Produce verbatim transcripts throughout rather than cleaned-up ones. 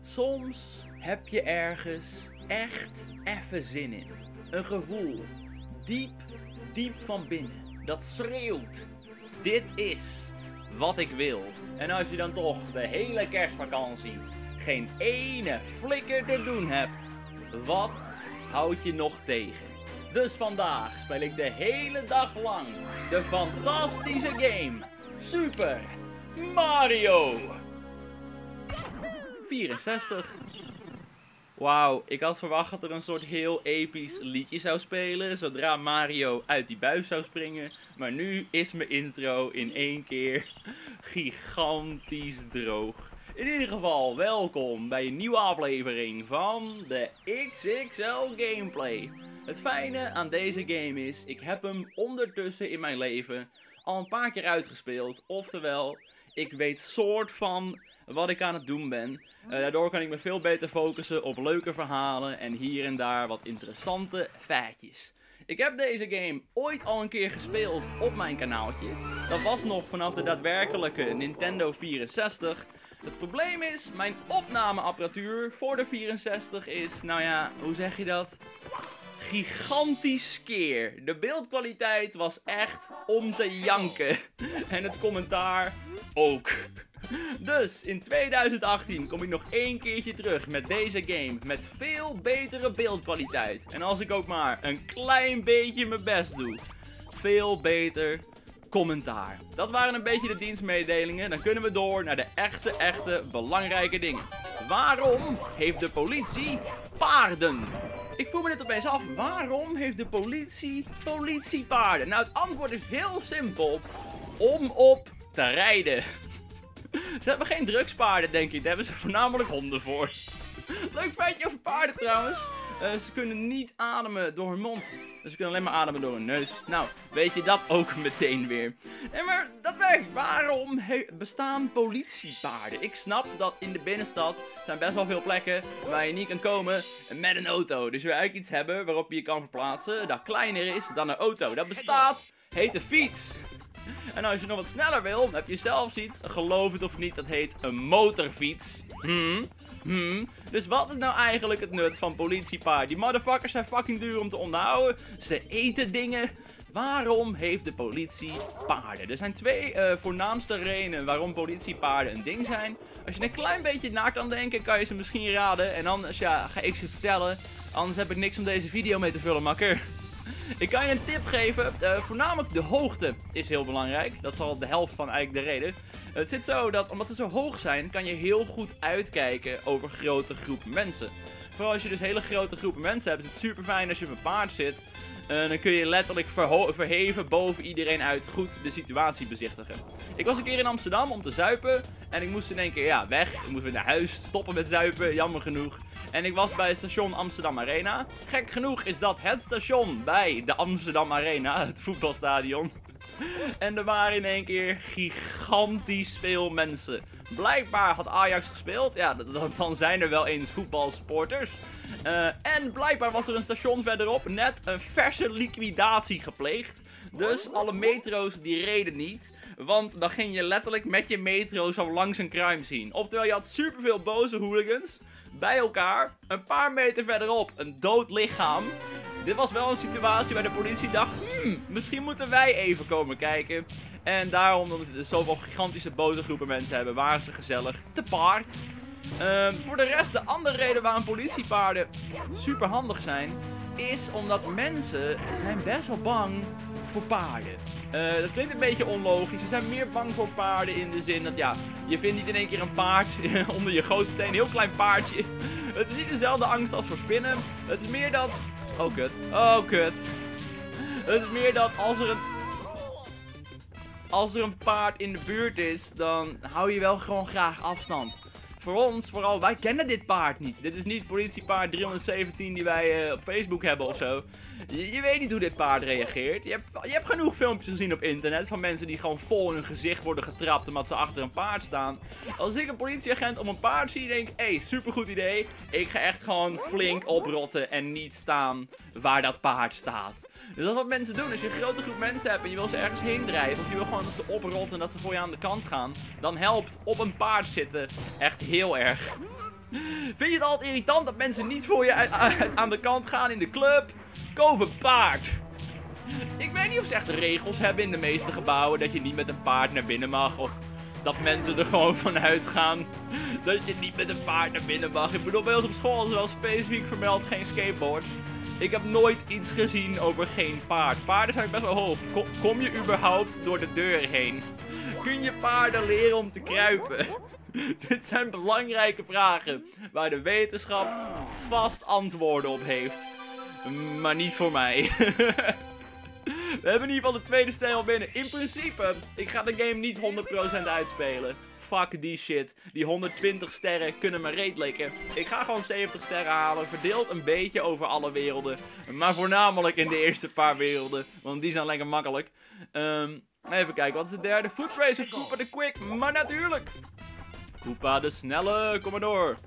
Soms heb je ergens echt even zin in. Een gevoel, diep, diep van binnen, dat schreeuwt. Dit is wat ik wil. En als je dan toch de hele kerstvakantie geen ene flikker te doen hebt, wat houd je nog tegen? Dus vandaag speel ik de hele dag lang de fantastische game Super Mario vierenzestig. Wauw, ik had verwacht dat er een soort heel episch liedje zou spelen zodra Mario uit die buis zou springen. Maar nu is mijn intro in één keer gigantisch droog. In ieder geval, welkom bij een nieuwe aflevering van de X X L Gameplay. Het fijne aan deze game is, ik heb hem ondertussen in mijn leven al een paar keer uitgespeeld. Oftewel, ik weet soort van wat ik aan het doen ben. Uh, daardoor kan ik me veel beter focussen op leuke verhalen en hier en daar wat interessante feitjes. Ik heb deze game ooit al een keer gespeeld op mijn kanaaltje. Dat was nog vanaf de daadwerkelijke Nintendo vierenzestig. Het probleem is, mijn opnameapparatuur voor de vierenzestig is, nou ja, hoe zeg je dat? Gigantisch skeer. De beeldkwaliteit was echt om te janken. En het commentaar ook. Dus in tweeduizend achttien kom ik nog één keertje terug met deze game met veel betere beeldkwaliteit. En als ik ook maar een klein beetje mijn best doe, veel beter commentaar. Dat waren een beetje de dienstmededelingen. Dan kunnen we door naar de echte, echte belangrijke dingen. Waarom heeft de politie paarden? Ik voel me dit opeens af. Waarom heeft de politie politiepaarden? Nou, het antwoord is heel simpel. Om op te rijden. Ze hebben geen drugspaarden, denk ik. Daar hebben ze voornamelijk honden voor. Leuk feitje over paarden trouwens. Uh, ze kunnen niet ademen door hun mond. Dus ze kunnen alleen maar ademen door hun neus. Nou, weet je dat ook meteen weer. En maar dat werkt. Waarom bestaan politiepaarden? Ik snap dat in de binnenstad zijn best wel veel plekken waar je niet kan komen met een auto. Dus je wil eigenlijk iets hebben waarop je je kan verplaatsen dat kleiner is dan een auto. Dat bestaat, heet de fiets. En als je nog wat sneller wil, dan heb je zelfs iets, geloof het of niet, dat heet een motorfiets. Hmm, hmm. Dus wat is nou eigenlijk het nut van politiepaarden? Die motherfuckers zijn fucking duur om te onderhouden. Ze eten dingen. Waarom heeft de politie paarden? Er zijn twee uh, voornaamste redenen waarom politiepaarden een ding zijn. Als je een klein beetje na kan denken, kan je ze misschien raden. En anders ja, ga ik ze vertellen. Anders heb ik niks om deze video mee te vullen, makker. Ik kan je een tip geven, uh, voornamelijk de hoogte is heel belangrijk. Dat is al de helft van eigenlijk de reden. Het zit zo dat, omdat ze zo hoog zijn, kan je heel goed uitkijken over grote groepen mensen. Vooral als je dus hele grote groepen mensen hebt, is het super fijn als je op een paard zit. Uh, dan kun je letterlijk verheven boven iedereen uit goed de situatie bezichtigen. Ik was een keer in Amsterdam om te zuipen en ik moest in één keer ja, weg. Ik moest weer naar huis, stoppen met zuipen, jammer genoeg. En ik was bij het station Amsterdam Arena. Gek genoeg is dat het station bij de Amsterdam Arena, het voetbalstadion. En er waren in één keer gigantisch veel mensen. Blijkbaar had Ajax gespeeld. Ja, dan zijn er wel eens voetbalsporters. Uh, en blijkbaar was er een station verderop net een verse liquidatie gepleegd. Dus alle metro's die reden niet. Want dan ging je letterlijk met je metro zo langs een crime scene. Oftewel, je had superveel boze hooligans bij elkaar. Een paar meter verderop een dood lichaam. Dit was wel een situatie waar de politie dacht, hmm, misschien moeten wij even komen kijken. En daarom, omdat ze dus zoveel gigantische boze groepen mensen hebben, waren ze gezellig te paard. Uh, voor de rest, de andere reden waarom politiepaarden super handig zijn, is omdat mensen zijn best wel bang voor paarden. Uh, dat klinkt een beetje onlogisch. Ze zijn meer bang voor paarden in de zin dat ja, je vindt niet in één keer een paard onder je gootsteen, een heel klein paardje. Het is niet dezelfde angst als voor spinnen. Het is meer dat... Oh kut, oh kut. Het is meer dat als er een... Als er een paard in de buurt is, dan hou je wel gewoon graag afstand. Voor ons, vooral, wij kennen dit paard niet. Dit is niet politiepaard driehonderdzeventien die wij uh, op Facebook hebben of zo. Je, je weet niet hoe dit paard reageert. Je hebt, je hebt genoeg filmpjes gezien op internet van mensen die gewoon vol in hun gezicht worden getrapt omdat ze achter een paard staan. Als ik een politieagent op een paard zie, denk ik, hé, hey, supergoed idee. Ik ga echt gewoon flink oprotten en niet staan waar dat paard staat. Dus dat is wat mensen doen. Als je een grote groep mensen hebt en je wil ze ergens heen drijven, of je wil gewoon dat ze oprotten en dat ze voor je aan de kant gaan, dan helpt op een paard zitten echt heel erg. Vind je het altijd irritant dat mensen niet voor je uit, uit, aan de kant gaan in de club? Koop een paard. Ik weet niet of ze echt regels hebben in de meeste gebouwen dat je niet met een paard naar binnen mag. Of dat mensen er gewoon vanuit gaan dat je niet met een paard naar binnen mag. Ik bedoel, bij ons op school is wel specifiek vermeld geen skateboards. Ik heb nooit iets gezien over geen paard. Paarden zijn best wel hoog. Kom, kom je überhaupt door de deur heen? Kun je paarden leren om te kruipen? Dit zijn belangrijke vragen waar de wetenschap vast antwoorden op heeft. Maar niet voor mij. We hebben in ieder geval de tweede ster al binnen. In principe, ik ga de game niet honderd procent uitspelen. Fuck die shit. Die honderdtwintig sterren kunnen me reet likken. Ik ga gewoon zeventig sterren halen. Verdeeld een beetje over alle werelden. Maar voornamelijk in de eerste paar werelden. Want die zijn lekker makkelijk. Um, even kijken, wat is de derde? Foot Race of Koopa the Quick. Maar natuurlijk. Koopa de Snelle, kom maar door.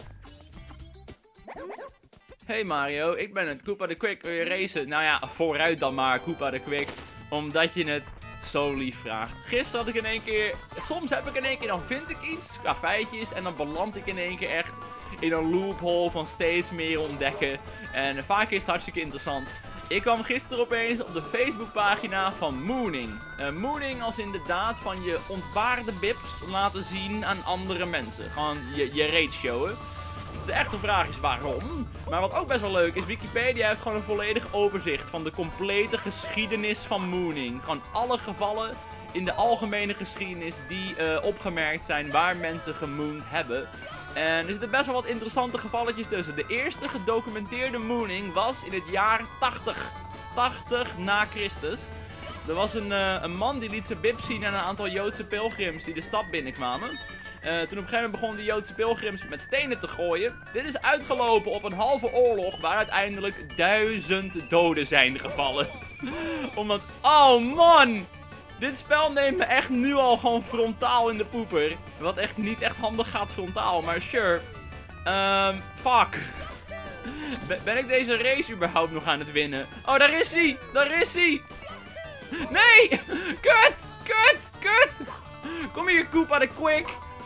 Hey Mario, ik ben het. Koopa the Quick, wil je racen? Nou ja, vooruit dan maar, Koopa the Quick. Omdat je het zo lief vraagt. Gisteren had ik in één keer... Soms heb ik in één keer, dan vind ik iets qua feitjes. En dan beland ik in één keer echt in een loophole van steeds meer ontdekken. En vaak is het hartstikke interessant. Ik kwam gisteren opeens op de Facebookpagina van Mooning. Uh, mooning als inderdaad van je ontwaarde bips laten zien aan andere mensen. Gewoon je, je reet showen. De echte vraag is waarom. Maar wat ook best wel leuk is, Wikipedia heeft gewoon een volledig overzicht van de complete geschiedenis van Mooning. Gewoon alle gevallen in de algemene geschiedenis die uh, opgemerkt zijn waar mensen gemoond hebben. En er zitten best wel wat interessante gevalletjes tussen. De eerste gedocumenteerde mooning was in het jaar tachtig. tachtig na Christus. Er was een, uh, een man die liet zijn bib zien aan een aantal Joodse pilgrims die de stad binnenkwamen. Uh, toen op een gegeven moment begonnen de Joodse pilgrims met stenen te gooien. Dit is uitgelopen op een halve oorlog waar uiteindelijk duizend doden zijn gevallen. Omdat... Oh man! Dit spel neemt me echt nu al gewoon frontaal in de poeper. Wat echt niet echt handig gaat frontaal, maar sure. Um, fuck. Ben, ben ik deze race überhaupt nog aan het winnen? Oh, daar is hij! Daar is hij! Nee! Kut! Kut! Kut! Kom hier, Koopa the Quick!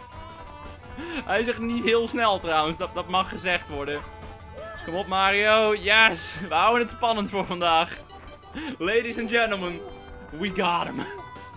Hij is echt niet heel snel trouwens, dat, dat mag gezegd worden. Kom op Mario, yes! We houden het spannend voor vandaag. Ladies and gentlemen, we got him.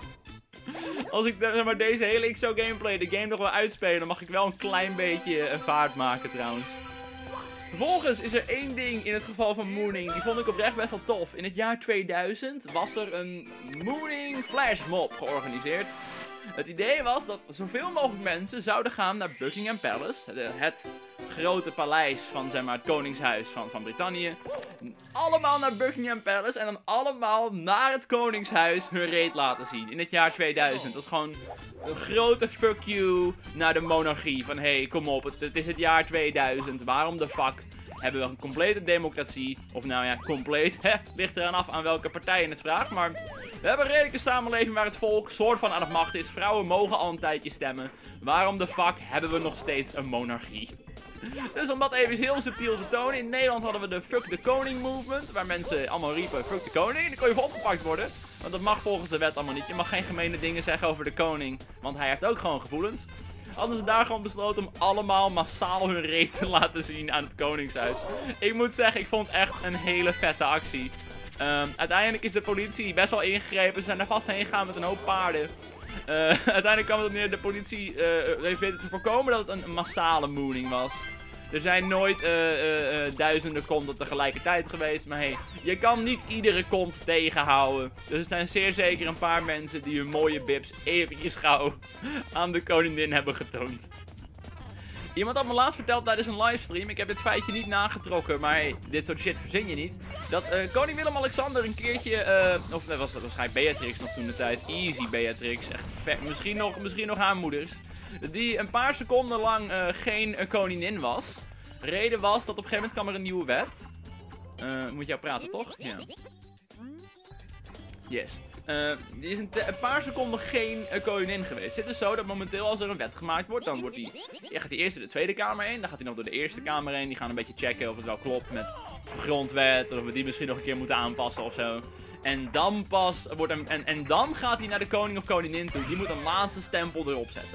Als ik zeg maar, deze hele X O gameplay, de game nog wil uitspelen, mag ik wel een klein beetje een vaart maken trouwens. Vervolgens is er één ding in het geval van Mooning, die vond ik oprecht best wel tof. In het jaar tweeduizend was er een Mooning Flash Mob georganiseerd. Het idee was dat zoveel mogelijk mensen zouden gaan naar Buckingham Palace, de, het grote paleis van zeg maar, het koningshuis van, van Brittannië. Allemaal naar Buckingham Palace en dan allemaal naar het koningshuis hun reet laten zien in het jaar tweeduizend. Dat is gewoon een grote fuck you naar de monarchie. Van hé, hey, kom op, het, het is het jaar tweeduizend, waarom de fuck hebben we een complete democratie? Of nou ja, compleet, hè, ligt eraan af aan welke partij je het vraagt. Maar we hebben een redelijke samenleving waar het volk soort van aan de macht is. Vrouwen mogen al een tijdje stemmen. Waarom de fuck hebben we nog steeds een monarchie? Dus om dat even heel subtiel te tonen. In Nederland hadden we de Fuck the Koning movement. Waar mensen allemaal riepen, fuck de koning. En dan kon je voor opgepakt worden. Want dat mag volgens de wet allemaal niet. Je mag geen gemene dingen zeggen over de koning. Want hij heeft ook gewoon gevoelens. Hadden ze daar gewoon besloten om allemaal massaal hun reet te laten zien aan het koningshuis. Ik moet zeggen, ik vond het echt een hele vette actie. Um, uiteindelijk is de politie best wel ingegrepen. Ze zijn er vast heen gegaan met een hoop paarden. Uh, uiteindelijk kwam het op neer, de politie uh, heeft weten te voorkomen dat het een massale mooning was. Er zijn nooit uh, uh, uh, duizenden konten tegelijkertijd geweest. Maar hey, je kan niet iedere kont tegenhouden. Dus er zijn zeer zeker een paar mensen die hun mooie bibs eventjes gauw aan de koningin hebben getoond. Iemand had me laatst verteld tijdens een livestream, ik heb dit feitje niet nagetrokken, maar hey, dit soort shit verzin je niet. Dat uh, koning Willem-Alexander een keertje, uh, of dat was dat waarschijnlijk Beatrix nog toen de tijd, easy Beatrix, echt vet, misschien nog, misschien nog haar moeders. Die een paar seconden lang uh, geen uh, koningin was. Reden was dat op een gegeven moment kwam er een nieuwe wet. Uh, moet jou praten toch? Ja. Yes. Uh, die is een, een paar seconden geen uh, koningin geweest. Het is dus zo dat momenteel als er een wet gemaakt wordt, dan wordt die, ja, gaat die eerst de Tweede Kamer heen. Dan gaat hij nog door de Eerste Kamer heen. Die gaan een beetje checken of het wel klopt met de grondwet. Of we die misschien nog een keer moeten aanpassen of zo. En dan pas wordt een, en, en dan gaat hij naar de koning of koningin toe. Die moet een laatste stempel erop zetten.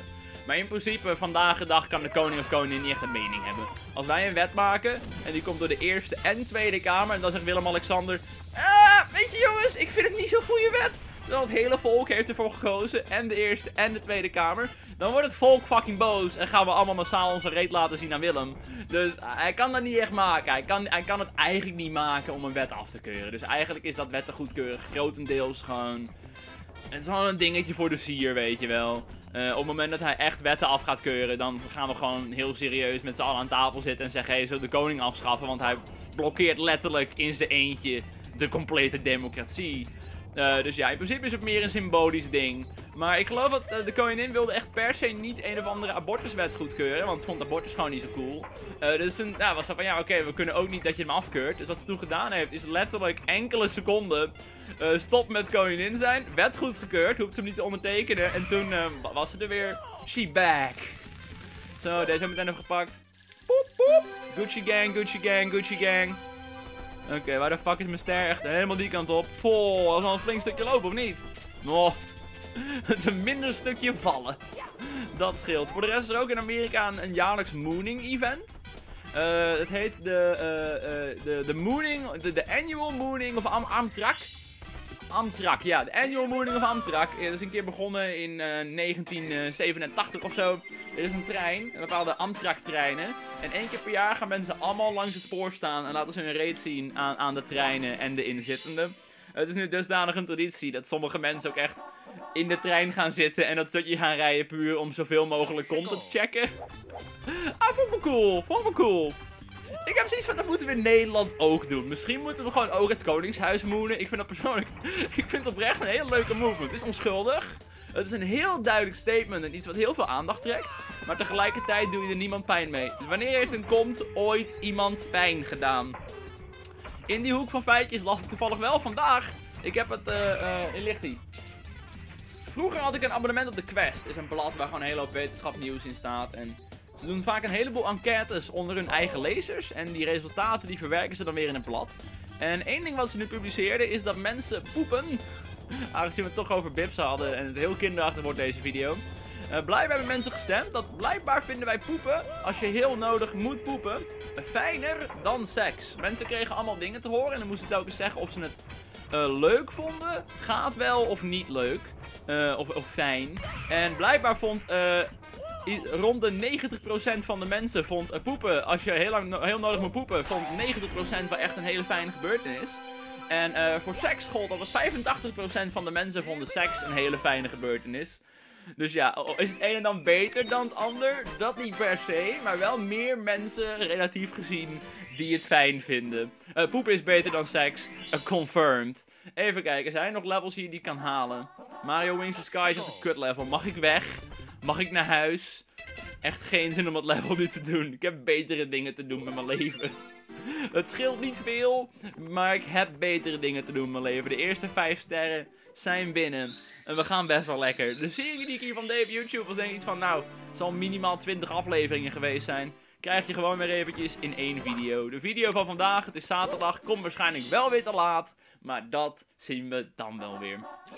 Maar in principe, vandaag de dag kan de koning of koningin niet echt een mening hebben. Als wij een wet maken, en die komt door de Eerste en Tweede Kamer, en dan zegt Willem-Alexander... Ah, weet je jongens, ik vind het niet zo'n goede wet. Terwijl het hele volk heeft ervoor gekozen, en de Eerste en de Tweede Kamer. Dan wordt het volk fucking boos en gaan we allemaal massaal onze reet laten zien aan Willem. Dus hij kan dat niet echt maken. Hij kan, hij kan het eigenlijk niet maken om een wet af te keuren. Dus eigenlijk is dat wetten goedkeuren grotendeels gewoon... Het is gewoon een dingetje voor de sier, weet je wel. Uh, op het moment dat hij echt wetten af gaat keuren, dan gaan we gewoon heel serieus met z'n allen aan tafel zitten en zeggen, hé, hey, zullen we de koning afschaffen? Want hij blokkeert letterlijk in zijn eentje de complete democratie. Uh, dus ja, in principe is het meer een symbolisch ding. Maar ik geloof dat uh, de koningin wilde echt per se niet een of andere abortuswet goedkeuren. Want ze vond abortus gewoon niet zo cool. Uh, dus toen ja, was dat van, ja oké, okay, we kunnen ook niet dat je hem afkeurt. Dus wat ze toen gedaan heeft, is letterlijk enkele seconden uh, stop met koningin zijn. Wet goedgekeurd, hoeft ze hem niet te ondertekenen. En toen uh, was ze er weer. She back. Zo, deze hebben we meteen nog gepakt. Poep, poep. Gucci gang, Gucci gang, Gucci gang. Oké, okay, waar de fuck is mijn ster? Echt helemaal die kant op. Poh, dat is wel een flink stukje lopen, of niet? Oh, het is een minder stukje vallen. Dat scheelt. Voor de rest is er ook in Amerika een, een jaarlijks mooning event. Uh, het heet de, uh, uh, de, de mooning, de, de annual mooning of Am Amtrak. Amtrak, ja, de annual mooning of Amtrak. Het is een keer begonnen in uh, negentien zevenentachtig of zo. Er is een trein, een bepaalde Amtrak-treinen. En één keer per jaar gaan mensen allemaal langs het spoor staan en laten ze hun reet zien aan, aan de treinen en de inzittenden. Het is nu dusdanig een traditie dat sommige mensen ook echt in de trein gaan zitten en dat stukje gaan rijden puur om zoveel mogelijk content te checken. Ah, vond me cool, vond me cool. Ik heb zoiets van, dat moeten we in Nederland ook doen. Misschien moeten we gewoon ook het Koningshuis moenen. Ik vind dat persoonlijk, ik vind het oprecht een hele leuke movement. Het is onschuldig. Het is een heel duidelijk statement en iets wat heel veel aandacht trekt. Maar tegelijkertijd doe je er niemand pijn mee. Dus wanneer heeft een kont ooit iemand pijn gedaan? In die hoek van feitjes las ik toevallig wel vandaag. Ik heb het, eh, uh, uh, hier ligt ie. Vroeger had ik een abonnement op The Quest. Het is een blad waar gewoon een hele hoop wetenschapnieuws in staat. En ze doen vaak een heleboel enquêtes onder hun eigen lezers. En die resultaten die verwerken ze dan weer in een blad. En één ding wat ze nu publiceerden is dat mensen poepen. Aangezien we het toch over bips hadden en het heel kinderachtig wordt deze video. Uh, blijkbaar hebben mensen gestemd dat blijkbaar vinden wij poepen, als je heel nodig moet poepen, fijner dan seks. Mensen kregen allemaal dingen te horen en dan moesten ze telkens zeggen of ze het uh, leuk vonden, gaat wel of niet leuk, uh, of, of fijn. En blijkbaar vond uh, rond de negentig procent van de mensen vond uh, poepen, als je heel, lang no heel nodig moet poepen, vond negentig procent wel echt een hele fijne gebeurtenis. En uh, voor seks gold dat vijfentachtig procent van de mensen vonden seks een hele fijne gebeurtenis. Dus ja, is het een en dan beter dan het ander? Dat niet per se, maar wel meer mensen relatief gezien die het fijn vinden. Uh, poepen is beter dan seks, uh, confirmed. Even kijken, zijn er nog levels hier die ik kan halen? Mario Wings the Sky is op een kut level. Mag ik weg? Mag ik naar huis? Echt geen zin om dat level nu te doen. Ik heb betere dingen te doen met mijn leven. Het scheelt niet veel, maar ik heb betere dingen te doen met mijn leven. De eerste vijf sterren zijn binnen. En we gaan best wel lekker. De serie die ik hiervan deed op YouTube was denk ik iets van, nou, het zal minimaal twintig afleveringen geweest zijn. Krijg je gewoon weer eventjes in één video. De video van vandaag, het is zaterdag, komt waarschijnlijk wel weer te laat. Maar dat zien we dan wel weer.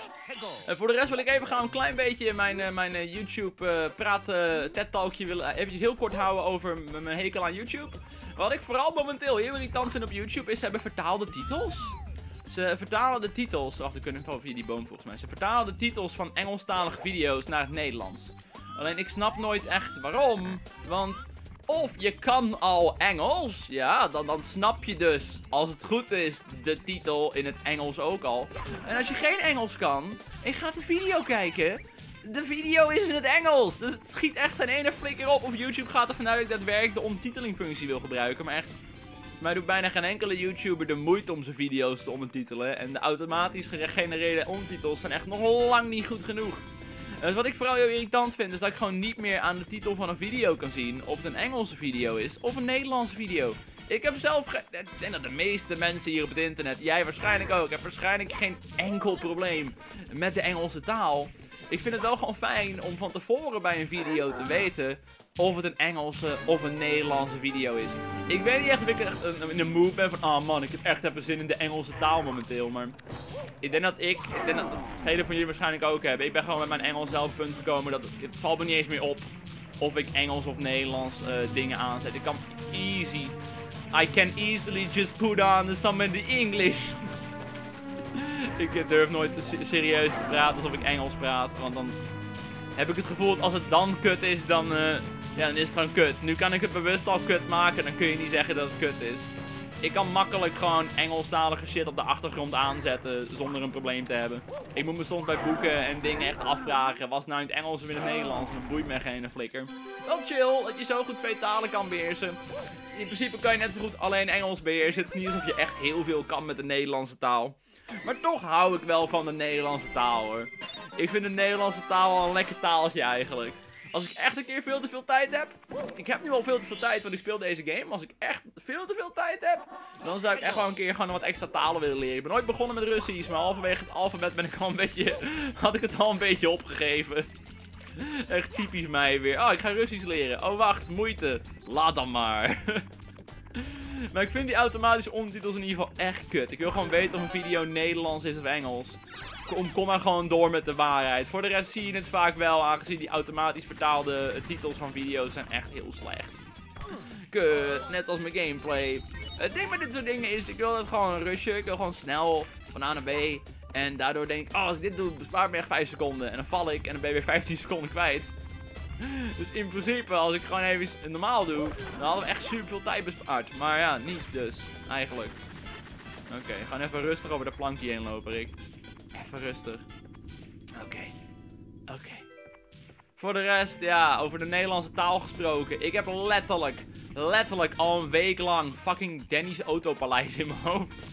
En voor de rest wil ik even gaan een klein beetje mijn, uh, mijn uh, YouTube uh, praat uh, TED-talkje willen uh, eventjes heel kort houden over mijn hekel aan YouTube. Wat ik vooral momenteel heel irritant vind op YouTube is, ze hebben vertaalde titels. Ze vertalen de titels, wacht, we kunnen wel via die boom volgens mij. Ze vertalen de titels van Engelstalige video's naar het Nederlands. Alleen ik snap nooit echt waarom, want of je kan al Engels, ja, dan, dan snap je dus, als het goed is, de titel in het Engels ook al. En als je geen Engels kan, en je gaat de video kijken, de video is in het Engels. Dus het schiet echt geen ene flikker op of YouTube gaat ervan uit dat ik daadwerkelijk de ondertitelingfunctie wil gebruiken, maar echt... Maar doet bijna geen enkele YouTuber de moeite om zijn video's te ondertitelen. En de automatisch gegenereerde ondertitels zijn echt nog lang niet goed genoeg. Dus wat ik vooral heel irritant vind, is dat ik gewoon niet meer aan de titel van een video kan zien of het een Engelse video is of een Nederlandse video. Ik heb zelf, ge ik denk dat de meeste mensen hier op het internet, jij waarschijnlijk ook, heb waarschijnlijk geen enkel probleem met de Engelse taal. Ik vind het wel gewoon fijn om van tevoren bij een video te weten of het een Engelse of een Nederlandse video is. Ik weet niet echt of ik echt in een mood ben van, ah oh man, ik heb echt even zin in de Engelse taal momenteel. Maar ik denk dat ik, ik denk dat velen van jullie waarschijnlijk ook hebben. Ik ben gewoon met mijn Engels zelf op het punt gekomen dat het valt me niet eens meer op of ik Engels of Nederlands uh, dingen aanzet. Ik kan easy, I can easily just put on some of the English. Ik durf nooit serieus te praten alsof ik Engels praat, want dan heb ik het gevoel dat als het dan kut is, dan, uh, ja, dan is het gewoon kut. Nu kan ik het bewust al kut maken, dan kun je niet zeggen dat het kut is. Ik kan makkelijk gewoon Engelstalige shit op de achtergrond aanzetten zonder een probleem te hebben. Ik moet me soms bij boeken en dingen echt afvragen, was het nou in het Engels of in het Nederlands? En dat boeit me geen flikker. Wel chill, dat je zo goed twee talen kan beheersen. In principe kan je net zo goed alleen Engels beheersen. Het is niet alsof je echt heel veel kan met de Nederlandse taal. Maar toch hou ik wel van de Nederlandse taal, hoor. Ik vind de Nederlandse taal wel een lekker taaltje eigenlijk. Als ik echt een keer veel te veel tijd heb. Ik heb nu al veel te veel tijd, want ik speel deze game. Als ik echt veel te veel tijd heb, dan zou ik echt wel een keer gewoon wat extra talen willen leren. Ik ben ooit begonnen met Russisch, maar halverwege het alfabet ben ik al een beetje, had ik het al een beetje opgegeven. Echt typisch mij weer. Oh, ik ga Russisch leren. Oh, wacht, moeite. Laat dan maar. Maar ik vind die automatische ondertitels in ieder geval echt kut. Ik wil gewoon weten of een video Nederlands is of Engels. Kom, kom maar gewoon door met de waarheid. Voor de rest zie je het vaak wel, aangezien die automatisch vertaalde uh, titels van video's zijn echt heel slecht. Kut, net als mijn gameplay. Het ding met dit soort dingen is, ik wil het gewoon rushen. Ik wil gewoon snel van A naar B. En daardoor denk ik, oh, als ik dit doe, bespaart me echt vijf seconden. En dan val ik en dan ben je weer vijftien seconden kwijt. Dus in principe, als ik gewoon even normaal doe, dan hadden we echt super veel tijd bespaard. Maar ja, niet dus, eigenlijk. Oké, okay, gewoon even rustig over de plankje heen lopen, Rick. Even rustig. Oké. Okay. Oké. Okay. Voor de rest, ja, over de Nederlandse taal gesproken. Ik heb letterlijk, letterlijk al een week lang fucking Danny's Autopaleis in mijn hoofd.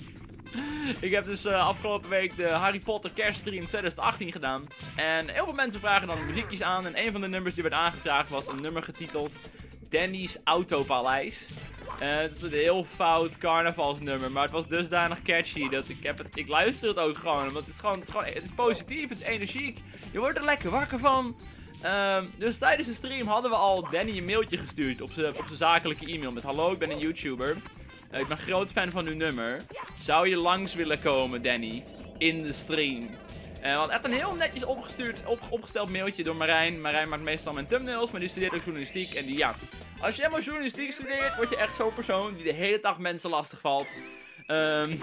Ik heb dus uh, afgelopen week de Harry Potter kerststream twintig achttien gedaan. En heel veel mensen vragen dan muziekjes aan. En een van de nummers die werd aangevraagd was een nummer getiteld Danny's Autopaleis. Uh, het is een heel fout carnavalsnummer, maar het was dusdanig catchy dat ik heb het, ik luister het ook gewoon. Want het is gewoon, het is, gewoon, het is positief, het is energiek. Je wordt er lekker wakker van. Uh, dus tijdens de stream hadden we al Danny een mailtje gestuurd op zijn op zijn zakelijke e-mail met hallo, ik ben een YouTuber. Uh, ik ben groot fan van uw nummer. Zou je langs willen komen, Danny, in de stream? En uh, wat echt een heel netjes opgestuurd, op, opgesteld mailtje door Marijn. Marijn maakt meestal mijn thumbnails, maar die studeert ook journalistiek. En die, ja, als je helemaal journalistiek studeert, word je echt zo'n persoon die de hele dag mensen lastigvalt. Um,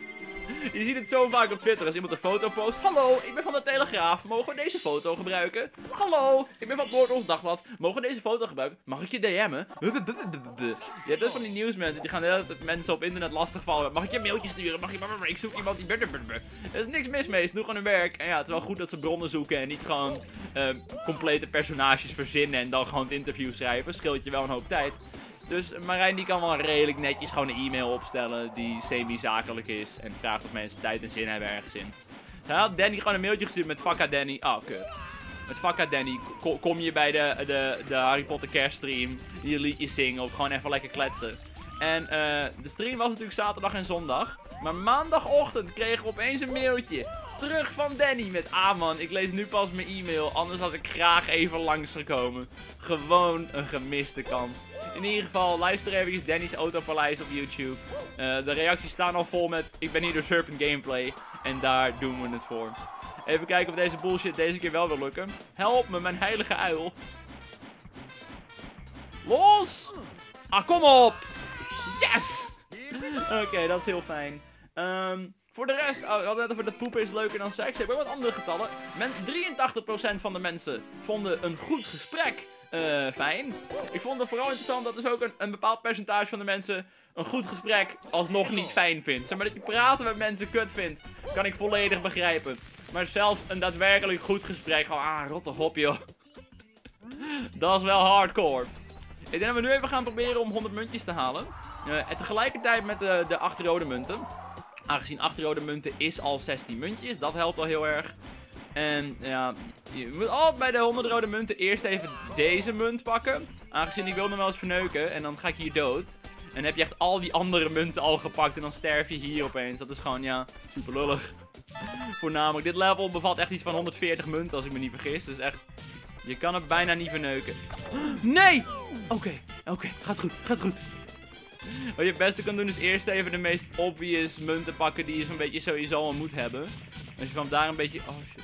je ziet het zo vaak op Twitter als iemand een foto post. Hallo, ik ben van de Telegraaf. Mogen we deze foto gebruiken? Hallo, ik ben van het Noord-Oost Dagblad. Mogen we deze foto gebruiken? Mag ik je D M'en? Je hebt dat van die nieuwsmensen. Die gaan de hele tijd mensen op internet lastigvallen. Mag ik je een mailtje sturen? Mag je... Ik zoek iemand die... Er is niks mis mee. Ze doen gewoon hun werk. En ja, het is wel goed dat ze bronnen zoeken. En niet gewoon uh, complete personages verzinnen. En dan gewoon het interview schrijven. Scheelt je wel een hoop tijd. Dus Marijn die kan wel redelijk netjes gewoon een e-mail opstellen die semi-zakelijk is. En vraagt of mensen tijd en zin hebben ergens in. Hij had Danny gewoon een mailtje gestuurd met Vakka Danny. Oh, kut. Met Vakka Danny kom je bij de, de, de Harry Potter kerststream. Die liedjes zingen of gewoon even lekker kletsen. En uh, de stream was natuurlijk zaterdag en zondag. Maar maandagochtend kregen we opeens een mailtje. Terug van Danny met, ah man, ik lees nu pas mijn e-mail. Anders had ik graag even langs gekomen. Gewoon een gemiste kans. In ieder geval, luister even Danny's Autopaleis op YouTube. Uh, de reacties staan al vol met, ik ben hier door Serpent Gameplay. En daar doen we het voor. Even kijken of deze bullshit deze keer wel wil lukken. Help me, mijn heilige uil. Los! Ah, kom op! Yes! Oké, okay, dat is heel fijn. Um, voor de rest, oh, we hadden net over dat poepen is leuker dan seks. Ik heb ook wat andere getallen. Men, drieëntachtig procent van de mensen vonden een goed gesprek uh, fijn. Ik vond het vooral interessant dat dus ook een, een bepaald percentage van de mensen een goed gesprek alsnog niet fijn vindt. Zeg maar dat je praten met mensen kut vindt, kan ik volledig begrijpen. Maar zelfs een daadwerkelijk goed gesprek, gewoon, ah, rot toch op joh. Dat is wel hardcore. Ik denk dat we nu even gaan proberen om honderd muntjes te halen. Uh, en tegelijkertijd met de, de acht rode munten. Aangezien acht rode munten is al zestien muntjes. Dat helpt al heel erg. En ja, je moet altijd bij de honderd rode munten eerst even deze munt pakken. Aangezien ik wil hem wel eens verneuken. En dan ga ik hier dood. En dan heb je echt al die andere munten al gepakt. En dan sterf je hier opeens. Dat is gewoon, ja, super lullig. Voornamelijk, dit level bevat echt iets van honderdveertig munten als ik me niet vergis. Dus echt Je kan het bijna niet verneuken. Nee! Oké, okay, oké. Okay. Gaat goed, gaat goed. Wat je het beste kan doen is eerst even de meest obvious munten pakken die je zo'n beetje sowieso al moet hebben. Als je van daar een beetje... Oh shit.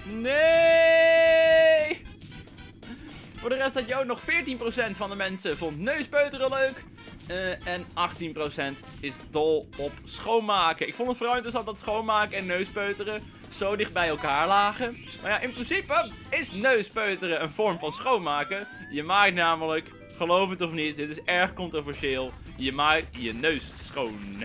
Nee! Voor de rest had je ook nog veertien procent van de mensen vond neuspeuteren leuk. Uh, en achttien procent is dol op schoonmaken. Ik vond het vooral interessant dat schoonmaken en neuspeuteren zo dicht bij elkaar lagen. Maar ja, in principe is neuspeuteren een vorm van schoonmaken. Je maakt namelijk, geloof het of niet, dit is erg controversieel. Je maakt je neus schoon.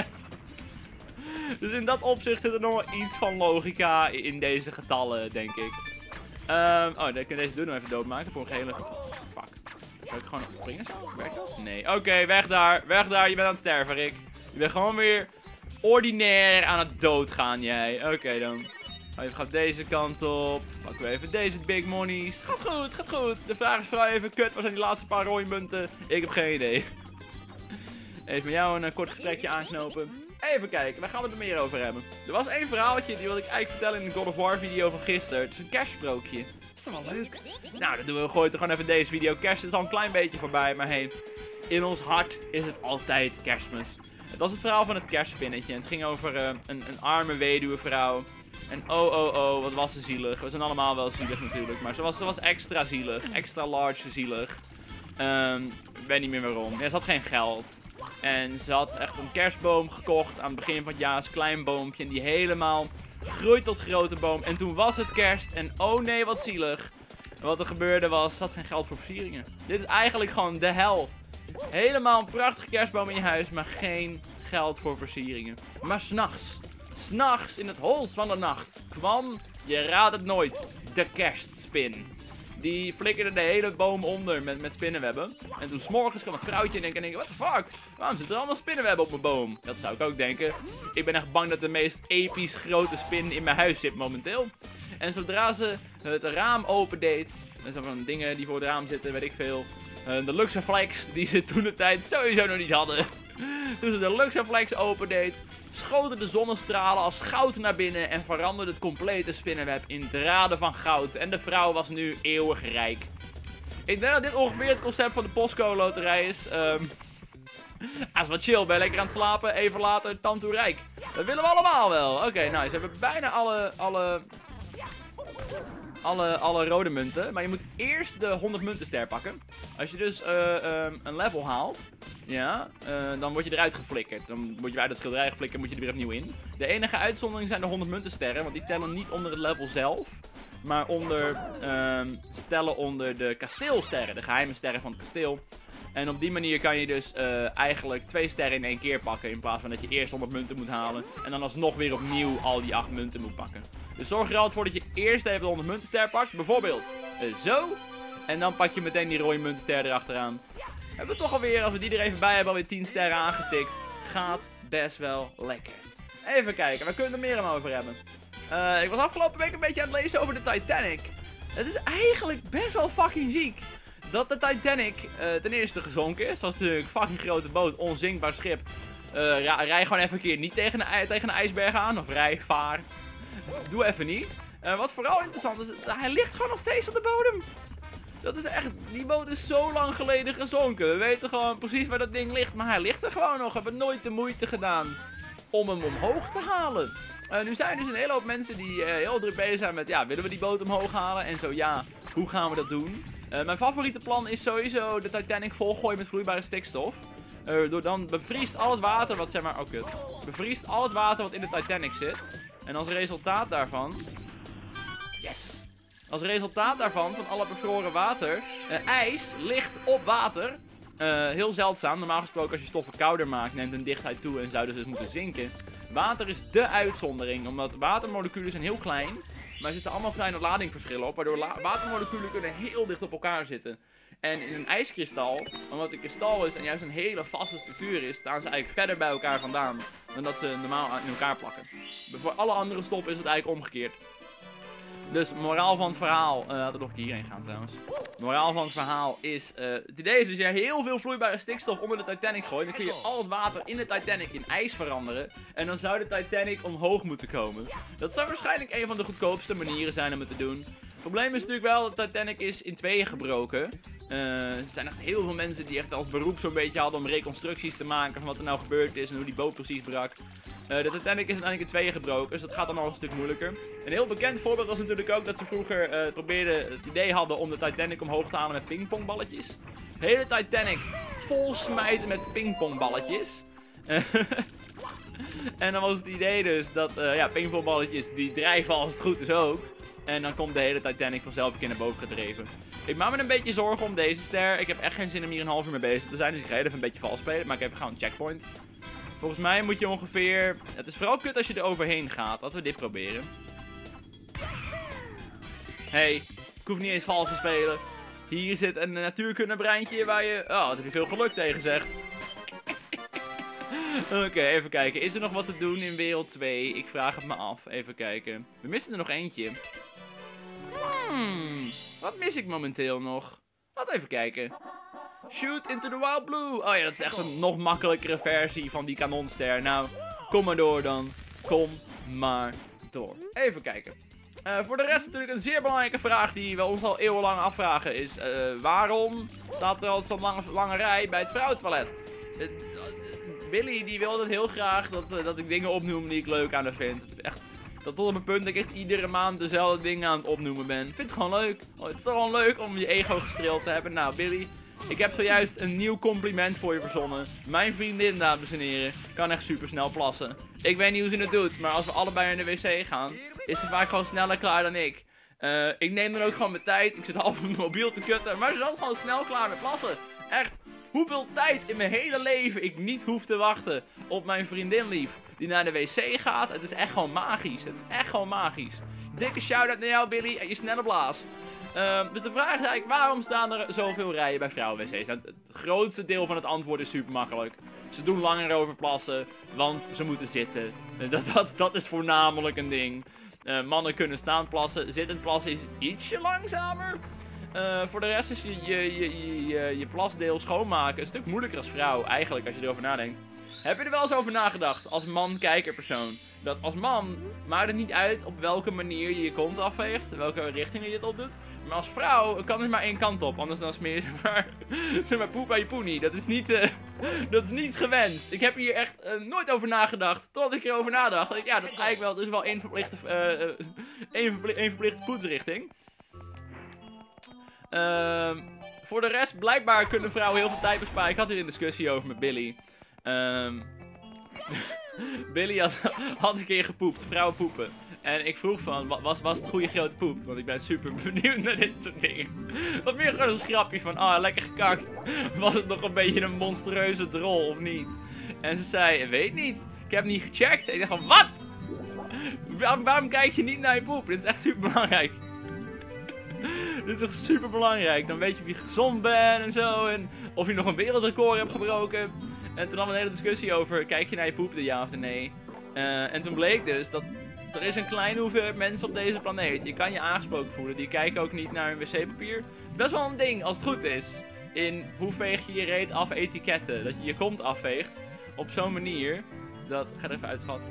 Dus in dat opzicht zit er nog wel iets van logica in deze getallen, denk ik. Um, oh, dan kan ik deze doen nog even doodmaken voor een gehele... Fuck. Kan ik gewoon springen zo? Werkt dat? Nee. Oké, okay, weg daar. Weg daar. Je bent aan het sterven, Rick. Je bent gewoon weer ordinair aan het doodgaan, jij. Oké okay, dan. Oh, je gaat deze kant op. Pakken we even deze big monies. Gaat goed, gaat goed. De vraag is vooral even, kut, waar zijn die laatste paar rode munten? Ik heb geen idee. Even met jou een uh, kort gesprekje aanknopen. Even kijken, waar gaan we het er meer over hebben? Er was één verhaaltje, die wilde ik eigenlijk vertellen in de God of War video van gisteren. Het is een kerstsprookje. Is dat wel leuk? Nou, dan doen we gooien gewoon even deze video. Kerst is al een klein beetje voorbij, maar hey, in ons hart is het altijd Kerstmis. Het was het verhaal van het kerstspinnetje. En het ging over uh, een, een arme weduwe vrouw. En oh, oh, oh, wat was ze zielig. We zijn allemaal wel zielig natuurlijk, maar ze was, ze was extra zielig. Extra large zielig. Um, ik weet niet meer waarom. Ja, ze had geen geld. En ze had echt een kerstboom gekocht aan het begin van het jaar. Een klein boompje. En die helemaal gegroeid tot grote boom. En toen was het kerst. En oh nee, wat zielig. En wat er gebeurde was, ze had geen geld voor versieringen. Dit is eigenlijk gewoon de hel. Helemaal een prachtige kerstboom in je huis. Maar geen geld voor versieringen. Maar s'nachts. S'nachts in het holst van de nacht kwam, je raadt het nooit, de kerstspin. Die flikkerde de hele boom onder met, met spinnenwebben. En toen 's morgens kwam het vrouwtje en denken, what the fuck? Waarom zitten er allemaal spinnenwebben op mijn boom? Dat zou ik ook denken. Ik ben echt bang dat de meest episch grote spin in mijn huis zit momenteel. En zodra ze het raam opendeed, en zo van dingen die voor het raam zitten, weet ik veel. Uh, de Luxaflex die ze toen de tijd sowieso nog niet hadden. Toen ze de Luxaflex opendeed, schoten de zonnestralen als goud naar binnen en veranderde het complete spinnenweb in draden van goud. En de vrouw was nu eeuwig rijk. Ik denk dat dit ongeveer het concept van de Postcode Loterij is. Um, ah, is wat chill, ben je lekker aan het slapen, even later, tantoe rijk. Dat willen we allemaal wel. Oké, okay, nice. We hebben bijna alle, alle, alle, alle rode munten. Maar je moet eerst de honderd munten ster pakken. Als je dus uh, um, een level haalt, ja, uh, dan word je eruit geflikkerd. Dan word je weer uit het schilderij geflikkerd en moet je er weer opnieuw in. De enige uitzondering zijn de honderd munten sterren, want die tellen niet onder het level zelf. Maar onder, um, ze tellen onder de kasteelsterren, de geheime sterren van het kasteel. En op die manier kan je dus uh, eigenlijk twee sterren in één keer pakken. In plaats van dat je eerst honderd munten moet halen. En dan alsnog weer opnieuw al die acht munten moet pakken. Dus zorg er altijd voor dat je eerst even de honderd munten ster pakt. Bijvoorbeeld uh, zo. En dan pak je meteen die rode muntenster erachteraan. Hebben we toch alweer, als we die er even bij hebben, alweer tien sterren aangetikt. Gaat best wel lekker. Even kijken, waar kunnen we er meer over hebben? Uh, ik was afgelopen week een beetje aan het lezen over de Titanic. Het is eigenlijk best wel fucking ziek. Dat de Titanic uh, ten eerste gezonken is. Dat is natuurlijk een fucking grote boot, onzinkbaar schip. Uh, rij gewoon even een keer niet tegen een, tegen een ijsberg aan. Of rij, vaar. Doe even niet. Uh, wat vooral interessant is, hij ligt gewoon nog steeds op de bodem. Dat is echt, die boot is zo lang geleden gezonken. We weten gewoon precies waar dat ding ligt. Maar hij ligt er gewoon nog. We hebben nooit de moeite gedaan om hem omhoog te halen. Uh, nu zijn er dus een hele hoop mensen die uh, heel druk bezig zijn met, ja, willen we die boot omhoog halen? En zo ja, hoe gaan we dat doen? Uh, mijn favoriete plan is sowieso de Titanic volgooien met vloeibare stikstof. Uh, door dan bevriest al het water wat, zeg maar, oh kut. Bevriest al het water wat in de Titanic zit. En als resultaat daarvan... Yes! Als resultaat daarvan, van alle bevroren water, uh, ijs ligt op water. Uh, heel zeldzaam. Normaal gesproken als je stoffen kouder maakt, neemt een dichtheid toe en zouden ze dus moeten zinken. Water is de uitzondering, omdat watermoleculen zijn heel klein. Maar er zitten allemaal kleine ladingverschillen op, waardoor watermoleculen kunnen heel dicht op elkaar zitten. En in een ijskristal, omdat het kristal is en juist een hele vaste structuur is, staan ze eigenlijk verder bij elkaar vandaan dan dat ze normaal in elkaar plakken. Voor alle andere stoffen is het eigenlijk omgekeerd. Dus moraal van het verhaal, uh, laten we nog een keer hierheen gaan trouwens. Moraal van het verhaal is, uh, het idee is als je heel veel vloeibare stikstof onder de Titanic gooit, dan kun je al het water in de Titanic in ijs veranderen. En dan zou de Titanic omhoog moeten komen. Dat zou waarschijnlijk een van de goedkoopste manieren zijn om het te doen. probleem is natuurlijk wel dat Titanic is in tweeën gebroken. Uh, er zijn echt heel veel mensen die echt als beroep zo'n beetje hadden om reconstructies te maken van wat er nou gebeurd is en hoe die boot precies brak. Uh, de Titanic is uiteindelijk in tweeën gebroken, dus dat gaat dan al een stuk moeilijker. Een heel bekend voorbeeld was natuurlijk ook dat ze vroeger uh, probeerden, het idee hadden om de Titanic omhoog te halen met pingpongballetjes. De hele Titanic vol smijten met pingpongballetjes. En dan was het idee dus dat, uh, ja, pingpongballetjes die drijven als het goed is ook. En dan komt de hele Titanic vanzelf een keer naar boven gedreven. Ik maak me een beetje zorgen om deze ster. Ik heb echt geen zin om hier een half uur mee bezig te zijn. Dus ik ga even een beetje vals spelen. Maar ik heb gewoon een checkpoint. Volgens mij moet je ongeveer... Het is vooral kut als je er overheen gaat. Laten we dit proberen. Hey, ik hoef niet eens vals te spelen. Hier zit een natuurkundebreintje waar je... Oh, daar heb je veel geluk tegen zegt. Oké, okay, even kijken. Is er nog wat te doen in wereld twee? Ik vraag het me af. Even kijken. We missen er nog eentje. Hmm, wat mis ik momenteel nog? Laten we even kijken. Shoot into the wild blue. Oh ja, dat is echt een nog makkelijkere versie van die kanonster. Nou, kom maar door dan. Kom maar door. Even kijken. Uh, voor de rest natuurlijk een zeer belangrijke vraag die we ons al eeuwenlang afvragen is... Uh, waarom staat er al zo'n lange, lange rij bij het vrouwentoilet? Uh, Billy die wil het heel graag dat, uh, dat ik dingen opnoem die ik leuk aan haar vind. Het is echt... Dat tot op een punt dat ik echt iedere maand dezelfde dingen aan het opnoemen ben. Ik vind het gewoon leuk. Oh, het is toch gewoon leuk om je ego gestreeld te hebben. Nou, Billy, ik heb zojuist een nieuw compliment voor je verzonnen. Mijn vriendin, dames en heren, kan echt super snel plassen. Ik weet niet hoe ze het doet, maar als we allebei naar de wc gaan, is ze vaak gewoon sneller klaar dan ik. Uh, ik neem dan ook gewoon mijn tijd. Ik zit half op mijn mobiel te kutten, maar ze is altijd gewoon snel klaar met plassen. Echt. Hoeveel tijd in mijn hele leven ik niet hoef te wachten op mijn vriendin lief die naar de wc gaat. Het is echt gewoon magisch. Het is echt gewoon magisch. Dikke shout-out naar jou, Billy, en je snelle blaas. Uh, dus de vraag is eigenlijk, waarom staan er zoveel rijen bij vrouwenwc's? Nou, het grootste deel van het antwoord is super makkelijk. Ze doen langer over plassen, want ze moeten zitten. Dat, dat, dat is voornamelijk een ding. Uh, mannen kunnen staan plassen. Zittend plassen is ietsje langzamer. Uh, voor de rest is je, je, je, je, je plasdeel schoonmaken een stuk moeilijker als vrouw, eigenlijk, als je erover nadenkt. Heb je er wel eens over nagedacht, als man-kijkerpersoon, dat als man maakt het niet uit op welke manier je je kont afveegt, welke richting je dit op doet, maar als vrouw kan het maar één kant op, anders dan smeer je zeg maar, zeg maar poep aan je poenie. Dat is niet, uh, dat is niet gewenst. Ik heb hier echt uh, nooit over nagedacht, totdat ik erover nadacht. Dat ik, ja, dat is eigenlijk wel, dus wel één verplichte, uh, uh, één verplichte, één verplichte poetsrichting. Uh, voor de rest, blijkbaar kunnen vrouwen heel veel tijd besparen. Ik had hier een discussie over met Billy. Um, Billy had, had een keer gepoept, vrouwen poepen. En ik vroeg van, was, was het goede grote poep? Want ik ben super benieuwd naar dit soort dingen. Wat meer gewoon een grapje van, ah, oh, lekker gekakt. Was het nog een beetje een monstrueuze drol of niet? En ze zei, weet niet. Ik heb niet gecheckt. En ik dacht van, wat? Waarom, waarom kijk je niet naar je poep? Dit is echt super belangrijk. Dit is echt super belangrijk. Dan weet je of je gezond bent en zo. En of je nog een wereldrecord hebt gebroken. En toen hadden we een hele discussie over, kijk je naar je poep, de ja of de nee. Uh, en toen bleek dus dat er is een kleine hoeveelheid mensen op deze planeet. Je kan je aangesproken voelen. Die kijken ook niet naar hun wc-papier. Het is best wel een ding, als het goed is. In hoe veeg je je reet af etiketten. Dat je je kont afveegt. Op zo'n manier. Dat... Ga er even uit, schat.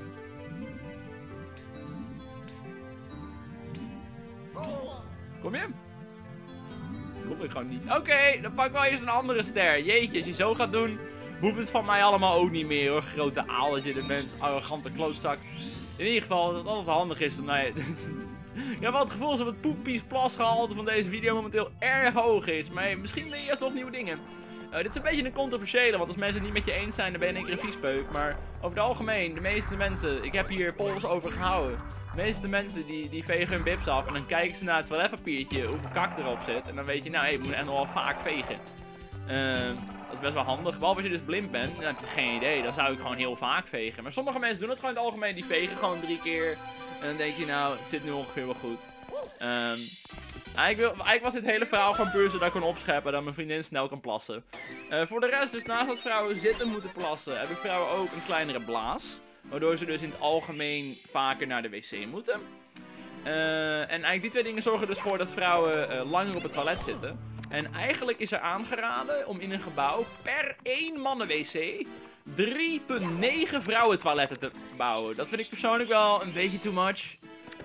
Psst. Psst. Psst. Psst. Kom je? Kom ik gewoon niet. Oké, okay, dan pak wel eens een andere ster. Jeetje, als je zo gaat doen, hoeft het van mij allemaal ook niet meer hoor. Grote aal dat je er bent. Arrogante klootzak. In ieder geval, dat het altijd wel handig is. Nou ja, ik heb wel het gevoel dat het poepies plasgehalte van deze video momenteel erg hoog is. Maar misschien leer je eerst nog nieuwe dingen. Uh, dit is een beetje een controversiële, want als mensen het niet met je eens zijn, dan ben je in één keer een viespeuk. Maar over het algemeen, de meeste mensen, ik heb hier polls over gehouden. De meeste mensen die, die vegen hun bips af en dan kijken ze naar het toiletpapiertje, hoeveel kak erop zit. En dan weet je, nou, hey, ik moet echt nog wel vaak vegen. Uh, dat is best wel handig. Behalve als je dus blind bent, dan heb je geen idee. Dan zou ik gewoon heel vaak vegen. Maar sommige mensen doen het gewoon in het algemeen. Die vegen gewoon drie keer. En dan denk je, nou, het zit nu ongeveer wel goed. Um, eigenlijk, wil, eigenlijk was dit hele verhaal gewoon puur zodat ik kon opscheppen. Dat mijn vriendin snel kan plassen. Uh, voor de rest, dus naast dat vrouwen zitten moeten plassen, heb ik vrouwen ook een kleinere blaas. Waardoor ze dus in het algemeen vaker naar de wc moeten. Uh, en eigenlijk die twee dingen zorgen dus voor dat vrouwen uh, langer op het toilet zitten. En eigenlijk is er aangeraden om in een gebouw per één mannen-wc drie komma negen vrouwentoiletten te bouwen. Dat vind ik persoonlijk wel een beetje too much.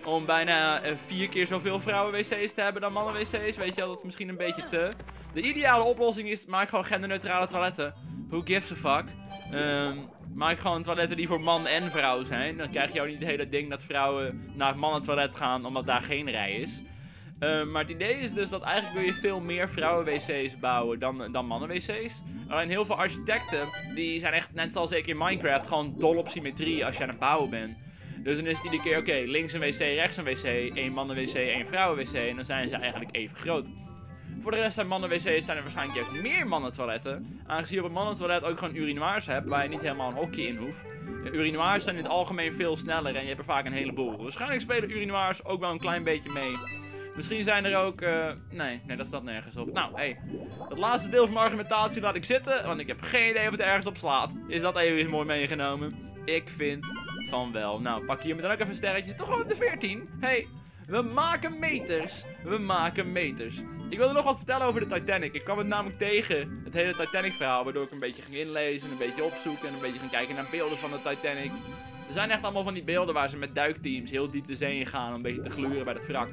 om bijna uh, vier keer zoveel vrouwen-wc's te hebben dan mannen-wc's. Weet je wel, dat is misschien een beetje te. De ideale oplossing is, maak gewoon genderneutrale toiletten. Who gives a fuck? Um, maak gewoon toiletten die voor man en vrouw zijn. Dan krijg je ook niet het hele ding dat vrouwen naar het mannentoilet gaan omdat daar geen rij is. Uh, maar het idee is dus dat eigenlijk wil je veel meer vrouwen-wc's bouwen dan, dan mannen-wc's. Alleen heel veel architecten, die zijn echt, net zoals ik in Minecraft, gewoon dol op symmetrie als je aan het bouwen bent. Dus dan is het iedere keer, oké, okay, links een wc, rechts een wc, één mannen-wc, één vrouwen-wc. En dan zijn ze eigenlijk even groot. Voor de rest zijn mannen-wc's zijn er waarschijnlijk juist meer mannen-toiletten. Aangezien je op een mannen-toilet ook gewoon urinoirs hebt, waar je niet helemaal een hokje in hoeft. De urinoirs zijn in het algemeen veel sneller en je hebt er vaak een heleboel. Waarschijnlijk spelen urinoirs ook wel een klein beetje mee. Misschien zijn er ook... Uh, nee, nee, dat staat nergens op. Nou, hé. Hey, dat laatste deel van mijn argumentatie laat ik zitten, want ik heb geen idee of het ergens op slaat. Is dat even eens mooi meegenomen? Ik vind van wel. Nou, pak hier meteen ook even een sterretje. Toch gewoon de veertien. Hé, hey, we maken meters. We maken meters. Ik wilde nog wat vertellen over de Titanic. Ik kwam het namelijk tegen, het hele Titanic verhaal, waardoor ik een beetje ging inlezen, een beetje opzoeken en een beetje ging kijken naar beelden van de Titanic. Er zijn echt allemaal van die beelden waar ze met duikteams heel diep de zee in gaan om een beetje te gluren bij het wrak.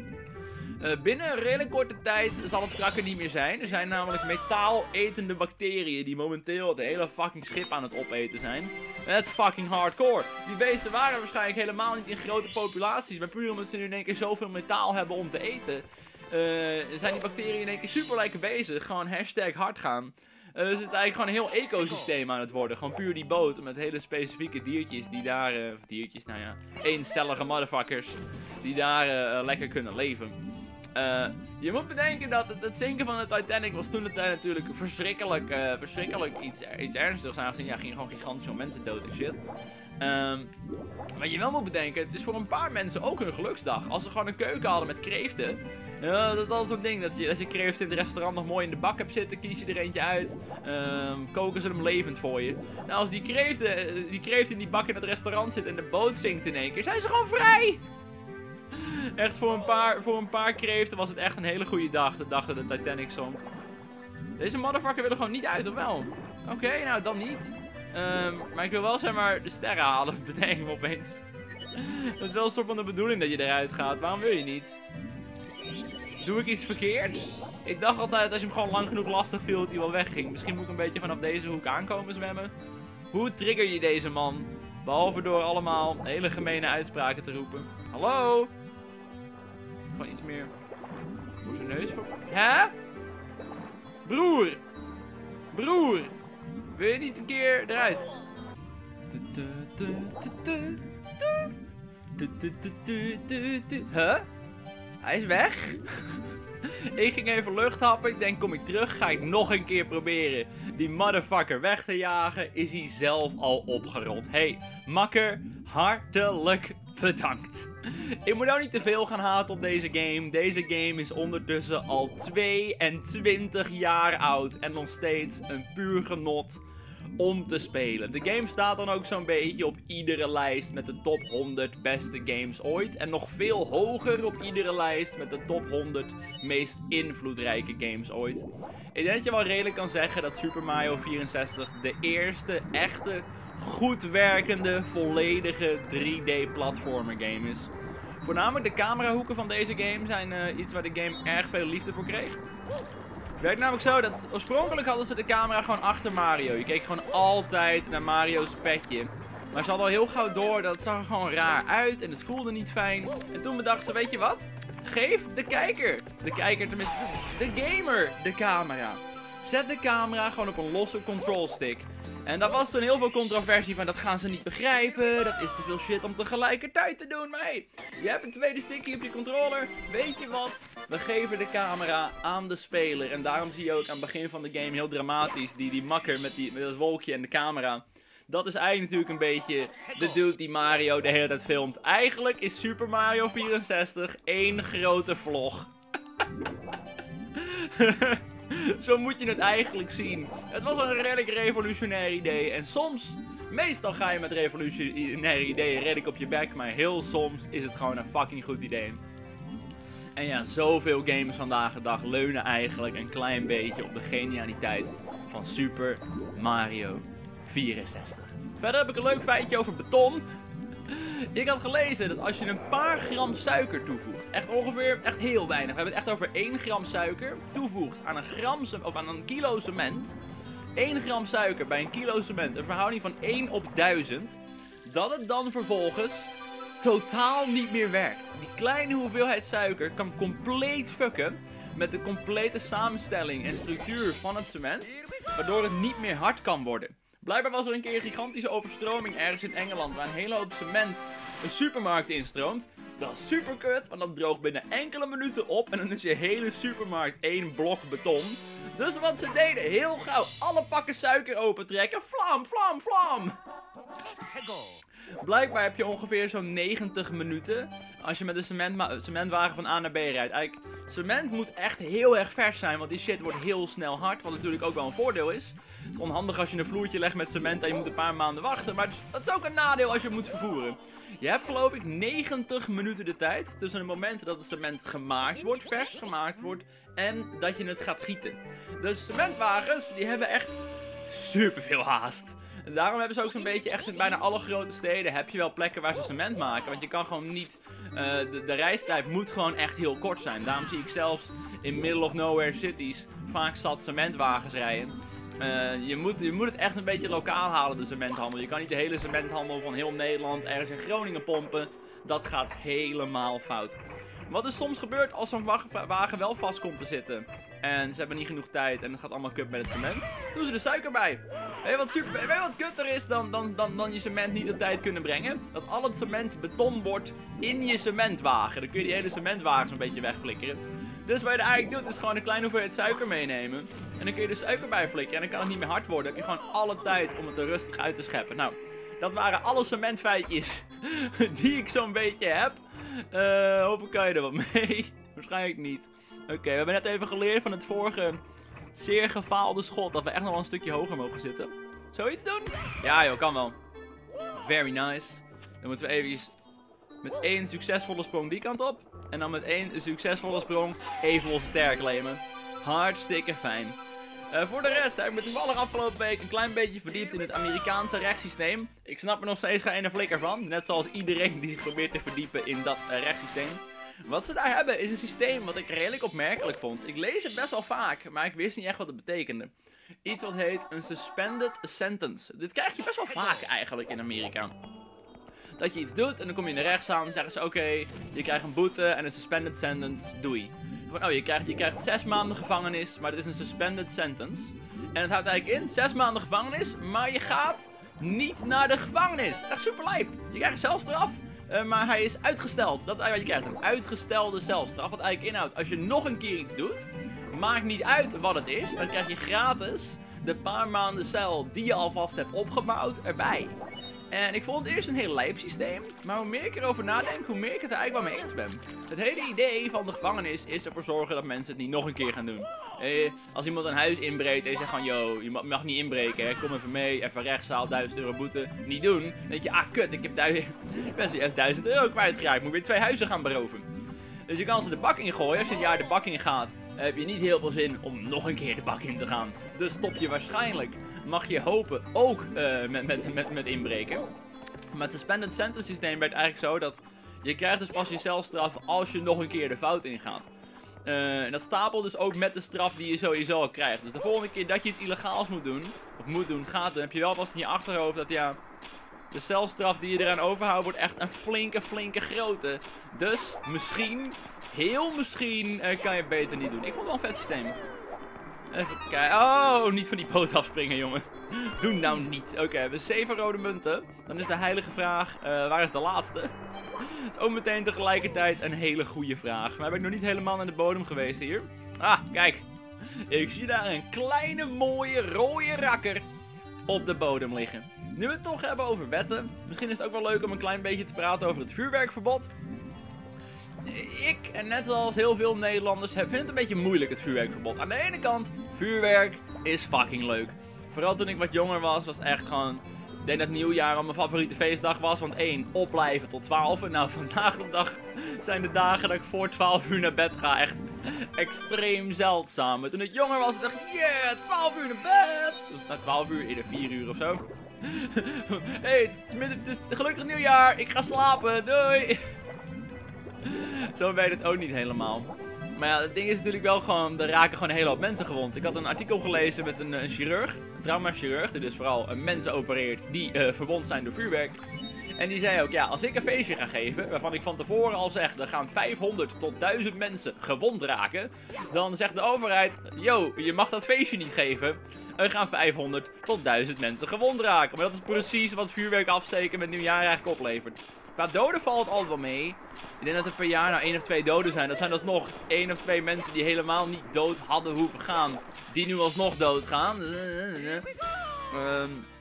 Uh, binnen een redelijk korte tijd zal het wrak er niet meer zijn. Er zijn namelijk metaal-etende bacteriën die momenteel het hele fucking schip aan het opeten zijn. Het fucking hardcore. Die beesten waren waarschijnlijk helemaal niet in grote populaties, maar puur omdat ze nu in één keer zoveel metaal hebben om te eten, uh, zijn die bacteriën in één keer super lekker bezig. Gewoon hashtag hard gaan. Uh, dus het is eigenlijk gewoon een heel ecosysteem aan het worden. Gewoon puur die boot met hele specifieke diertjes die daar, uh, diertjes, nou ja, eencellige motherfuckers, die daar uh, lekker kunnen leven. Uh, je moet bedenken dat het, het zinken van de Titanic was toen de tijd natuurlijk verschrikkelijk, uh, verschrikkelijk iets, iets ernstigs. Aangezien, ja, gingen gewoon gigantisch veel mensen dood en shit. Um, wat je wel moet bedenken, het is voor een paar mensen ook hun geluksdag. Als ze gewoon een keuken hadden met kreeften. Uh, dat is altijd zo'n ding, dat je, als je kreeften in het restaurant nog mooi in de bak hebt zitten, kies je er eentje uit. Um, koken ze hem levend voor je. Nou, als die kreeften, die kreeften in die bak in het restaurant zit en de boot zinkt in één keer, zijn ze gewoon vrij! Echt, voor een, paar, voor een paar kreeften was het echt een hele goede dag, de dag dat de Titanic zonk. Deze motherfucker wil er gewoon niet uit, of wel? Oké, okay, nou dan niet. Um, maar ik wil wel, zeg maar, de sterren halen, bedenk ik me opeens. Dat is wel een soort van de bedoeling dat je eruit gaat, waarom wil je niet? Doe ik iets verkeerd? Ik dacht altijd, als je hem gewoon lang genoeg lastig viel, dat hij wel wegging. Misschien moet ik een beetje vanaf deze hoek aankomen zwemmen. Hoe trigger je deze man? Behalve door allemaal hele gemene uitspraken te roepen. Hallo? Gewoon iets meer voor zijn neus voor. Hè? Broer! Broer! Wil je niet een keer eruit? Huh? Hij is weg? Ik ging even lucht happen. Ik denk, kom ik terug, ga ik nog een keer proberen die motherfucker weg te jagen. Is hij zelf al opgerold. Hey, makker, hartelijk bedankt. Ik moet ook niet te veel gaan haten op deze game. Deze game is ondertussen al tweeëntwintig jaar oud. En nog steeds een puur genot om te spelen. De game staat dan ook zo'n beetje op iedere lijst met de top honderd beste games ooit. En nog veel hoger op iedere lijst met de top honderd meest invloedrijke games ooit. Ik denk dat je wel redelijk kan zeggen dat Super Mario vierenzestig de eerste echte, goed werkende, volledige drie D platformer game is. Voornamelijk de camerahoeken van deze game zijn uh, iets waar de game erg veel liefde voor kreeg. Het werkt namelijk zo dat oorspronkelijk hadden ze de camera gewoon achter Mario. Je keek gewoon altijd naar Mario's petje. Maar ze hadden al heel gauw door dat het zag er gewoon raar uit en het voelde niet fijn. En toen bedachten ze, weet je wat? Geef de kijker, de kijker tenminste, de, de gamer, de camera. Zet de camera gewoon op een losse control stick. En daar was toen heel veel controversie van, dat gaan ze niet begrijpen, dat is te veel shit om tegelijkertijd te doen. Maar hey, je hebt een tweede stickje op je controller, weet je wat? We geven de camera aan de speler. En daarom zie je ook aan het begin van de game heel dramatisch die, die makker met, die, met dat wolkje en de camera. Dat is eigenlijk natuurlijk een beetje de dude die Mario de hele tijd filmt. Eigenlijk is Super Mario vierenzestig één grote vlog. Zo moet je het eigenlijk zien. Het was een redelijk revolutionair idee. En soms, meestal ga je met revolutionaire ideeën redelijk op je bek. Maar heel soms is het gewoon een fucking goed idee. En ja, zoveel games vandaag de dag leunen eigenlijk een klein beetje op de genialiteit van Super Mario vierenzestig. Verder heb ik een leuk feitje over beton. Ik had gelezen dat als je een paar gram suiker toevoegt, echt ongeveer, echt heel weinig, we hebben het echt over één gram suiker, toevoegt aan een gram, of aan een kilo cement, één gram suiker bij een kilo cement, een verhouding van één op duizend, dat het dan vervolgens totaal niet meer werkt. Die kleine hoeveelheid suiker kan compleet fucken met de complete samenstelling en structuur van het cement, waardoor het niet meer hard kan worden. Blijkbaar was er een keer een gigantische overstroming ergens in Engeland, waar een hele hoop cement een supermarkt instroomt. Dat is super kut, want dat droogt binnen enkele minuten op en dan is je hele supermarkt één blok beton. Dus wat ze deden, heel gauw alle pakken suiker opentrekken, vlam, vlam, vlam. Blijkbaar heb je ongeveer zo'n negentig minuten als je met een cementma- cementwagen van A naar B rijdt. Eigenlijk, cement moet echt heel erg vers zijn, want die shit wordt heel snel hard, wat natuurlijk ook wel een voordeel is. Het is onhandig als je een vloertje legt met cement en je moet een paar maanden wachten, maar het is, het is ook een nadeel als je het moet vervoeren. Je hebt geloof ik negentig minuten de tijd tussen het moment dat het cement gemaakt wordt, vers gemaakt wordt, en dat je het gaat gieten. Dus cementwagens, die hebben echt superveel haast. En daarom hebben ze ook zo'n beetje, echt in bijna alle grote steden heb je wel plekken waar ze cement maken. Want je kan gewoon niet, uh, de, de reistijd moet gewoon echt heel kort zijn. Daarom zie ik zelfs in middle of nowhere cities vaak zat cementwagens rijden. Uh, je, moet, je moet het echt een beetje lokaal halen, de cementhandel. Je kan niet de hele cementhandel van heel Nederland ergens in Groningen pompen. Dat gaat helemaal fout. Wat er soms gebeurt als zo'n wagen wel vast komt te zitten en ze hebben niet genoeg tijd en het gaat allemaal kut met het cement, doen ze er suiker bij. Weet je wat, super, weet je wat kutter is dan, dan, dan, dan je cement niet op tijd kunnen brengen? Dat al het cement beton wordt in je cementwagen. Dan kun je die hele cementwagen zo'n beetje wegflikkeren. Dus wat je er eigenlijk doet is gewoon een kleine hoeveelheid suiker meenemen. En dan kun je er suiker bij flikkeren en dan kan het niet meer hard worden. Dan heb je gewoon alle tijd om het er rustig uit te scheppen. Nou, dat waren alle cementfeitjes die ik zo'n beetje heb. Uh, hopelijk kan je er wat mee. Waarschijnlijk niet. Oké, okay, we hebben net even geleerd van het vorige zeer gefaalde schot dat we echt nog wel een stukje hoger mogen zitten. Zoiets doen? Ja joh, kan wel. Very nice. Dan moeten we eventjes met één succesvolle sprong die kant op. En dan met één succesvolle sprong even onze ster claimen. Hartstikke fijn. Uh, voor de rest heb ik me toevallig afgelopen week een klein beetje verdiept in het Amerikaanse rechtssysteem. Ik snap er nog steeds geen ene flikker van. Net zoals iedereen die zich probeert te verdiepen in dat uh, rechtssysteem. Wat ze daar hebben is een systeem wat ik redelijk opmerkelijk vond. Ik lees het best wel vaak, maar ik wist niet echt wat het betekende. Iets wat heet een suspended sentence. Dit krijg je best wel vaak eigenlijk in Amerika. Dat je iets doet en dan kom je in de rechtszaal en dan zeggen ze oké, okay, je krijgt een boete en een suspended sentence, doei. Van, oh, je krijgt, je krijgt zes maanden gevangenis, maar het is een suspended sentence. En het houdt eigenlijk in, zes maanden gevangenis, maar je gaat niet naar de gevangenis. Het is echt super lijp. Je krijgt celstraf, uh, maar hij is uitgesteld. Dat is eigenlijk wat je krijgt, een uitgestelde celstraf. Wat eigenlijk inhoudt, als je nog een keer iets doet, maakt niet uit wat het is, dan krijg je gratis de paar maanden cel die je alvast hebt opgebouwd erbij. En ik vond het eerst een heel lijp systeem, maar hoe meer ik erover nadenk, hoe meer ik het er eigenlijk wel mee eens ben. Het hele idee van de gevangenis is ervoor zorgen dat mensen het niet nog een keer gaan doen. Eh, als iemand een huis inbreekt en je zegt van, yo, je mag, mag niet inbreken, hè. Kom even mee, even rechtszaal, duizend euro boete. Niet doen, dan denk je, ah kut, ik heb duizend, ik ben zojuist duizend euro kwijtgeraakt, ik moet weer twee huizen gaan beroven. Dus je kan ze de bak ingooien, als je een jaar de bak in gaat, heb je niet heel veel zin om nog een keer de bak in te gaan. Dus stop je waarschijnlijk, mag je hopen, ook uh, met, met, met, met inbreken. Maar het suspended sentence systeem werkt eigenlijk zo dat je krijgt dus pas je celstraf als je nog een keer de fout ingaat. Uh, en dat stapelt dus ook met de straf die je sowieso al krijgt. Dus de volgende keer dat je iets illegaals moet doen, of moet doen, gaat, dan heb je wel vast in je achterhoofd dat ja, de celstraf die je eraan overhoudt wordt echt een flinke, flinke grote. Dus misschien, heel misschien, uh, kan je het beter niet doen. Ik vond het wel een vet systeem. Even kijken. Oh, niet van die boot afspringen, jongen. Doe nou niet. Oké, okay, we hebben zeven rode munten. Dan is de heilige vraag, uh, waar is de laatste? Dat is ook meteen tegelijkertijd een hele goede vraag. Maar ben ik nog niet helemaal naar de bodem geweest hier. Ah, kijk. Ik zie daar een kleine, mooie, rode rakker op de bodem liggen. Nu we het toch hebben over wetten. Misschien is het ook wel leuk om een klein beetje te praten over het vuurwerkverbod. Ik, en net zoals heel veel Nederlanders, vind het een beetje moeilijk, het vuurwerkverbod. Aan de ene kant, vuurwerk is fucking leuk. Vooral toen ik wat jonger was, was echt gewoon... Ik denk dat nieuwjaar al mijn favoriete feestdag was, want één, opblijven tot twaalf. Nou, vandaag de dag zijn de dagen dat ik voor twaalf uur naar bed ga echt extreem zeldzaam. Toen ik jonger was, dacht ik, yeah, twaalf uur naar bed. Nou, twaalf uur, eerder vier uur of zo. Hé, hey, het is midden, het is gelukkig nieuwjaar. Ik ga slapen. Doei. Zo werkt het ook niet helemaal. Maar ja, het ding is natuurlijk wel gewoon, er raken gewoon een hele hoop mensen gewond. Ik had een artikel gelezen met een, een chirurg, een traumachirurg, die dus vooral uh, mensen opereert die uh, verwond zijn door vuurwerk. En die zei ook, ja, als ik een feestje ga geven, waarvan ik van tevoren al zeg, er gaan vijfhonderd tot duizend mensen gewond raken, dan zegt de overheid, yo, je mag dat feestje niet geven. Er gaan vijfhonderd tot duizend mensen gewond raken. Maar dat is precies wat vuurwerk afsteken met nieuwjaar eigenlijk oplevert. Qua doden valt het altijd wel mee. Ik denk dat er per jaar nou één of twee doden zijn. Dat zijn alsnog één of twee mensen die helemaal niet dood hadden hoeven gaan. Die nu alsnog doodgaan. Um,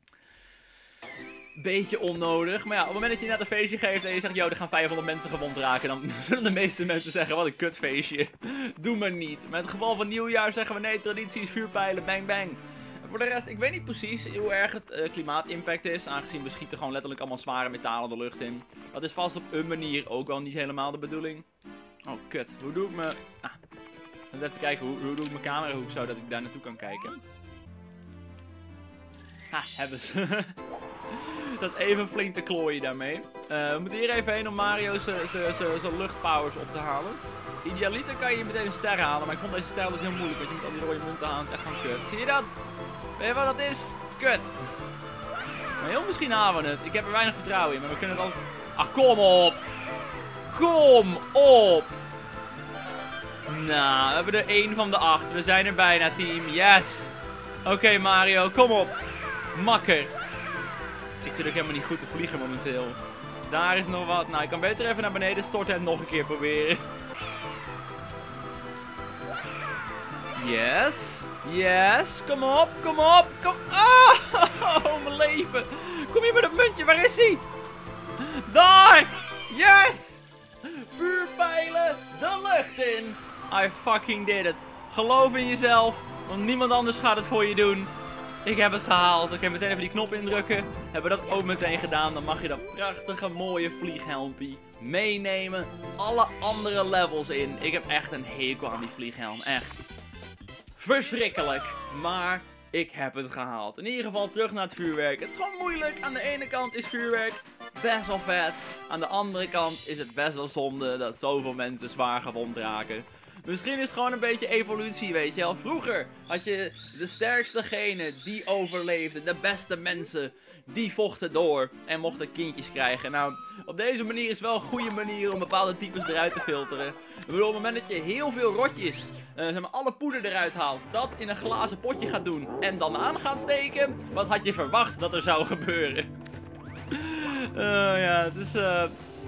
beetje onnodig. Maar ja, op het moment dat je net een feestje geeft en je zegt, yo, er gaan vijfhonderd mensen gewond raken. Dan zullen de meeste mensen zeggen, wat een kutfeestje. Doe maar niet. Maar in het geval van nieuwjaar zeggen we, nee, tradities, vuurpijlen, bang bang. Voor de rest, ik weet niet precies hoe erg het uh, klimaatimpact is, aangezien we schieten gewoon letterlijk allemaal zware metalen de lucht in. Dat is vast op een manier ook wel niet helemaal de bedoeling. Oh, kut. Hoe doe ik me... Ah, even kijken, hoe, hoe doe ik mijn camerahoek zo dat ik daar naartoe kan kijken. Ha, hebben ze. Dat even flink te klooien daarmee. Uh, we moeten hier even heen om Mario zijn luchtpowers op te halen. Idealiter kan je meteen een ster halen, maar ik vond deze ster ook heel moeilijk, want je moet al die rode munten halen, het is echt gewoon kut. Zie je dat? Weet je wat dat is? Kut. Maar heel misschien halen we het. Ik heb er weinig vertrouwen in, maar we kunnen het al... Ah, kom op! Kom op! Nou, we hebben er één van de acht. We zijn er bijna, team. Yes! Oké, okay, Mario, kom op! Makker! Ik zit ook helemaal niet goed te vliegen momenteel. Daar is nog wat. Nou, ik kan beter even naar beneden storten en nog een keer proberen. Yes. Yes. Kom op. Kom op. Kom. Oh, mijn leven. Kom hier met dat muntje. Waar is hij? Daar. Yes. Vuurpijlen de lucht in. I fucking did it. Geloof in jezelf. Want niemand anders gaat het voor je doen. Ik heb het gehaald. Oké, okay, meteen even die knop indrukken. Hebben we dat ook meteen gedaan. Dan mag je dat prachtige mooie vlieghelmpje meenemen. Alle andere levels in. Ik heb echt een hekel aan die vlieghelm. Echt. Verschrikkelijk. Maar ik heb het gehaald. In ieder geval terug naar het vuurwerk. Het is gewoon moeilijk. Aan de ene kant is vuurwerk best wel vet. Aan de andere kant is het best wel zonde dat zoveel mensen zwaar gewond raken. Misschien is het gewoon een beetje evolutie, weet je wel. Vroeger had je de sterkste genen die overleefden. De beste mensen die vochten door en mochten kindjes krijgen. Nou, op deze manier is wel een goede manier om bepaalde types eruit te filteren. Ik bedoel, op het moment dat je heel veel rotjes, uh, zeg maar, alle poeder eruit haalt, dat in een glazen potje gaat doen en dan aan gaat steken, wat had je verwacht dat er zou gebeuren? Uh, ja, het is... Uh...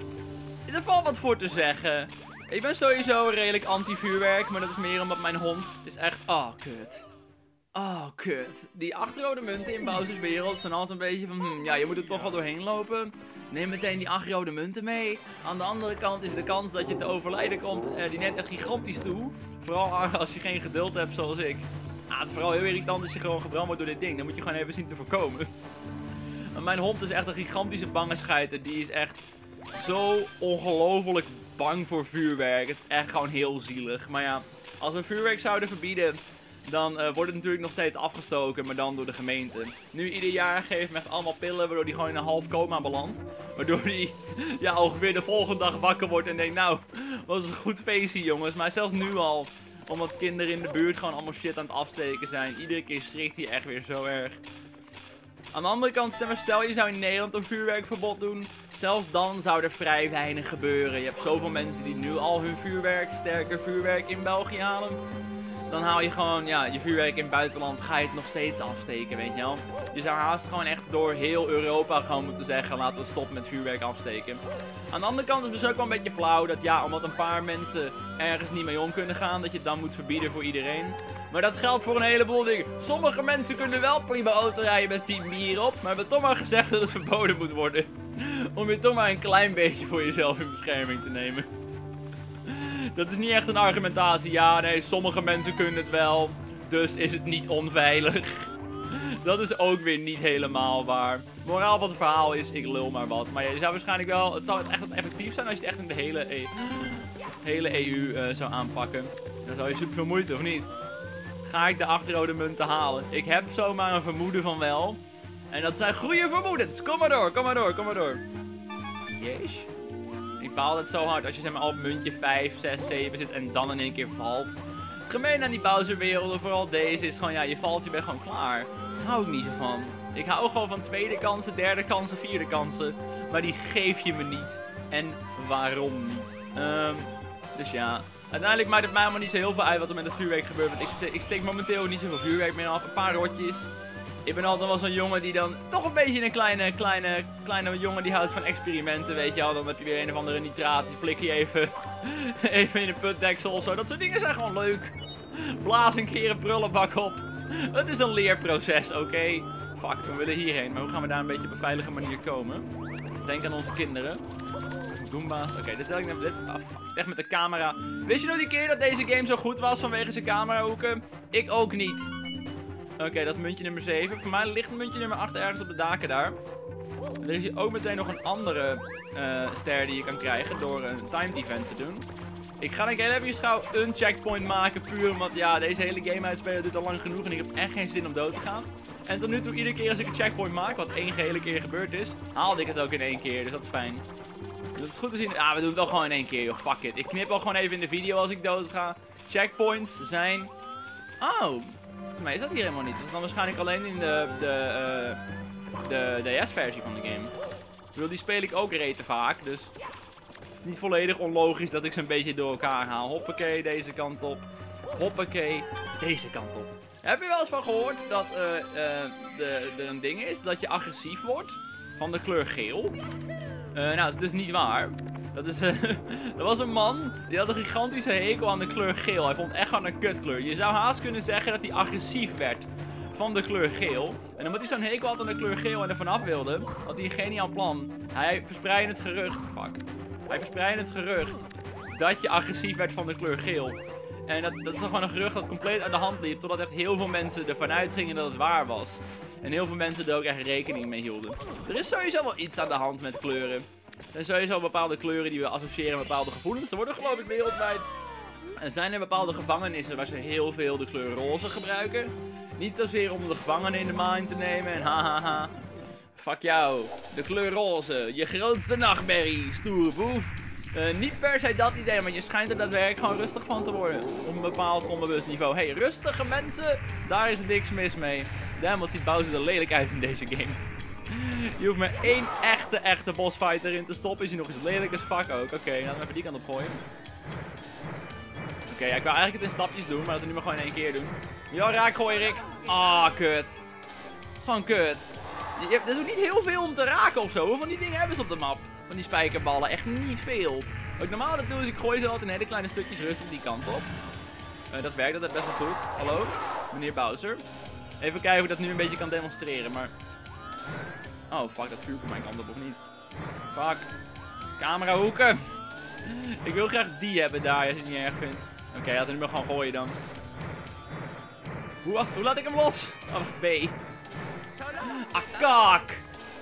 Er valt wat voor te zeggen. Ik ben sowieso redelijk anti-vuurwerk, maar dat is meer omdat mijn hond is echt... Oh, kut. Oh, kut. Die acht rode munten in Bowser's wereld zijn altijd een beetje van... Hmm, ja, je moet er toch wel doorheen lopen. Neem meteen die acht rode munten mee. Aan de andere kant is de kans dat je te overlijden komt, uh, die neemt echt gigantisch toe. Vooral als je geen geduld hebt zoals ik. Ah, het is vooral heel irritant als je gewoon gebrand wordt door dit ding. Dan moet je gewoon even zien te voorkomen. Maar mijn hond is echt een gigantische bange scheiter. Die is echt zo ongelooflijk bang voor vuurwerk. Het is echt gewoon heel zielig. Maar ja, als we vuurwerk zouden verbieden, dan uh, wordt het natuurlijk nog steeds afgestoken, maar dan door de gemeente. Nu ieder jaar geeft me echt allemaal pillen, waardoor die gewoon in een half coma belandt. Waardoor die ja, ongeveer de volgende dag wakker wordt en denkt, nou, wat is een goed feestje jongens. Maar zelfs nu al, omdat kinderen in de buurt gewoon allemaal shit aan het afsteken zijn. Iedere keer schrikt hij echt weer zo erg. Aan de andere kant, stel je zou in Nederland een vuurwerkverbod doen. Zelfs dan zou er vrij weinig gebeuren. Je hebt zoveel mensen die nu al hun vuurwerk, sterker vuurwerk in België halen. Dan haal je gewoon, ja, je vuurwerk in het buitenland, ga je het nog steeds afsteken, weet je wel. Je zou haast gewoon echt door heel Europa gewoon moeten zeggen, laten we stoppen met vuurwerk afsteken. Aan de andere kant is het dus ook wel een beetje flauw dat, ja, omdat een paar mensen ergens niet mee om kunnen gaan, dat je het dan moet verbieden voor iedereen. Maar dat geldt voor een heleboel dingen. Sommige mensen kunnen wel prima autorijden met tien bier op, maar hebben toch maar gezegd dat het verboden moet worden. Om je toch maar een klein beetje voor jezelf in bescherming te nemen. Dat is niet echt een argumentatie. Ja, nee, sommige mensen kunnen het wel, dus is het niet onveilig. Dat is ook weer niet helemaal waar. Moraal van het verhaal is, ik lul maar wat. Maar je zou waarschijnlijk wel, het zou echt effectief zijn als je het echt in de hele, e hele E U uh, zou aanpakken. Dan zou je super veel moeite, of niet? Ga ik de acht rode munten halen? Ik heb zomaar een vermoeden van wel. En dat zijn goede vermoedens. Kom maar door, kom maar door, kom maar door. Jeez. Ik baal het zo hard als je zeg maar al op muntje vijf, zes, zeven zit en dan in één keer valt. Het gemeen aan die Bowser-werelden, vooral deze, is gewoon ja, je valt, je bent gewoon klaar. Daar hou ik niet zo van. Ik hou gewoon van tweede kansen, derde kansen, vierde kansen. Maar die geef je me niet. En waarom niet? Um, dus ja, uiteindelijk maakt het mij helemaal niet zo heel veel uit wat er met het vuurwerk gebeurt. Want ik, ste ik steek momenteel niet zoveel vuurwerk meer af. Een paar rotjes. Ik ben altijd wel zo'n jongen die dan toch een beetje een kleine, kleine, kleine jongen die houdt van experimenten, weet je wel. Dan heb je weer een of andere nitraat, die flik je even, even in een putdeksel of zo. Dat soort dingen zijn gewoon leuk. Blaas een keer een prullenbak op. Het is een leerproces, oké? Okay? Fuck, we willen hierheen, maar hoe gaan we daar een beetje op een veilige manier komen? Denk aan onze kinderen. Goomba's. Oké, okay, dit tel ik net. Dit. Ah, fuck. Ik zit echt met de camera. Wist je nog die keer dat deze game zo goed was vanwege zijn camerahoeken? Ik ook niet. Oké, okay, dat is muntje nummer zeven. Voor mij ligt muntje nummer acht ergens op de daken daar. En er is hier ook meteen nog een andere uh, ster die je kan krijgen door een timed event te doen. Ik ga denk ik heel even gauw een checkpoint maken, puur omdat ja, deze hele game uitspelen duurt al lang genoeg en ik heb echt geen zin om dood te gaan. En tot nu toe, iedere keer als ik een checkpoint maak, wat één gehele keer gebeurd is, haalde ik het ook in één keer, dus dat is fijn. Dus dat is goed te zien. Ja, we doen het wel gewoon in één keer, joh. Fuck it. Ik knip wel gewoon even in de video als ik dood ga. Checkpoints zijn... Oh, voor mij is dat hier helemaal niet. Dat is dan waarschijnlijk alleen in de, de, uh, de D S-versie van de game. Ik bedoel, die speel ik ook rete vaak, dus... Het is niet volledig onlogisch dat ik ze een beetje door elkaar haal. Hoppakee, deze kant op. Hoppakee, deze kant op. Heb je wel eens van gehoord dat uh, uh, de, de, een ding is dat je agressief wordt van de kleur geel? Uh, nou, dat is dus niet waar. Dat is, uh, er was een man, die had een gigantische hekel aan de kleur geel. Hij vond echt gewoon een kutkleur. Je zou haast kunnen zeggen dat hij agressief werd van de kleur geel. En omdat hij zo'n hekel had aan de kleur geel en er vanaf wilde, had hij een geniaal plan. Hij verspreidde het gerucht, fuck. Hij verspreidde het gerucht dat je agressief werd van de kleur geel. En dat, dat is gewoon een gerucht dat compleet uit de hand liep, totdat echt heel veel mensen ervan uitgingen dat het waar was. En heel veel mensen er ook echt rekening mee hielden. Er is sowieso wel iets aan de hand met kleuren. Er zijn sowieso bepaalde kleuren die we associëren met bepaalde gevoelens. Er worden geloof ik wereldwijd... Er zijn er bepaalde gevangenissen waar ze heel veel de kleur roze gebruiken. Niet zozeer om de gevangenen in de mind te nemen en hahaha. Fuck jou. De kleur roze. Je grootste nachtmerrie, stoere boef. Uh, niet per se dat idee, maar je schijnt er daadwerkelijk gewoon rustig van te worden. Op een bepaald onbewust niveau. Hey, rustige mensen, daar is niks mis mee. Damn, wat ziet Bowser er lelijk uit in deze game. Je hoeft maar één echte, echte bossfight erin te stoppen. Is hij nog eens lelijk als fuck ook. Oké, okay, laten we even die kant op gooien. Oké, okay, ja, ik wil eigenlijk het in stapjes doen, maar dat we nu maar gewoon in één keer doen. Ja, raak gooien, Rick. Ah, kut. Het is gewoon kut. Je hebt, er is ook niet heel veel om te raken of zo. Hoeveel van die dingen hebben ze op de map? Van die spijkerballen. Echt niet veel. Wat ik normaal dat doe is ik gooi ze altijd in hele kleine stukjes rustig die kant op. Uh, dat werkt dat best wel goed. Hallo? Meneer Bowser. Even kijken of ik dat nu een beetje kan demonstreren, maar... Oh, fuck, dat vuur komt mijn kant op of niet? Fuck. Camerahoeken. Ik wil graag die hebben daar, als je het niet erg vindt. Oké, okay, laten we nu maar gewoon gooien dan. Hoe, wacht, hoe laat ik hem los? Oh, wacht, B. Ah, kak!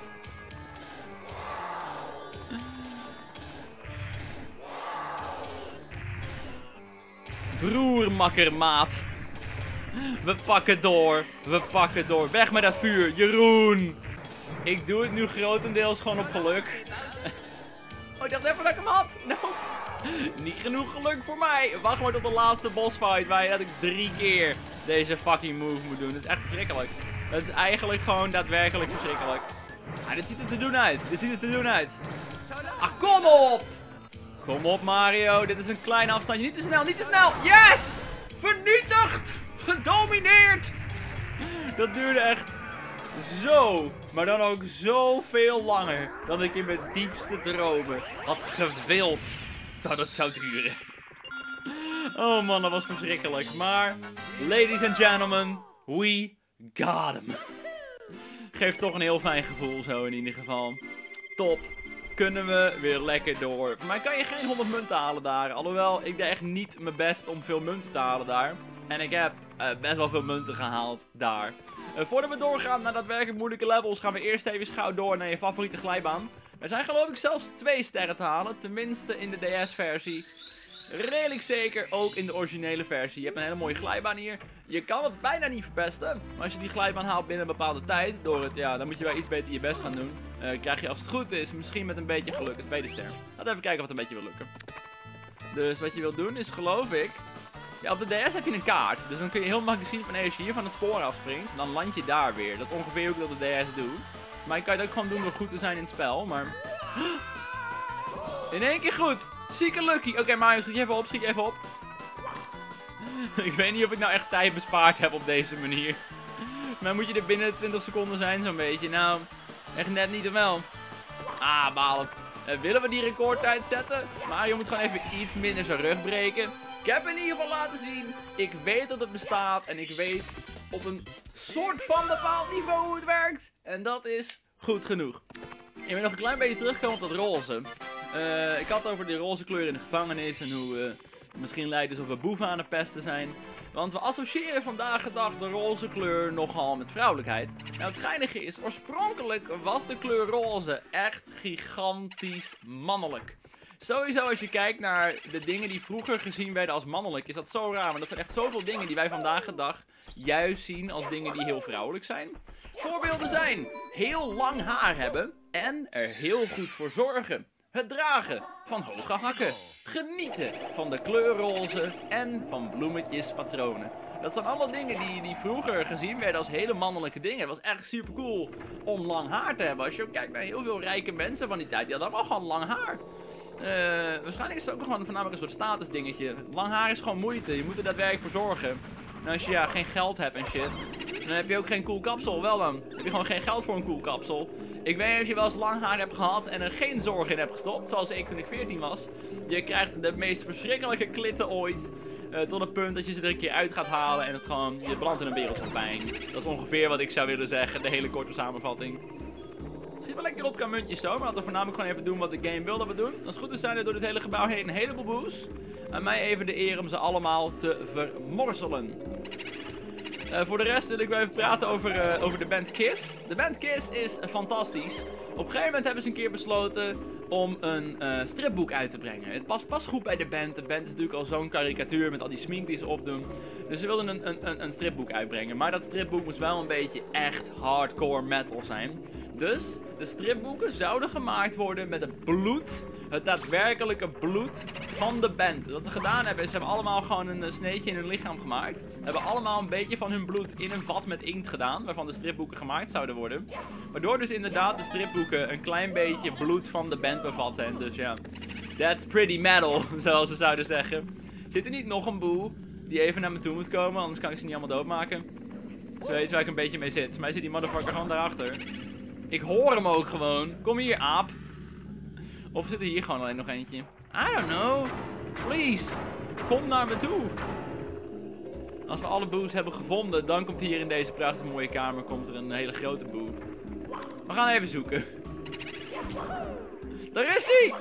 Broer, makker, maat. We pakken door. We pakken door. Weg met dat vuur. Jeroen. Ik doe het nu grotendeels gewoon op geluk. Oh, ik dacht even dat ik hem had. No. Niet genoeg geluk voor mij. Wacht maar tot de laatste bossfight. Waar je dat ik drie keer deze fucking move moet doen. Dat is echt verschrikkelijk. Dat is eigenlijk gewoon daadwerkelijk verschrikkelijk. Ah, dit ziet er te doen uit. Dit ziet er te doen uit. Ah, kom op. Kom op, Mario. Dit is een klein afstandje. Niet te snel, niet te snel. Yes! Vernietigd! Gedomineerd! Dat duurde echt zo, maar dan ook zoveel langer dan ik in mijn diepste dromen had gewild dat het zou duren. Oh man, dat was verschrikkelijk. Maar, ladies and gentlemen, we got him. Geeft toch een heel fijn gevoel zo in ieder geval. Top. Kunnen we weer lekker door. Voor mij kan je geen honderd munten halen daar. Alhoewel, ik deed echt niet mijn best om veel munten te halen daar. En ik heb uh, best wel veel munten gehaald daar. Uh, voordat we doorgaan naar daadwerkelijk moeilijke levels, gaan we eerst even schouw door naar je favoriete glijbaan. Er zijn geloof ik zelfs twee sterren te halen. Tenminste in de D S-versie. redelijk zeker ook in de originele versie. Je hebt een hele mooie glijbaan hier. Je kan het bijna niet verpesten. Maar als je die glijbaan haalt binnen een bepaalde tijd, door het, ja, dan moet je wel iets beter je best gaan doen. Uh, krijg je als het goed is, misschien met een beetje geluk, een tweede ster. Laten we even kijken of het een beetje wil lukken. Dus wat je wilt doen is, geloof ik... Ja, op de D S heb je een kaart. Dus dan kun je heel makkelijk zien van, hey, als je hier van het spoor afspringt, dan land je daar weer. Dat is ongeveer hoe ik dat op de D S doe. Maar je kan het ook gewoon doen door goed te zijn in het spel, maar... In één keer goed! Zieke lucky! Oké, okay, Mario, schiet je even op, schiet je even op. Ik weet niet of ik nou echt tijd bespaard heb op deze manier. Maar moet je er binnen twintig seconden zijn, zo'n beetje? Nou, echt net niet of wel. Ah, balen. Uh, willen we die recordtijd zetten? Mario moet gewoon even iets minder zijn rug breken. Ik heb in ieder geval laten zien, ik weet dat het bestaat en ik weet op een soort van bepaald niveau hoe het werkt. En dat is goed genoeg. Ik wil nog een klein beetje terugkomen op dat roze. Uh, ik had het over die roze kleur in de gevangenis en hoe uh, het misschien lijkt alsof we boeven aan het pesten zijn. Want we associëren vandaag de dag de roze kleur nogal met vrouwelijkheid. En het geinige is, oorspronkelijk was de kleur roze echt gigantisch mannelijk. Sowieso als je kijkt naar de dingen die vroeger gezien werden als mannelijk, is dat zo raar. Maar dat zijn echt zoveel dingen die wij vandaag de dag juist zien als dingen die heel vrouwelijk zijn. Voorbeelden zijn heel lang haar hebben en er heel goed voor zorgen. Het dragen van hoge hakken. Genieten van de kleur roze en van bloemetjespatronen. Dat zijn allemaal dingen die, die vroeger gezien werden als hele mannelijke dingen. Het was echt super cool om lang haar te hebben. Als je ook kijkt naar heel veel rijke mensen van die tijd, die hadden allemaal gewoon lang haar. Uh, waarschijnlijk is het ook gewoon voornamelijk een soort status dingetje. Lang haar is gewoon moeite, je moet er daadwerkelijk voor zorgen. En als je ja, geen geld hebt en shit, dan heb je ook geen cool kapsel. Wel dan, dan heb je gewoon geen geld voor een cool kapsel. Ik weet niet of je wel eens lang haar hebt gehad en er geen zorg in hebt gestopt, zoals ik toen ik veertien was. Je krijgt de meest verschrikkelijke klitten ooit. Uh, tot het punt dat je ze er een keer uit gaat halen en het gewoon, je belandt in een wereld van pijn. Dat is ongeveer wat ik zou willen zeggen, de hele korte samenvatting. Zit wel lekker op qua muntjes zo, maar laten we voornamelijk gewoon even doen wat de game wil dat we doen. Als het goed is zijn er door dit hele gebouw heen een heleboel boos. Aan mij even de eer om ze allemaal te vermorzelen. Uh, voor de rest wil ik wel even praten over, uh, over de band Kiss. De band Kiss is uh, fantastisch. Op een gegeven moment hebben ze een keer besloten om een uh, stripboek uit te brengen. Het past pas goed bij de band. De band is natuurlijk al zo'n karikatuur met al die smink die ze opdoen. Dus ze wilden een, een, een stripboek uitbrengen. Maar dat stripboek moest wel een beetje echt hardcore metal zijn. Dus de stripboeken zouden gemaakt worden met het bloed, het daadwerkelijke bloed van de band. Wat ze gedaan hebben is, ze hebben allemaal gewoon een sneetje in hun lichaam gemaakt. Hebben allemaal een beetje van hun bloed in een vat met inkt gedaan, waarvan de stripboeken gemaakt zouden worden. Waardoor dus inderdaad de stripboeken een klein beetje bloed van de band bevatten. En dus ja, that's pretty metal, zoals ze zouden zeggen. Zit er niet nog een boe die even naar me toe moet komen, anders kan ik ze niet allemaal doodmaken? Dat is wel iets waar ik een beetje mee zit. Volgens mij zit die motherfucker gewoon daarachter. Ik hoor hem ook gewoon. Kom hier, aap. Of zit er hier gewoon alleen nog eentje? I don't know. Please. Kom naar me toe. Als we alle boos hebben gevonden, dan komt hier in deze prachtige mooie kamer komt er een hele grote boe. We gaan even zoeken. Daar is hij!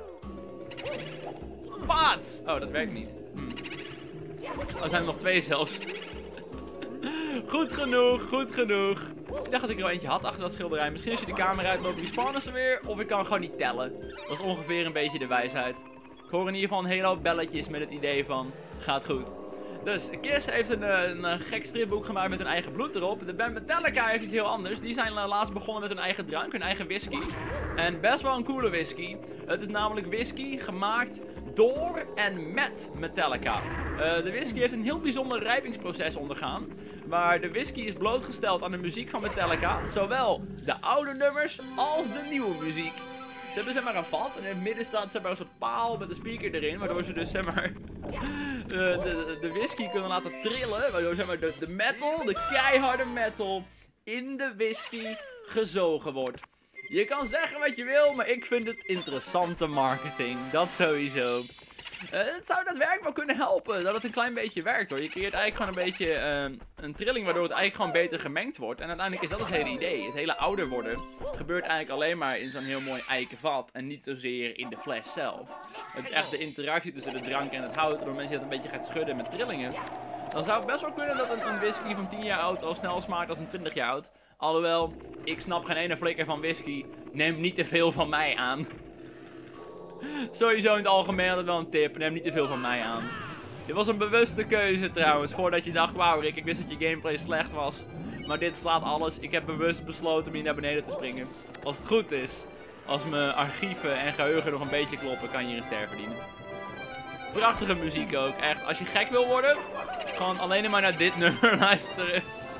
Paat! Oh, dat werkt niet. Hm. Oh, er zijn er nog twee zelfs. Goed genoeg, goed genoeg. Ik dacht dat ik er al eentje had achter dat schilderij. Misschien als je de camera uitloopt, respawnen ze weer. Of ik kan gewoon niet tellen. Dat is ongeveer een beetje de wijsheid. Ik hoor in ieder geval een hele hoop belletjes met het idee van, gaat goed. Dus, Kiss heeft een, een, een gek stripboek gemaakt met hun eigen bloed erop. De band Metallica heeft iets heel anders. Die zijn uh, laatst begonnen met hun eigen drank, hun eigen whisky. En best wel een coole whisky. Het is namelijk whisky gemaakt door en met Metallica. Uh, de whisky heeft een heel bijzonder rijpingsproces ondergaan. Waar de whisky is blootgesteld aan de muziek van Metallica. Zowel de oude nummers als de nieuwe muziek. Ze hebben zeg maar een vat en in het midden staat zeg maar een soort paal met een speaker erin. Waardoor ze dus zeg maar de, de, de whisky kunnen laten trillen. Waardoor zeg maar de, de metal, de keiharde metal in de whisky gezogen wordt. Je kan zeggen wat je wil, maar ik vind het interessante marketing. Dat sowieso. Uh, het zou daadwerkelijk wel kunnen helpen dat het een klein beetje werkt hoor. Je creëert eigenlijk gewoon een beetje uh, een trilling waardoor het eigenlijk gewoon beter gemengd wordt. En uiteindelijk is dat het hele idee. Het hele ouder worden gebeurt eigenlijk alleen maar in zo'n heel mooi eiken vat en niet zozeer in de fles zelf. Het is echt de interactie tussen de drank en het hout. Door mensen die dat een beetje gaat schudden met trillingen. Dan zou het best wel kunnen dat een, een whisky van tien jaar oud al snel smaakt als een twintig jaar oud. Alhoewel, ik snap geen ene flikker van whisky. Neem niet te veel van mij aan. Sowieso in het algemeen altijd wel een tip. Neem niet te veel van mij aan. Dit was een bewuste keuze trouwens. Voordat je dacht, wauw Rick, ik wist dat je gameplay slecht was. Maar dit slaat alles. Ik heb bewust besloten om hier naar beneden te springen. Als het goed is. Als mijn archieven en geheugen nog een beetje kloppen, kan je hier een ster verdienen. Prachtige muziek ook. Echt, als je gek wil worden, gewoon alleen maar naar dit nummer luisteren.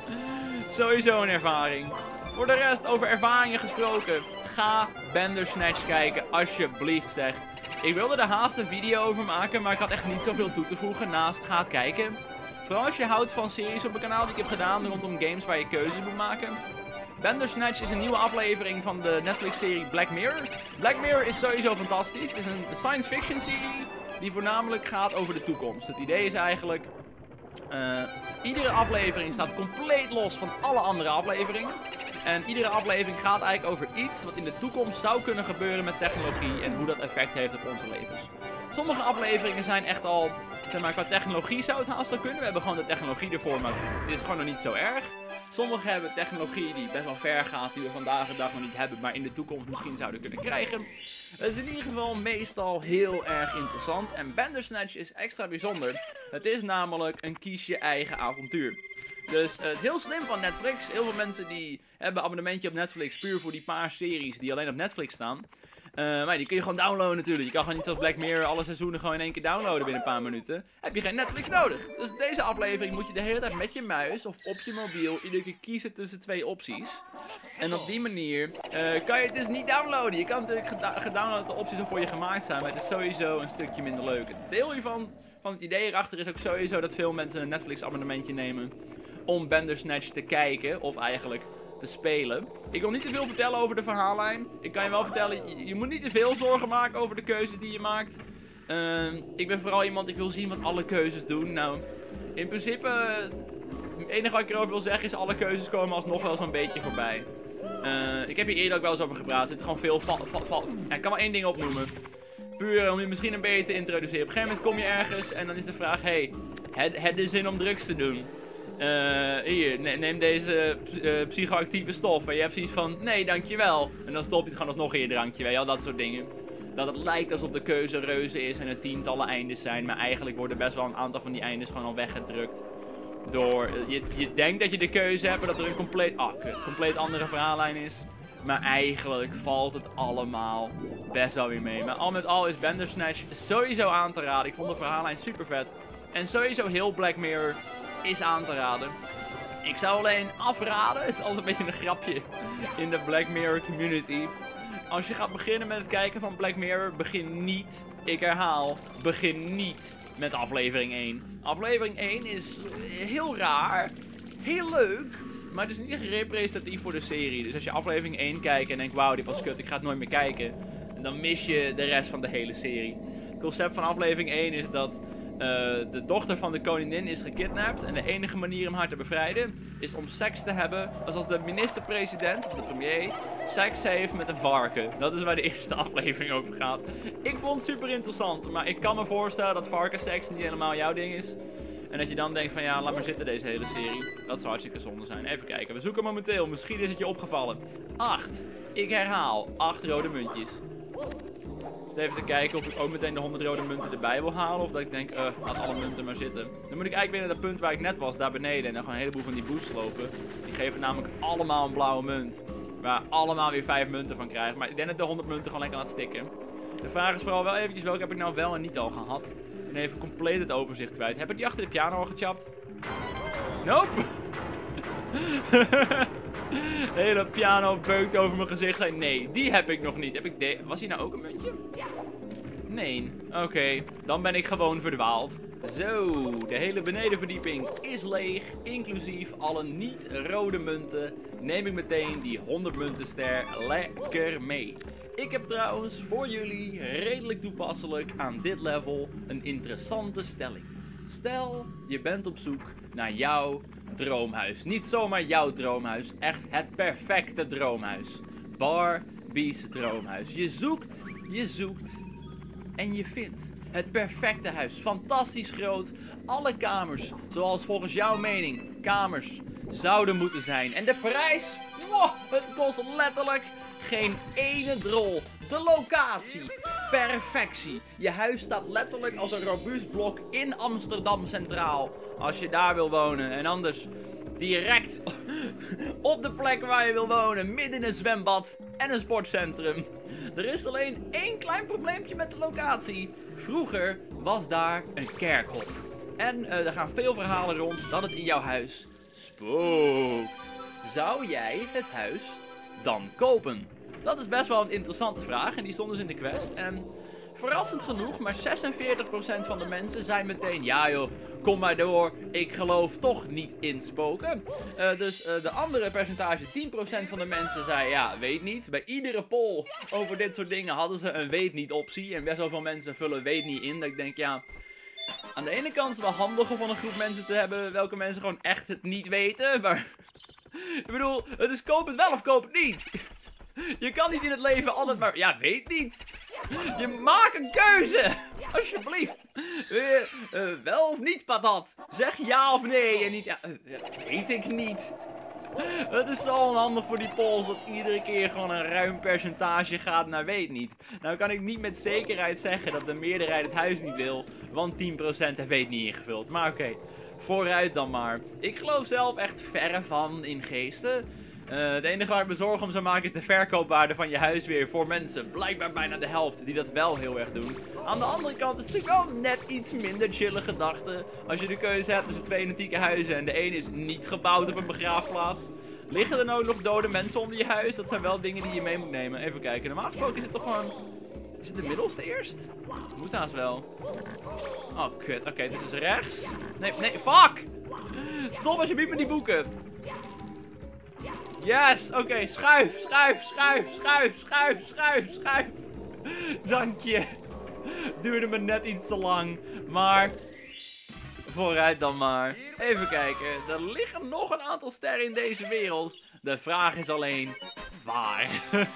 Sowieso een ervaring. Voor de rest, over ervaringen gesproken. Ga Bandersnatch kijken, alsjeblieft zeg. Ik wilde er haast een video over maken, maar ik had echt niet zoveel toe te voegen naast ga het kijken. Vooral als je houdt van series op mijn kanaal die ik heb gedaan rondom games waar je keuzes moet maken. Bandersnatch is een nieuwe aflevering van de Netflix-serie Black Mirror. Black Mirror is sowieso fantastisch. Het is een science fiction serie die voornamelijk gaat over de toekomst. Het idee is eigenlijk... Uh, iedere aflevering staat compleet los van alle andere afleveringen. En iedere aflevering gaat eigenlijk over iets wat in de toekomst zou kunnen gebeuren met technologie en hoe dat effect heeft op onze levens. Sommige afleveringen zijn echt al, zeg maar, qua technologie zou het haast zo kunnen. We hebben gewoon de technologie ervoor, maar het is gewoon nog niet zo erg. Sommige hebben technologie die best wel ver gaat, die we vandaag de dag nog niet hebben, maar in de toekomst misschien zouden kunnen krijgen. Het is in ieder geval meestal heel erg interessant en Bandersnatch is extra bijzonder. Het is namelijk een kies je eigen avontuur. Dus uh, heel slim van Netflix. Heel veel mensen die hebben een abonnementje op Netflix puur voor die paar series die alleen op Netflix staan. Uh, maar die kun je gewoon downloaden natuurlijk. Je kan gewoon niet zoals Black Mirror alle seizoenen gewoon in één keer downloaden binnen een paar minuten. Heb je geen Netflix nodig. Dus deze aflevering moet je de hele tijd met je muis of op je mobiel iedere keer kiezen tussen twee opties. En op die manier uh, kan je het dus niet downloaden. Je kan natuurlijk geda gedownloade opties al voor je gemaakt zijn, maar het is sowieso een stukje minder leuk. Het deel hiervan, van het idee erachter is ook sowieso dat veel mensen een Netflix abonnementje nemen om Bandersnatch te kijken, of eigenlijk te spelen. Ik wil niet te veel vertellen over de verhaallijn. Ik kan je wel vertellen, je, je moet niet te veel zorgen maken over de keuzes die je maakt. Uh, ik ben vooral iemand, ik wil zien wat alle keuzes doen. Nou, in principe, het enige wat ik erover wil zeggen is, alle keuzes komen alsnog wel zo'n beetje voorbij. Uh, ik heb hier eerder ook wel eens over gepraat. Er zit gewoon veel val, val, val. Ja, ik kan maar één ding opnoemen. Puur om je misschien een beetje te introduceren. Op een gegeven moment kom je ergens en dan is de vraag, hey, heb, heb je zin om drugs te doen? Uh, hier, ne neem deze uh, psychoactieve stof. En je hebt zoiets van, nee, dankjewel. En dan stop je het gewoon alsnog in je drankje, weet je wel, dat soort dingen. Dat het lijkt alsof de keuze reuze is en er tientallen eindes zijn. Maar eigenlijk worden best wel een aantal van die eindes gewoon al weggedrukt. Door, uh, je, je denkt dat je de keuze hebt, dat er een compleet, ah, kut, compleet andere verhaallijn is. Maar eigenlijk valt het allemaal best wel weer mee. Maar al met al is Bandersnatch sowieso aan te raden. Ik vond de verhaallijn super vet. En sowieso heel Black Mirror is aan te raden. Ik zou alleen afraden, het is altijd een beetje een grapje in de Black Mirror community. Als je gaat beginnen met het kijken van Black Mirror, begin niet, ik herhaal, begin niet met aflevering één. Aflevering één is heel raar, heel leuk, maar het is niet representatief voor de serie. Dus als je aflevering één kijkt en denkt, wauw, dit was kut, ik ga het nooit meer kijken, dan mis je de rest van de hele serie. Het concept van aflevering één is dat Uh, de dochter van de koningin is gekidnapt en de enige manier om haar te bevrijden is om seks te hebben alsof de minister-president, of de premier, seks heeft met een varken. Dat is waar de eerste aflevering over gaat. Ik vond het super interessant, maar ik kan me voorstellen dat varkenseks niet helemaal jouw ding is. En dat je dan denkt van ja, laat maar zitten deze hele serie. Dat zou hartstikke zonde zijn. Even kijken, we zoeken momenteel, misschien is het je opgevallen. acht. Ik herhaal, acht rode muntjes. Even te kijken of ik ook meteen de honderd rode munten erbij wil halen. Of dat ik denk, uh, laat alle munten maar zitten. Dan moet ik eigenlijk weer naar dat punt waar ik net was, daar beneden. En dan gewoon een heleboel van die boosts lopen. Die geven namelijk allemaal een blauwe munt. Waar allemaal weer vijf munten van krijgen. Maar ik denk dat de honderd munten gewoon lekker laat stikken. De vraag is vooral wel eventjes, welke heb ik nou wel en niet al gehad. En even compleet het overzicht kwijt. Heb ik die achter de piano al gechapt? Nope! De hele piano beukt over mijn gezicht heen. Nee, die heb ik nog niet. Heb ik de... Was hier nou ook een muntje? Nee. Oké, okay. Dan ben ik gewoon verdwaald. Zo, de hele benedenverdieping is leeg. Inclusief alle niet-rode munten. Neem ik meteen die honderd muntenster lekker mee. Ik heb trouwens voor jullie redelijk toepasselijk aan dit level een interessante stelling. Stel, je bent op zoek naar jouw droomhuis. Niet zomaar jouw droomhuis, echt het perfecte droomhuis. Barbie's droomhuis. Je zoekt, je zoekt en je vindt het perfecte huis. Fantastisch groot. Alle kamers, zoals volgens jouw mening kamers zouden moeten zijn. En de prijs, wow, het kost letterlijk geen ene drol. De locatie, perfectie. Je huis staat letterlijk als een robuust blok in Amsterdam Centraal. Als je daar wil wonen. En anders direct op de plek waar je wil wonen. Midden in een zwembad en een sportcentrum. Er is alleen één klein probleempje met de locatie. Vroeger was daar een kerkhof. En uh, er gaan veel verhalen rond dat het in jouw huis spookt. Zou jij het huis dan kopen? Dat is best wel een interessante vraag en die stond dus in de quest. En verrassend genoeg, maar zesenveertig procent van de mensen zijn meteen... Ja joh, kom maar door, ik geloof toch niet in spoken. Uh, dus uh, de andere percentage, tien procent van de mensen zei ja, weet niet. Bij iedere poll over dit soort dingen hadden ze een weet niet optie. En best wel veel mensen vullen weet niet in. Dat ik denk ja... Aan de ene kant is het wel handig om van een groep mensen te hebben welke mensen gewoon echt het niet weten. Maar ik bedoel, het is koop het wel of koop het niet. Je kan niet in het leven altijd maar, ja, weet niet. Je maakt een keuze. Alsjeblieft. Uh, uh, wel of niet, patat. Zeg ja of nee. En niet, ja, uh, weet ik niet. Het is zo onhandig voor die polls dat iedere keer gewoon een ruim percentage gaat naar weet niet. Nou kan ik niet met zekerheid zeggen dat de meerderheid het huis niet wil, want tien procent heeft weet niet ingevuld. Maar oké, okay, vooruit dan maar. Ik geloof zelf echt verre van in geesten. Uh, het enige waar ik me zorgen om zou maken is de verkoopwaarde van je huis weer voor mensen. Blijkbaar bijna de helft die dat wel heel erg doen. Aan de andere kant is het natuurlijk wel net iets minder chille gedachte. Als je de keuze hebt tussen twee antieke huizen en de een is niet gebouwd op een begraafplaats. Liggen er nou nog dode mensen onder je huis? Dat zijn wel dingen die je mee moet nemen. Even kijken, normaal gesproken is het toch gewoon... Is het de middelste eerst? Moet haast wel. Oh, kut. Oké, okay, dit is rechts. Nee, nee, fuck! Stop alsjeblieft met die boeken. Yes, oké, okay, schuif, schuif, schuif, schuif, schuif, schuif, schuif. Dank je. Duurde me net iets te lang, maar vooruit dan maar. Even kijken, er liggen nog een aantal sterren in deze wereld. De vraag is alleen, waar?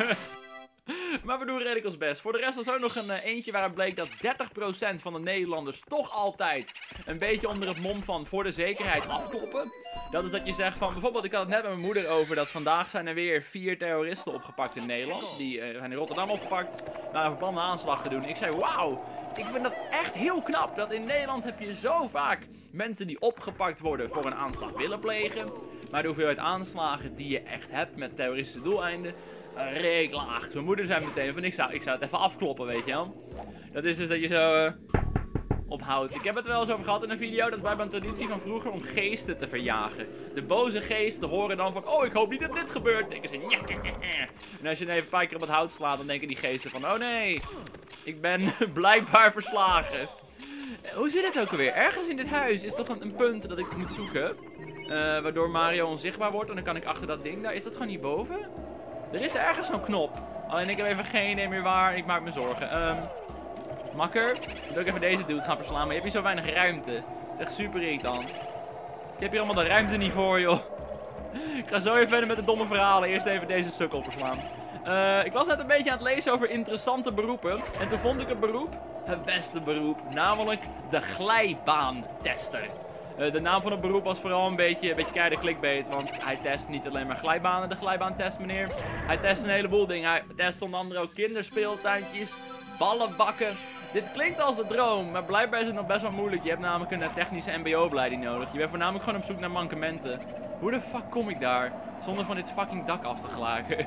Maar we doen redelijk ons best. Voor de rest was er ook nog een uh, eentje waaruit bleek dat dertig procent van de Nederlanders toch altijd een beetje onder het mom van voor de zekerheid afkloppen. Dat is dat je zegt van, bijvoorbeeld ik had het net met mijn moeder over dat vandaag zijn er weer vier terroristen opgepakt in Nederland. Die uh, zijn in Rotterdam opgepakt, waren van plan een aanslag te doen. Ik zei wauw, ik vind dat echt heel knap dat in Nederland heb je zo vaak mensen die opgepakt worden voor een aanslag willen plegen. Maar de hoeveelheid aanslagen die je echt hebt met terroristische doeleinden, uh, redelijk laag. Dus mijn moeder zei meteen van ik zou, ik zou het even afkloppen, weet je wel. Dat is dus dat je zo uh, ophoudt. Ik heb het wel eens over gehad in een video, dat is blijkbaar een traditie van vroeger om geesten te verjagen. De boze geesten horen dan van, oh ik hoop niet dat dit gebeurt. Denken ze, ja. En als je dan even een paar keer op het hout slaat, dan denken die geesten van, oh nee, ik ben blijkbaar verslagen. Hoe zit het ook alweer? Ergens in dit huis is toch een, een punt dat ik moet zoeken. Uh, waardoor Mario onzichtbaar wordt en dan kan ik achter dat ding daar. Is dat gewoon hierboven? Er is ergens zo'n knop. Alleen ik heb even geen idee meer waar. Ik maak me zorgen. Um, makker. Ik moet ook even deze dude gaan verslaan. Maar je hebt hier zo weinig ruimte. Het is echt super irritant. Ik heb hier allemaal de ruimte niet voor, joh. Ik ga zo even verder met de domme verhalen. Eerst even deze sukkel verslaan. Uh, ik was net een beetje aan het lezen over interessante beroepen. En toen vond ik een beroep, het beste beroep, namelijk de glijbaantester. Uh, de naam van het beroep was vooral een beetje, een beetje keiharde clickbait, want hij test niet alleen maar glijbanen, de glijbaantest meneer. Hij test een heleboel dingen. Hij test onder andere ook kinderspeeltuintjes, ballenbakken. Dit klinkt als een droom, maar blijkbaar is het nog best wel moeilijk. Je hebt namelijk een technische mbo-opleiding nodig. Je bent voornamelijk gewoon op zoek naar mankementen. Hoe de fuck kom ik daar, zonder van dit fucking dak af te gelaken?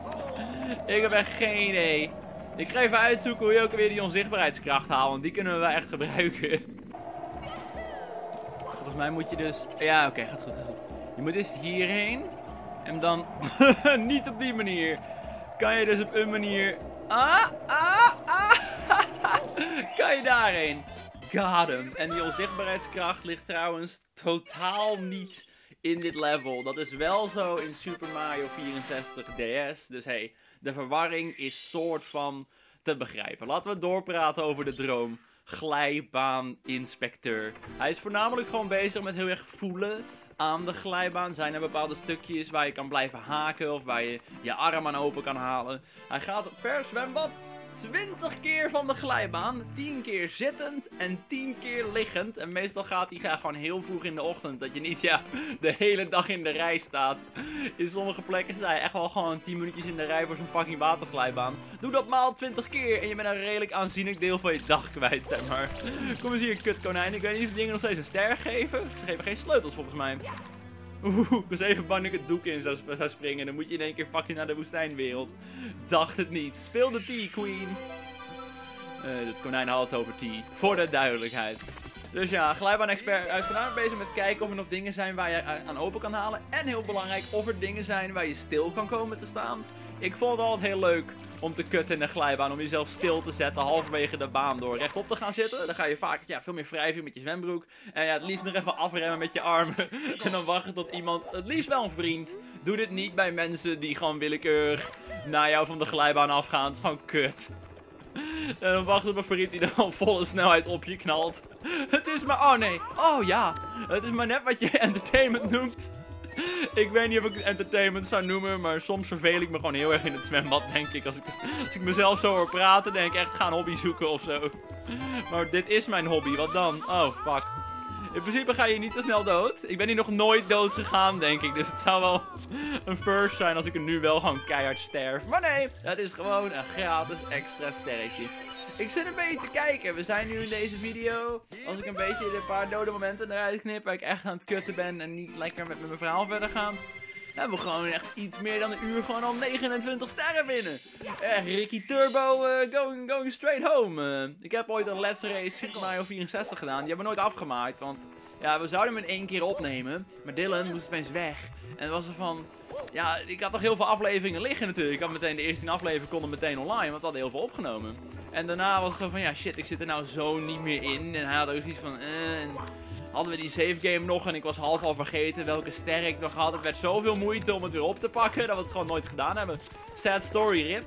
Ik heb echt geen idee. Ik ga even uitzoeken hoe je ook weer die onzichtbaarheidskracht haalt. Want die kunnen we wel echt gebruiken. Volgens mij moet je dus... Ja, oké, okay, gaat goed, gaat goed. Je moet eerst hierheen. En dan... Niet op die manier. Kan je dus op een manier... Ah, ah, ah. Kan je daarheen. Got hem. En die onzichtbaarheidskracht ligt trouwens totaal niet in dit level. Dat is wel zo in Super Mario vierenzestig D S. Dus hey, de verwarring is soort van te begrijpen. Laten we doorpraten over de droom. Glijbaaninspecteur. Hij is voornamelijk gewoon bezig met heel erg voelen aan de glijbaan. Zijn er bepaalde stukjes waar je kan blijven haken of waar je je arm aan open kan halen. Hij gaat per zwembad twintig keer van de glijbaan, tien keer zittend en tien keer liggend. En meestal gaat die ja, gewoon heel vroeg in de ochtend, dat je niet ja, de hele dag in de rij staat. In sommige plekken sta je echt wel gewoon tien minuutjes in de rij voor zo'n fucking waterglijbaan. Doe dat maal twintig keer en je bent een redelijk aanzienlijk deel van je dag kwijt, zeg maar. Kom eens hier, kut konijn. Ik weet niet of die dingen nog steeds een ster geven. Ze geven geen sleutels volgens mij. Oeh, ik was even bang dat ik het doek in zou, zou springen. Dan moet je in één keer fucking naar de woestijnwereld. Dacht het niet. Speel de tea, queen. Uh, het konijn had het over tea. Voor de duidelijkheid. Dus ja, glijbaan-expert is vandaag bezig met kijken of er nog dingen zijn waar je aan open kan halen. En heel belangrijk, of er dingen zijn waar je stil kan komen te staan. Ik vond het altijd heel leuk om te kutten in de glijbaan. Om jezelf stil te zetten, halverwege de baan door rechtop te gaan zitten. Dan ga je vaak ja, veel meer wrijven met je zwembroek. En ja, het liefst nog even afremmen met je armen. En dan wachten tot iemand, het liefst wel een vriend. Doe dit niet bij mensen die gewoon willekeurig naar jou van de glijbaan afgaan. Het is gewoon kut. En dan wacht op een vriend die dan volle snelheid op je knalt. Het is maar... Oh nee. Oh ja. Het is maar net wat je entertainment noemt. Ik weet niet of ik het entertainment zou noemen, maar soms verveel ik me gewoon heel erg in het zwembad, denk ik. Als ik, als ik mezelf zo hoor praten, denk ik echt, ga een hobby zoeken of zo. Maar dit is mijn hobby, wat dan? Oh, fuck. In principe ga je niet zo snel dood. Ik ben hier nog nooit dood gegaan, denk ik. Dus het zou wel een first zijn als ik er nu wel gewoon keihard sterf. Maar nee, het is gewoon een gratis extra sterretje. Ik zit een beetje te kijken. We zijn nu in deze video. Als ik een beetje de paar dode momenten eruit knip, waar ik echt aan het kutten ben en niet lekker met mijn verhaal verder ga, hebben we gewoon echt iets meer dan een uur gewoon al negenentwintig sterren binnen. Echt, Ricky Turbo uh, going, going straight home. Uh, ik heb ooit een Let's Race Super Mario vierenzestig gedaan. Die hebben we nooit afgemaakt, want ja, we zouden hem in één keer opnemen. Maar Dylan moest opeens weg. En het was er van... Ja, ik had nog heel veel afleveringen liggen natuurlijk. Ik had meteen de eerste tien afleveringen konden meteen online, want we hadden heel veel opgenomen. En daarna was het zo van, ja shit, ik zit er nou zo niet meer in. En hij had ook zoiets van, eh... En hadden we die save game nog en ik was half al vergeten welke ster ik nog had. Het werd zoveel moeite om het weer op te pakken, dat we het gewoon nooit gedaan hebben. Sad story, rip.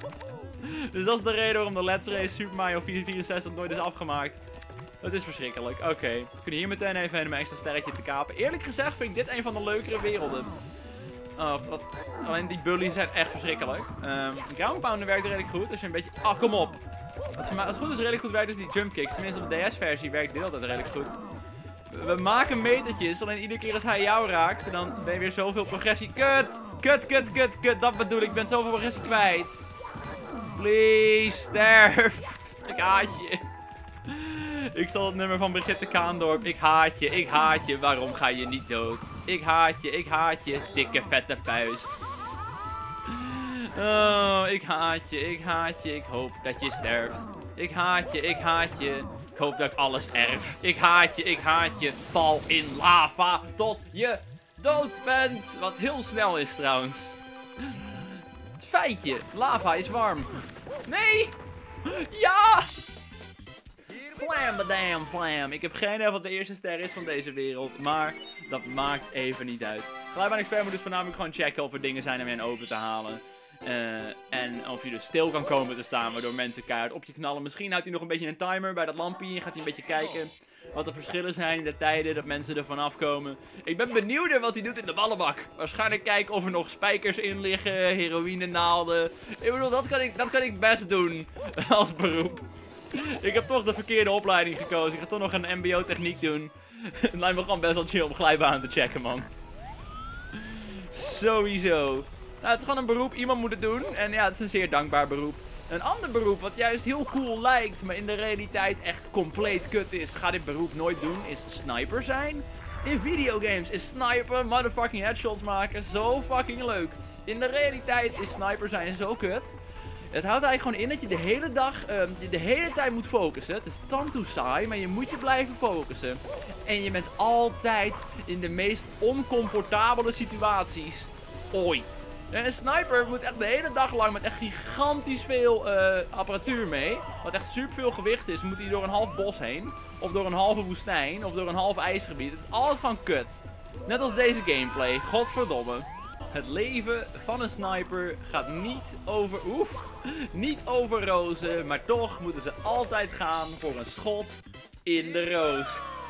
Dus dat is de reden waarom de Let's Race Super Mario vierenzestig nooit is afgemaakt. Het is verschrikkelijk. Oké, okay. We kunnen hier meteen even een extra sterretje te kapen. Eerlijk gezegd vind ik dit een van de leukere werelden. Oh, wat... Alleen die bullies zijn echt verschrikkelijk. Um, Ground Pounder werkt redelijk goed. Als je een beetje... Ah, kom op! Wat voor mij, als het goed is redelijk goed werkt, is die jump kicks. Tenminste op de D S-versie werkt dit altijd redelijk goed. We maken metertjes, alleen iedere keer als hij jou raakt, dan ben je weer zoveel progressie. Kut! Kut, kut, kut, kut. Dat bedoel ik. Ik ben zoveel progressie kwijt. Please, sterf. Ik haat je. Ik zal het nummer van Brigitte Kaandorp. Ik haat je, ik haat je. Waarom ga je niet dood? Ik haat je, ik haat je. Dikke vette puist. Oh, ik haat je, ik haat je. Ik hoop dat je sterft. Ik haat je, ik haat je. Ik hoop dat ik alles erf. Ik haat je, ik haat je. Val in lava tot je dood bent. Wat heel snel is trouwens. Feitje, lava is warm. Nee! Ja! Flam, badam, flam. Ik heb geen idee wat de eerste ster is van deze wereld, maar dat maakt even niet uit. Glijbaan-expert moet dus voornamelijk gewoon checken of er dingen zijn om je open te halen. Uh, en of je dus stil kan komen te staan, waardoor mensen keihard op je knallen. Misschien houdt hij nog een beetje een timer bij dat lampje. Je gaat hij een beetje kijken wat de verschillen zijn in de tijden dat mensen er vanaf komen. Ik ben benieuwd naar wat hij doet in de ballenbak. Waarschijnlijk kijken of er nog spijkers in liggen, heroïne naalden. Ik bedoel, dat kan ik, dat kan ik best doen als beroep. Ik heb toch de verkeerde opleiding gekozen. Ik ga toch nog een M B O techniek doen. Het lijkt me gewoon best wel chill om glijbaan te checken, man. Sowieso. Nou, het is gewoon een beroep. Iemand moet het doen. En ja, het is een zeer dankbaar beroep. Een ander beroep wat juist heel cool lijkt, maar in de realiteit echt compleet kut is. Ga dit beroep nooit doen, is sniper zijn. In videogames is sniper, motherfucking headshots maken zo fucking leuk. In de realiteit is sniper zijn zo kut. Het houdt eigenlijk gewoon in dat je de hele dag, uh, de hele tijd moet focussen. Het is tandtoe saai, maar je moet je blijven focussen. En je bent altijd in de meest oncomfortabele situaties ooit. Een sniper moet echt de hele dag lang met echt gigantisch veel uh, apparatuur mee. Wat echt super veel gewicht is, moet hij door een half bos heen. Of door een halve woestijn, of door een half ijsgebied. Het is altijd van kut. Net als deze gameplay, godverdomme. Het leven van een sniper gaat niet over, oef, niet over rozen, maar toch moeten ze altijd gaan voor een schot in de roos.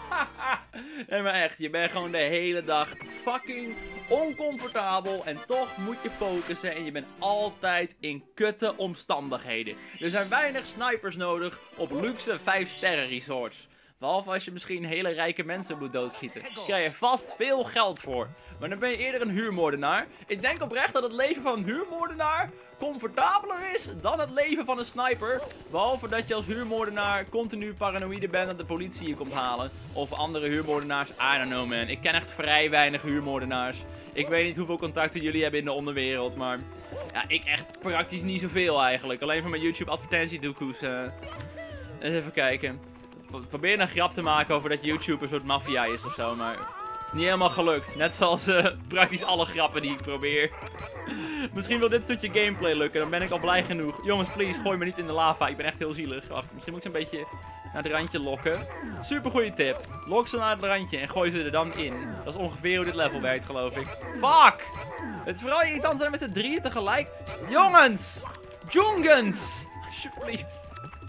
Nee, maar echt, je bent gewoon de hele dag fucking oncomfortabel en toch moet je focussen en je bent altijd in kutte omstandigheden. Er zijn weinig snipers nodig op luxe vijf sterren resorts. Behalve als je misschien hele rijke mensen moet doodschieten. Daar krijg je vast veel geld voor. Maar dan ben je eerder een huurmoordenaar. Ik denk oprecht dat het leven van een huurmoordenaar comfortabeler is dan het leven van een sniper. Behalve dat je als huurmoordenaar continu paranoïde bent dat de politie je komt halen. Of andere huurmoordenaars. I don't know man. Ik ken echt vrij weinig huurmoordenaars. Ik weet niet hoeveel contacten jullie hebben in de onderwereld. Maar ja, ik echt praktisch niet zoveel eigenlijk. Alleen van mijn YouTube advertentiedoekoes. Uh, eens even kijken. Probeer een grap te maken over dat YouTube een soort maffia is of zo, maar het is niet helemaal gelukt. Net zoals uh, praktisch alle grappen die ik probeer. Misschien wil dit stukje gameplay lukken, dan ben ik al blij genoeg. Jongens, please, gooi me niet in de lava. Ik ben echt heel zielig. Wacht, misschien moet ik ze een beetje naar het randje lokken. Super goede tip. Lok ze naar het randje en gooi ze er dan in. Dat is ongeveer hoe dit level werkt, geloof ik. Fuck! Het is vooral irritant zijn met z'n drieën tegelijk. Jongens! Jongens! Alsjeblieft.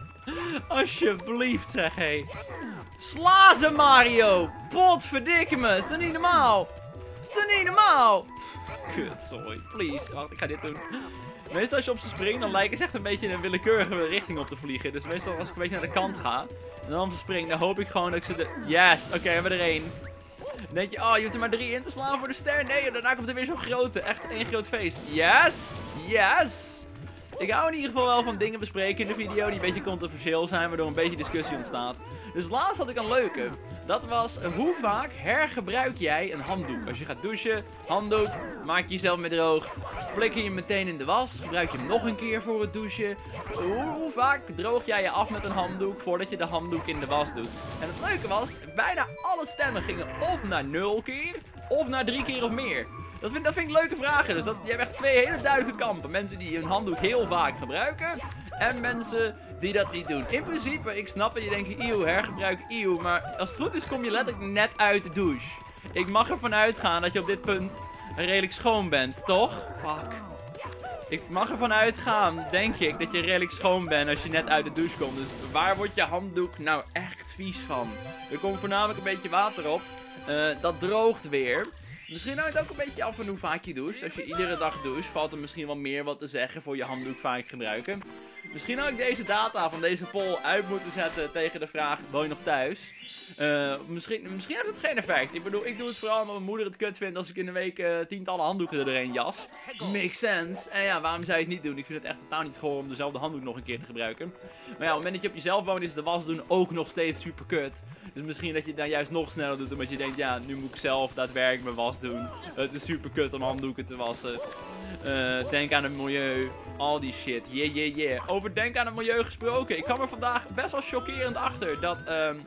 Alsjeblieft zeg hé. Sla ze Mario! Potverdikke me! Is dat niet normaal? Is dat niet normaal? Kut, sorry. Please. Wacht, ik ga dit doen. Meestal als je op ze springt, dan lijken ze echt een beetje in een willekeurige richting op te vliegen. Dus meestal als ik een beetje naar de kant ga, en dan op ze spring, dan hoop ik gewoon dat ik ze de... Yes! Oké, okay, we hebben er één. Dan denk je, oh, je hoeft er maar drie in te slaan voor de ster. Nee, daarna komt er weer zo'n grote. Echt één groot feest. Yes! Yes! Ik hou in ieder geval wel van dingen bespreken in de video die een beetje controversieel zijn, waardoor een beetje discussie ontstaat. Dus laatst had ik een leuke. Dat was, hoe vaak hergebruik jij een handdoek? Als je gaat douchen, handdoek, maak je jezelf mee droog, flikker je hem meteen in de was, gebruik je hem nog een keer voor het douchen. Hoe, hoe vaak droog jij je af met een handdoek voordat je de handdoek in de was doet? En het leuke was, bijna alle stemmen gingen of naar nul keer, of naar drie keer of meer. Dat vind, dat vind ik leuke vragen. Dus dat, je hebt echt twee hele duidelijke kampen. Mensen die hun handdoek heel vaak gebruiken. En mensen die dat niet doen. In principe, ik snap dat je denkt, eeuw, hergebruik, eeuw. Maar als het goed is, kom je letterlijk net uit de douche. Ik mag ervan uitgaan dat je op dit punt redelijk schoon bent, toch? Fuck. Ik mag ervan uitgaan, denk ik, dat je redelijk schoon bent als je net uit de douche komt. Dus waar wordt je handdoek nou echt vies van? Er komt voornamelijk een beetje water op. Uh, dat droogt weer. Misschien hangt het ook een beetje af van hoe vaak je doucht. Als je iedere dag doucht, valt er misschien wel meer wat te zeggen voor je handdoek vaak gebruiken. Misschien had ik deze data van deze poll uit moeten zetten tegen de vraag, woon je nog thuis? Uh, misschien, misschien heeft het geen effect. Ik bedoel, ik doe het vooral omdat mijn moeder het kut vindt als ik in de week uh, tientallen handdoeken er doorheen jas. Makes sense. En ja, waarom zou je het niet doen? Ik vind het echt totaal niet goor om dezelfde handdoek nog een keer te gebruiken. Maar ja, op het moment dat je op jezelf woont is de was doen ook nog steeds super kut. Dus misschien dat je het dan juist nog sneller doet, omdat je denkt, ja, nu moet ik zelf daadwerkelijk mijn was doen. Het is super kut om handdoeken te wassen. Uh, denk aan het milieu. Al die shit. Yeah, yeah, yeah. Over denk aan het milieu gesproken. Ik kwam er vandaag best wel chockerend achter dat um,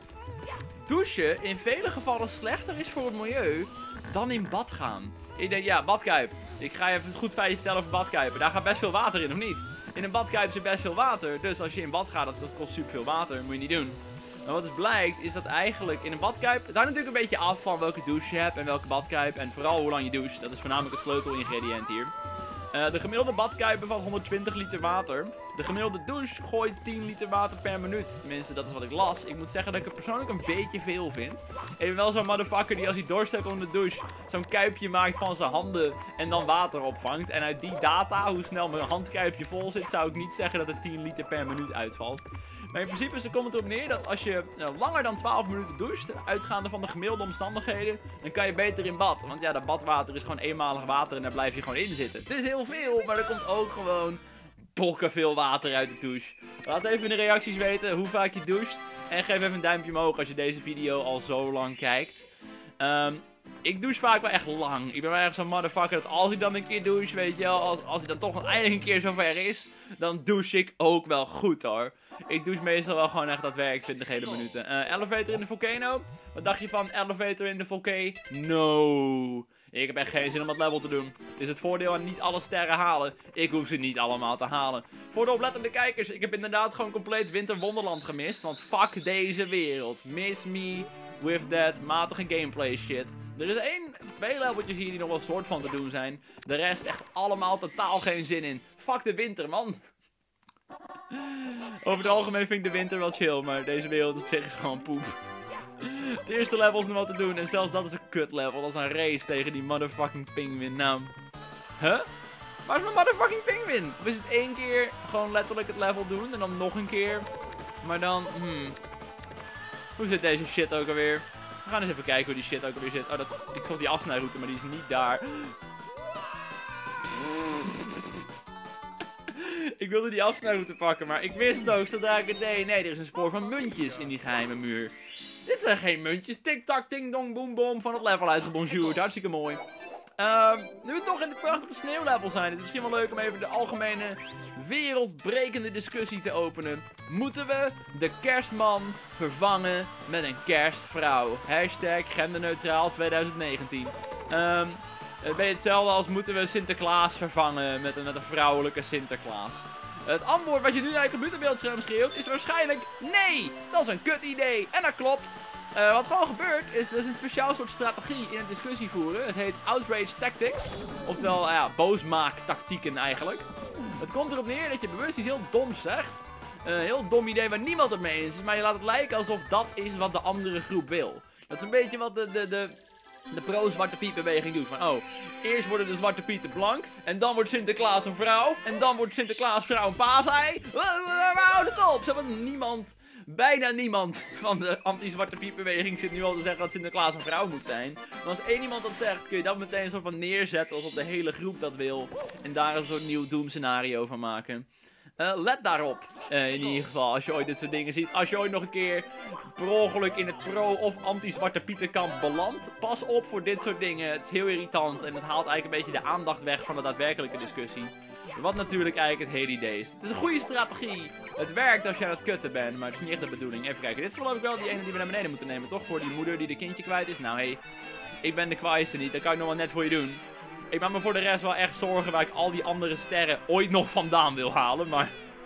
douchen in vele gevallen slechter is voor het milieu dan in bad gaan. Ik denk, ja, badkuip. Ik ga je even goed feitje vertellen over badkuipen. Daar gaat best veel water in, of niet? In een badkuip zit best veel water. Dus als je in bad gaat, dat kost super veel water. Moet je niet doen. Maar wat dus blijkt, is dat eigenlijk in een badkuip... Het hangt natuurlijk een beetje af van welke douche je hebt en welke badkuip. En vooral hoe lang je doucht. Dat is voornamelijk het sleutelingrediënt hier. Uh, de gemiddelde badkuip bevat honderdtwintig liter water. De gemiddelde douche gooit tien liter water per minuut. Tenminste, dat is wat ik las. Ik moet zeggen dat ik het persoonlijk een beetje veel vind. Ik ben wel zo'n motherfucker die als hij dorst heeft onder de douche zo'n kuipje maakt van zijn handen en dan water opvangt. En uit die data, hoe snel mijn handkuipje vol zit, zou ik niet zeggen dat het tien liter per minuut uitvalt. Maar in principe is, komt het erop neer dat als je nou, langer dan twaalf minuten doucht, uitgaande van de gemiddelde omstandigheden, dan kan je beter in bad. Want ja, dat badwater is gewoon eenmalig water en daar blijf je gewoon in zitten. Het is heel veel, maar er komt ook gewoon bokken veel water uit de douche. Laat even in de reacties weten hoe vaak je doucht. En geef even een duimpje omhoog als je deze video al zo lang kijkt. Um, ik douche vaak wel echt lang. Ik ben wel erg zo'n motherfucker dat als ik dan een keer douche, weet je wel, als, als ik dan toch eindelijk een keer zover is, dan douche ik ook wel goed hoor. Ik douche meestal wel gewoon echt daadwerkelijk twintig hele minuten. Uh, elevator in de volcano. Wat dacht je van elevator in de volcano? No. Ik heb echt geen zin om dat level te doen. Dit is het voordeel aan niet alle sterren halen. Ik hoef ze niet allemaal te halen. Voor de oplettende kijkers, ik heb inderdaad gewoon compleet Winter Wonderland gemist. Want fuck deze wereld. Miss me with that matige gameplay shit. Er is één of twee leveltjes hier die nog wel soort van te doen zijn. De rest echt allemaal totaal geen zin in. Fuck de winter, man. Over het algemeen vind ik de winter wel chill, maar deze wereld op zich is gewoon poep. Het eerste level is nog wat te doen. En zelfs dat is een kut level. Dat is een race tegen die motherfucking pinguïn. Nou, huh? Waar is mijn motherfucking pinguïn? Of is het één keer gewoon letterlijk het level doen en dan nog een keer? Maar dan, hmm. Hoe zit deze shit ook alweer? We gaan eens even kijken hoe die shit ook alweer zit. Oh, dat, ik zag die afsnijroute, maar die is niet daar. Ik wilde die afsnijroute pakken, maar ik wist ook zodra ik het deed. Nee, er is een spoor van muntjes in die geheime muur. Dit zijn geen muntjes. Tik-tak, ting-dong, boom, boom van het level uitgebonjourd. Hartstikke mooi. Uh, nu we toch in het prachtige sneeuwlevel zijn, is het misschien wel leuk om even de algemene wereldbrekende discussie te openen. Moeten we de kerstman vervangen met een kerstvrouw? Hashtag genderneutraal twintig negentien. Um, het ben je hetzelfde als moeten we Sinterklaas vervangen met een, met een vrouwelijke Sinterklaas? Het antwoord wat je nu naar je computerbeeldscherm schreeuwt is waarschijnlijk nee! Dat is een kut idee. En dat klopt. Uh, wat gewoon gebeurt is, er is een speciaal soort strategie in het discussie voeren. Het heet Outrage Tactics. Oftewel, uh, ja, boosmaaktactieken eigenlijk. Het komt erop neer dat je bewust iets heel doms zegt. Een uh, heel dom idee waar niemand het mee eens is. Maar je laat het lijken alsof dat is wat de andere groep wil. Dat is een beetje wat de, de, de, de pro-Zwarte Piet beweging doet. Van, oh, eerst worden de Zwarte Pieten blank. En dan wordt Sinterklaas een vrouw. En dan wordt Sinterklaas vrouw een paasei. We houden het op. Ze hebben niemand... Bijna niemand van de anti-Zwarte Piet beweging zit nu al te zeggen dat Sinterklaas een vrouw moet zijn. Maar als één iemand dat zegt, kun je dat meteen een soort van neerzetten alsof de hele groep dat wil. En daar een soort nieuw doemscenario van maken. Uh, let daarop, uh, in ieder geval, als je ooit dit soort dingen ziet. Als je ooit nog een keer per ongeluk in het pro- of anti-Zwarte Pietenkamp belandt, pas op voor dit soort dingen. Het is heel irritant en het haalt eigenlijk een beetje de aandacht weg van de daadwerkelijke discussie. Wat natuurlijk eigenlijk het hele idee is. Het is een goede strategie. Het werkt als je aan het kutten bent, maar het is niet echt de bedoeling. Even kijken, dit is geloof ik wel die ene die we naar beneden moeten nemen, toch? Voor die moeder die de kindje kwijt is. Nou, hé, hey, ik ben de kwaaiste niet. Dat kan ik nog wel net voor je doen. Ik maak me voor de rest wel echt zorgen waar ik al die andere sterren ooit nog vandaan wil halen, maar...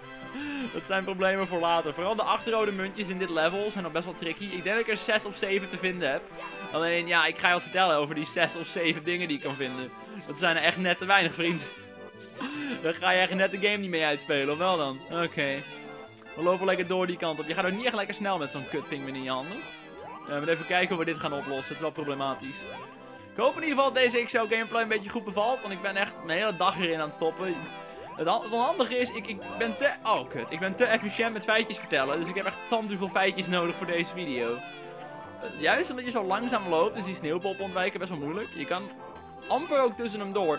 dat zijn problemen voor later. Vooral de achterrode muntjes in dit level zijn nog best wel tricky. Ik denk dat ik er zes of zeven te vinden heb. Alleen, ja, ik ga je wat vertellen over die zes of zeven dingen die ik kan vinden. Dat zijn er echt net te weinig, vriend. Daar ga je echt net de game niet mee uitspelen, of wel dan? Oké. Okay. We lopen lekker door die kant op. Je gaat ook niet echt lekker snel met zo'n kut pinguïn in je handen. Uh, we moeten even kijken hoe we dit gaan oplossen. Het is wel problematisch. Ik hoop in ieder geval dat deze X L gameplay een beetje goed bevalt. Want ik ben echt mijn hele dag erin aan het stoppen. Het handige is, ik, ik ben te... Oh, kut. Ik ben te efficiënt met feitjes vertellen. Dus ik heb echt tandelijk veel feitjes nodig voor deze video. Uh, juist omdat je zo langzaam loopt, is die sneeuwpop ontwijken best wel moeilijk. Je kan amper ook tussen hem door.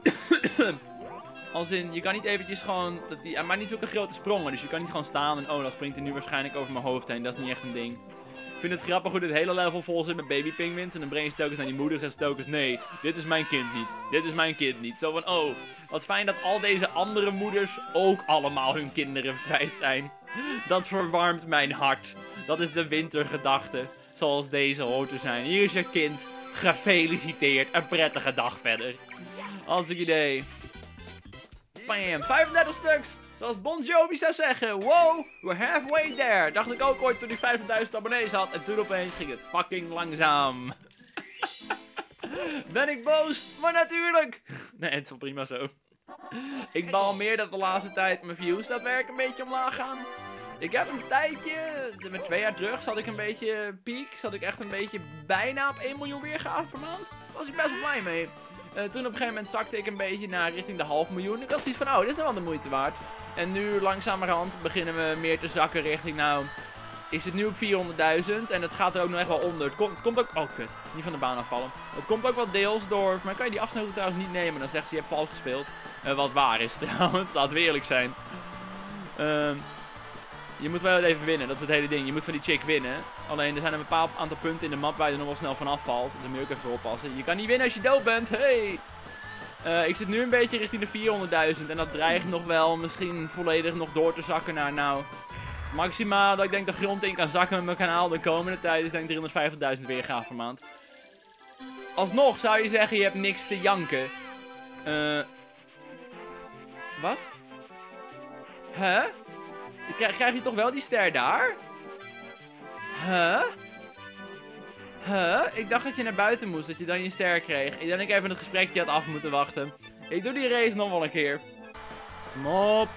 Als in, je kan niet eventjes gewoon... Dat die, hij maakt niet zulke grote sprongen, dus je kan niet gewoon staan en... Oh, dan springt hij nu waarschijnlijk over mijn hoofd heen. Dat is niet echt een ding. Ik vind het grappig hoe dit hele level vol zit met baby penguins. En dan breng je telkens naar die moeder en zegt telkens... Nee, dit is mijn kind niet. Dit is mijn kind niet. Zo van, oh, wat fijn dat al deze andere moeders ook allemaal hun kinderen kwijt zijn. Dat verwarmt mijn hart. Dat is de wintergedachte. Zoals deze hoort te zijn. Hier is je kind. Gefeliciteerd. Een prettige dag verder. Als ik idee... Bam, vijfendertig stuks. Zoals Bon Jovi zou zeggen. Wow, we're halfway there. Dacht ik ook ooit toen ik vijftigduizend abonnees had. En toen opeens ging het fucking langzaam. Ben ik boos? Maar natuurlijk. Nee, het is wel prima zo. Ik baal meer dat de laatste tijd mijn views daadwerkelijk een beetje omlaag gaan. Ik heb een tijdje, met twee jaar terug, zat ik een beetje piek. Zat ik echt een beetje bijna op één miljoen weergaven per maand. Daar was ik best wel blij mee. Uh, toen op een gegeven moment zakte ik een beetje naar richting de half miljoen. Ik had zoiets van, oh, dit is wel de moeite waard. En nu langzamerhand beginnen we meer te zakken richting, nou, ik zit nu op vierhonderdduizend. En het gaat er ook nog echt wel onder. Het, kom, het komt ook, oh kut, niet van de baan afvallen. Het komt ook wel deels door, voor mij kan je die afsnelroute trouwens niet nemen. Dan zegt ze, je hebt vals gespeeld. Uh, wat waar is trouwens, laten we eerlijk zijn. Uh, je moet wel even winnen, dat is het hele ding. Je moet van die chick winnen. Alleen er zijn een bepaald aantal punten in de map waar je er nog wel snel van afvalt. Dus daar moet je ook even voor oppassen. Je kan niet winnen als je dood bent. Hey! Uh, ik zit nu een beetje richting de vierhonderdduizend. En dat dreigt nog wel misschien volledig nog door te zakken naar nou... Maximaal dat ik denk de grond in kan zakken met mijn kanaal de komende tijd is denk ik driehonderdvijftigduizend weergaven per maand. Alsnog zou je zeggen je hebt niks te janken. Uh, wat? Huh? Krijg, krijg je toch wel die ster daar? Huh? Huh? Ik dacht dat je naar buiten moest, dat je dan je ster kreeg. Ik denk dat ik even het gesprekje had af moeten wachten. Ik doe die race nog wel een keer. Kom op.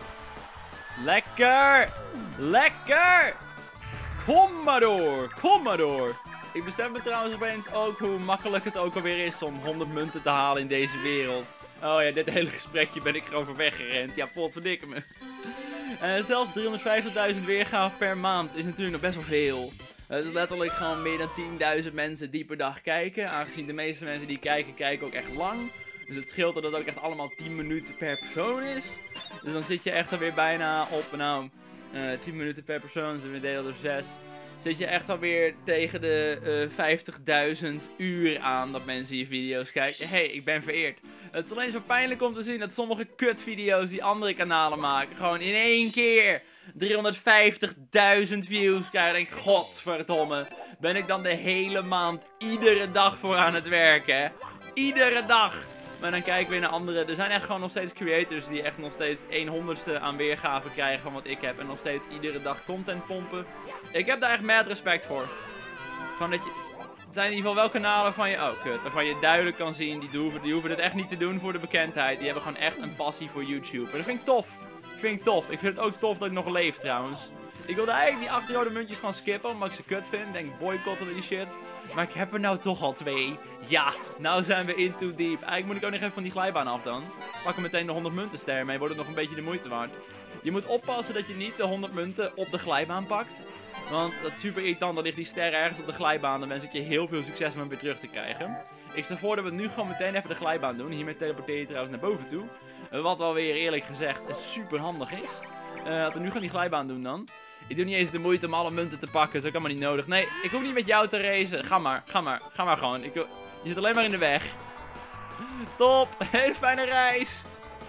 Lekker. Lekker. Kom maar door. Kom maar door. Ik besef me trouwens opeens ook hoe makkelijk het ook alweer is om honderd munten te halen in deze wereld. Oh ja, dit hele gesprekje ben ik er over weggerend. Ja, potverdikke me. Uh, zelfs driehonderdvijftigduizend weergaven per maand is natuurlijk nog best wel veel. Het is letterlijk gewoon meer dan tienduizend mensen die per dag kijken. Aangezien de meeste mensen die kijken, kijken ook echt lang. Dus het scheelt dat het ook echt allemaal tien minuten per persoon is. Dus dan zit je echt alweer bijna op, nou, uh, tien minuten per persoon, dus we delen door zes. Zit je echt alweer tegen de uh, vijftigduizend uur aan dat mensen je video's kijken. Hé, hey, ik ben vereerd. Het is alleen zo pijnlijk om te zien dat sommige kutvideo's die andere kanalen maken gewoon in één keer driehonderdvijftigduizend views krijgen. Ik denk, godverdomme, ben ik dan de hele maand iedere dag voor aan het werken, hè? Iedere dag! Maar dan kijken we weer naar andere. Er zijn echt gewoon nog steeds creators die echt nog steeds een honderdste aan weergaven krijgen van wat ik heb. En nog steeds iedere dag content pompen. Ik heb daar echt mad respect voor. Gewoon dat je... Het zijn in ieder geval wel kanalen van je... Oh, kut. Waarvan je duidelijk kan zien, die hoeven, die hoeven het echt niet te doen voor de bekendheid. Die hebben gewoon echt een passie voor YouTube. En dat vind ik tof. Dat vind ik tof. Ik vind het ook tof dat ik nog leef trouwens. Ik wilde eigenlijk die acht rode muntjes gaan skippen, omdat ik ze kut vind. Denk boycotten we die shit. Maar ik heb er nou toch al twee. Ja, nou zijn we in too deep. Eigenlijk moet ik ook nog even van die glijbaan af dan. Pak er meteen de honderd munten ster mee, wordt het nog een beetje de moeite waard. Je moet oppassen dat je niet de honderd munten op de glijbaan pakt. Want dat is super irritant, dan ligt die ster ergens op de glijbaan. Dan wens ik je heel veel succes om hem weer terug te krijgen. Ik stel voor dat we nu gewoon meteen even de glijbaan doen. Hiermee teleporteer je trouwens naar boven toe. Wat alweer eerlijk gezegd super handig is. Uh, dat we nu gewoon die glijbaan doen dan. Ik doe niet eens de moeite om alle munten te pakken, dat is ook allemaal niet nodig. Nee, ik hoef niet met jou te racen. Ga maar, ga maar, ga maar gewoon. Ik, je zit alleen maar in de weg. Top, hele fijne reis.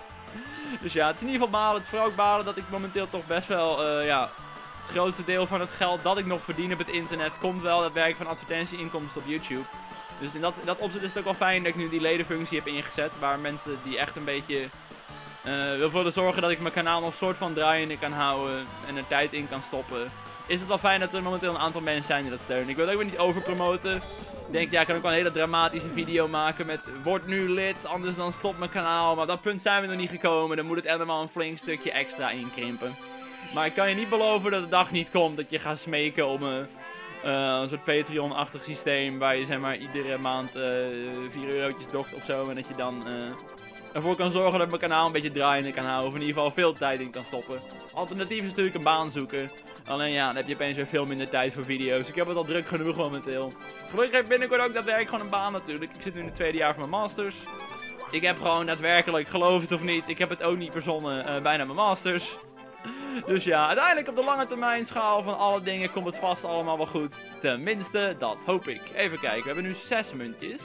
Dus ja, het is in ieder geval balen. Het is vooral ook balen dat ik momenteel toch best wel, uh, ja... Het grootste deel van het geld dat ik nog verdien op het internet komt wel het werk van advertentieinkomsten op YouTube. Dus in dat, in dat opzicht is het ook wel fijn dat ik nu die ledenfunctie heb ingezet. Waar mensen die echt een beetje... Uh, wil voor zorgen dat ik mijn kanaal nog een soort van draaiende kan houden en er tijd in kan stoppen. Is het wel fijn dat er momenteel een aantal mensen zijn die dat steunen. Ik wil het ook weer niet overpromoten. Ik denk, ja, ik kan ook wel een hele dramatische video maken met word nu lid, anders dan stopt mijn kanaal. Maar op dat punt zijn we nog niet gekomen. Dan moet het helemaal een flink stukje extra inkrimpen. Maar ik kan je niet beloven dat de dag niet komt dat je gaat smeken om een, uh, een soort Patreon-achtig systeem. Waar je zeg maar iedere maand uh, vier eurotjes dokt of zo. En dat je dan... Uh, ervoor kan zorgen dat ik mijn kanaal een beetje draaiende kan houden. Of in ieder geval veel tijd in kan stoppen. Alternatief is natuurlijk een baan zoeken. Alleen ja, dan heb je opeens weer veel minder tijd voor video's. Ik heb het al druk genoeg momenteel. Gelukkig heb ik binnenkort ook daadwerkelijk gewoon een baan natuurlijk. Ik zit nu in het tweede jaar van mijn masters. Ik heb gewoon daadwerkelijk, geloof het of niet, ik heb het ook niet verzonnen, uh, bijna mijn masters. Dus ja, uiteindelijk op de lange termijn schaal van alle dingen komt het vast allemaal wel goed. Tenminste, dat hoop ik. Even kijken, we hebben nu zes muntjes.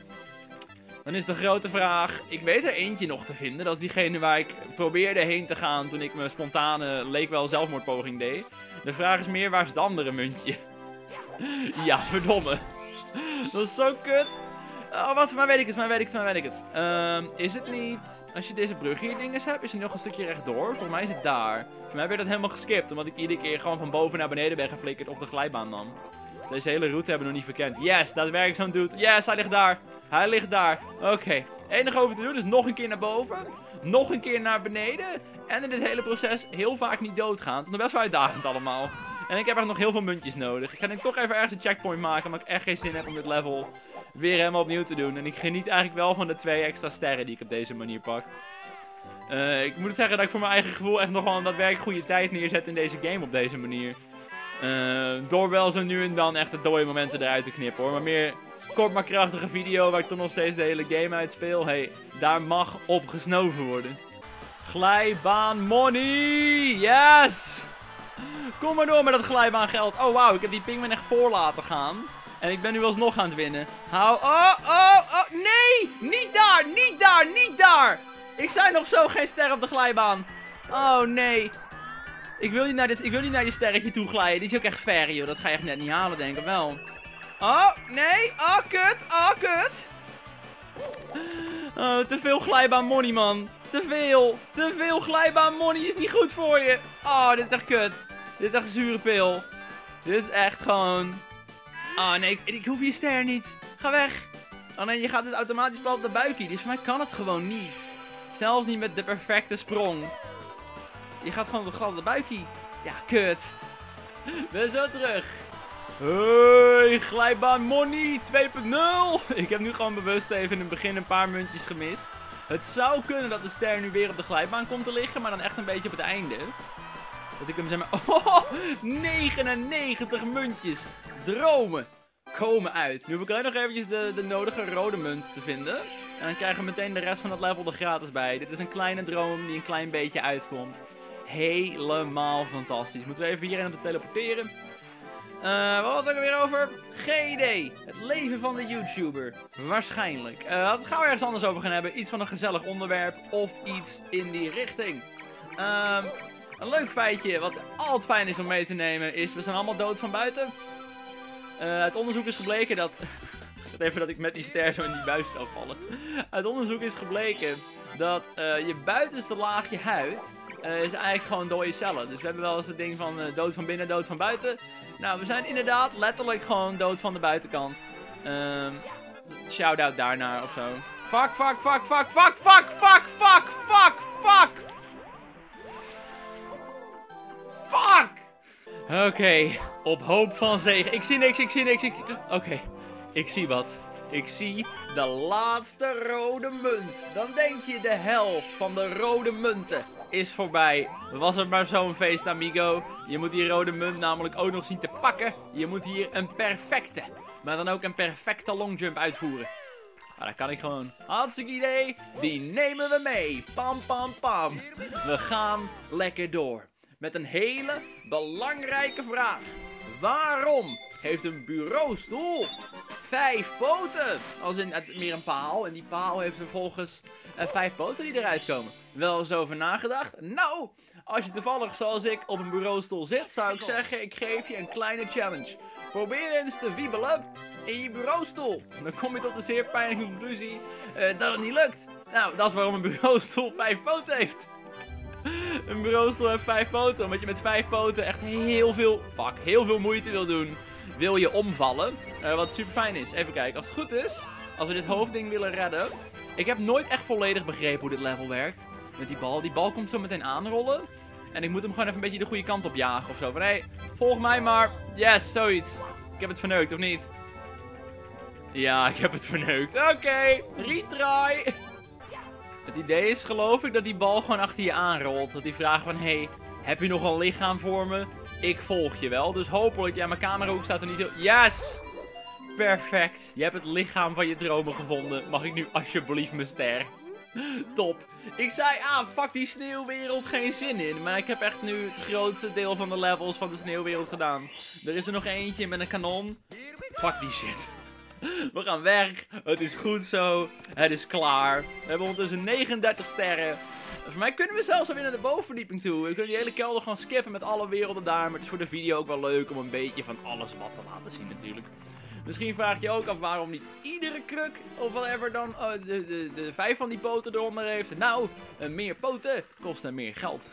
Dan is de grote vraag, ik weet er eentje nog te vinden. Dat is diegene waar ik probeerde heen te gaan toen ik mijn spontane, leek wel zelfmoordpoging deed. De vraag is meer, waar is het andere muntje? Ja, verdomme. Dat is zo kut. Oh, wat, voor mij weet ik het, voor mij weet ik het, voor mij weet ik het. Um, is het niet, als je deze brug hier dinges hebt, is het nog een stukje rechtdoor? Volgens mij is het daar. Voor mij werd dat helemaal geskipt, omdat ik iedere keer gewoon van boven naar beneden ben geflikkerd of de glijbaan nam. Dus deze hele route hebben we nog niet verkend. Yes, daadwerkelijk zo'n dude. Yes, hij ligt daar. Hij ligt daar. Oké. Okay. Het enige over te doen is nog een keer naar boven. Nog een keer naar beneden. En in dit hele proces heel vaak niet doodgaan. Het is nog best wel uitdagend allemaal. En ik heb echt nog heel veel muntjes nodig. Ik ga denk toch even ergens een checkpoint maken. Omdat ik echt geen zin heb om dit level weer helemaal opnieuw te doen. En ik geniet eigenlijk wel van de twee extra sterren die ik op deze manier pak. Uh, ik moet zeggen dat ik voor mijn eigen gevoel echt nog wel een daadwerkelijk goede tijd neerzet in deze game op deze manier. Uh, door wel zo nu en dan echt de dode momenten eruit te knippen hoor. Maar meer kort maar krachtige video waar ik toch nog steeds de hele game uitspeel. Hey, daar mag op gesnoven worden. Glijbaan money! Yes! Kom maar door met dat glijbaan geld. Oh wauw, ik heb die pingwin echt voor laten gaan. En ik ben nu alsnog aan het winnen. Hou... Oh, oh, oh. Nee! Niet daar! Niet daar! Niet daar! Ik zei nog zo geen ster op de glijbaan. Oh nee. Ik wil niet naar dit, ik wil niet naar die sterretje toe glijden. Die is ook echt ver, joh. Dat ga je echt net niet halen, denk ik wel. Oh, nee. Oh, kut. Oh, kut. Oh, te veel glijbaan money, man. Te veel. Te veel glijbaan money is niet goed voor je. Oh, dit is echt kut. Dit is echt een zure pil. Dit is echt gewoon... Oh, nee. Ik, ik hoef je ster niet. Ga weg. Oh, nee. Je gaat dus automatisch plat op de buikie. Dus voor mij kan het gewoon niet. Zelfs niet met de perfecte sprong. Je gaat gewoon glad op de buikie. Ja, kut. We zijn zo terug. Hey, glijbaan money twee punt nul. Ik heb nu gewoon bewust even in het begin een paar muntjes gemist. Het zou kunnen dat de ster nu weer op de glijbaan komt te liggen, maar dan echt een beetje op het einde. Dat ik hem zeg maar... Oh, negenennegentig muntjes. Dromen komen uit. Nu hoef ik alleen nog eventjes de, de nodige rode munt te vinden. En dan krijgen we meteen de rest van het level er gratis bij. Dit is een kleine droom die een klein beetje uitkomt. Helemaal fantastisch. Moeten we even hierin om te teleporteren. Uh, wat had ik er weer over? Geen idee. Het leven van de YouTuber. Waarschijnlijk. Uh, dat gaan we ergens anders over gaan hebben. Iets van een gezellig onderwerp. Of iets in die richting. Uh, een leuk feitje. Wat altijd fijn is om mee te nemen. Is we zijn allemaal dood van buiten. Uh, uit onderzoek is gebleken dat... Even dat ik met die ster zo in die buis zou vallen. Uit onderzoek is gebleken dat uh, je buitenste laagje huid uh, is eigenlijk gewoon dode cellen. Dus we hebben wel eens het ding van uh, dood van binnen, dood van buiten. Nou, we zijn inderdaad letterlijk gewoon dood van de buitenkant. Uh, Shout-out daarnaar of zo. Fuck, fuck, fuck, fuck, fuck, fuck, fuck, fuck, fuck, fuck. Fuck! Oké, okay, op hoop van zegen. Ik zie niks, ik zie niks, ik... Oké. Okay. Ik zie wat. Ik zie de laatste rode munt. Dan denk je de hel van de rode munten is voorbij. Was het maar zo'n feest, amigo. Je moet die rode munt namelijk ook nog zien te pakken. Je moet hier een perfecte, maar dan ook een perfecte longjump uitvoeren. Maar dat kan ik gewoon. Hartstikke idee. Die nemen we mee. Pam, pam, pam. We gaan lekker door. Met een hele belangrijke vraag. Waarom heeft een bureaustoel vijf poten? Als in, het is meer een paal. En die paal heeft vervolgens uh, vijf poten die eruit komen. Wel eens over nagedacht? Nou, als je toevallig zoals ik op een bureaustoel zit, zou ik zeggen, ik geef je een kleine challenge. Probeer eens te wiebelen in je bureaustoel. Dan kom je tot de zeer pijnlijke conclusie uh, dat het niet lukt. Nou, dat is waarom een bureaustoel vijf poten heeft. Een bureaustoel heeft vijf poten, omdat je met vijf poten echt heel veel, fuck, heel veel moeite wil doen. Wil je omvallen, uh, wat super fijn is. Even kijken, als het goed is, als we dit hoofdding willen redden. Ik heb nooit echt volledig begrepen hoe dit level werkt. Met die bal, die bal komt zo meteen aanrollen. En ik moet hem gewoon even een beetje de goede kant op jagen of zo. Van, hé, hey, volg mij maar. Yes, zoiets. Ik heb het verneukt, of niet? Ja, ik heb het verneukt. Oké, okay, retry. Het idee is, geloof ik, dat die bal gewoon achter je aanrolt. Dat die vraagt van, hé, hey, heb je nog een lichaam voor me? Ik volg je wel. Dus hopelijk, ja, mijn camerahoek staat er niet heel... Yes! Perfect. Je hebt het lichaam van je dromen gevonden. Mag ik nu alsjeblieft mijn ster? Top. Ik zei, ah, fuck die sneeuwwereld, geen zin in. Maar ik heb echt nu het grootste deel van de levels van de sneeuwwereld gedaan. Er is er nog eentje met een kanon. Fuck die shit. We gaan weg. Het is goed zo. Het is klaar. We hebben ondertussen negenendertig sterren. Voor mij kunnen we zelfs alweer naar de bovenverdieping toe. We kunnen die hele kelder gaan skippen met alle werelden daar. Maar het is voor de video ook wel leuk om een beetje van alles wat te laten zien natuurlijk. Misschien vraag je ook af waarom niet iedere kruk of whatever dan uh, de, de, de vijf van die poten eronder heeft. Nou, uh, meer poten kost meer geld.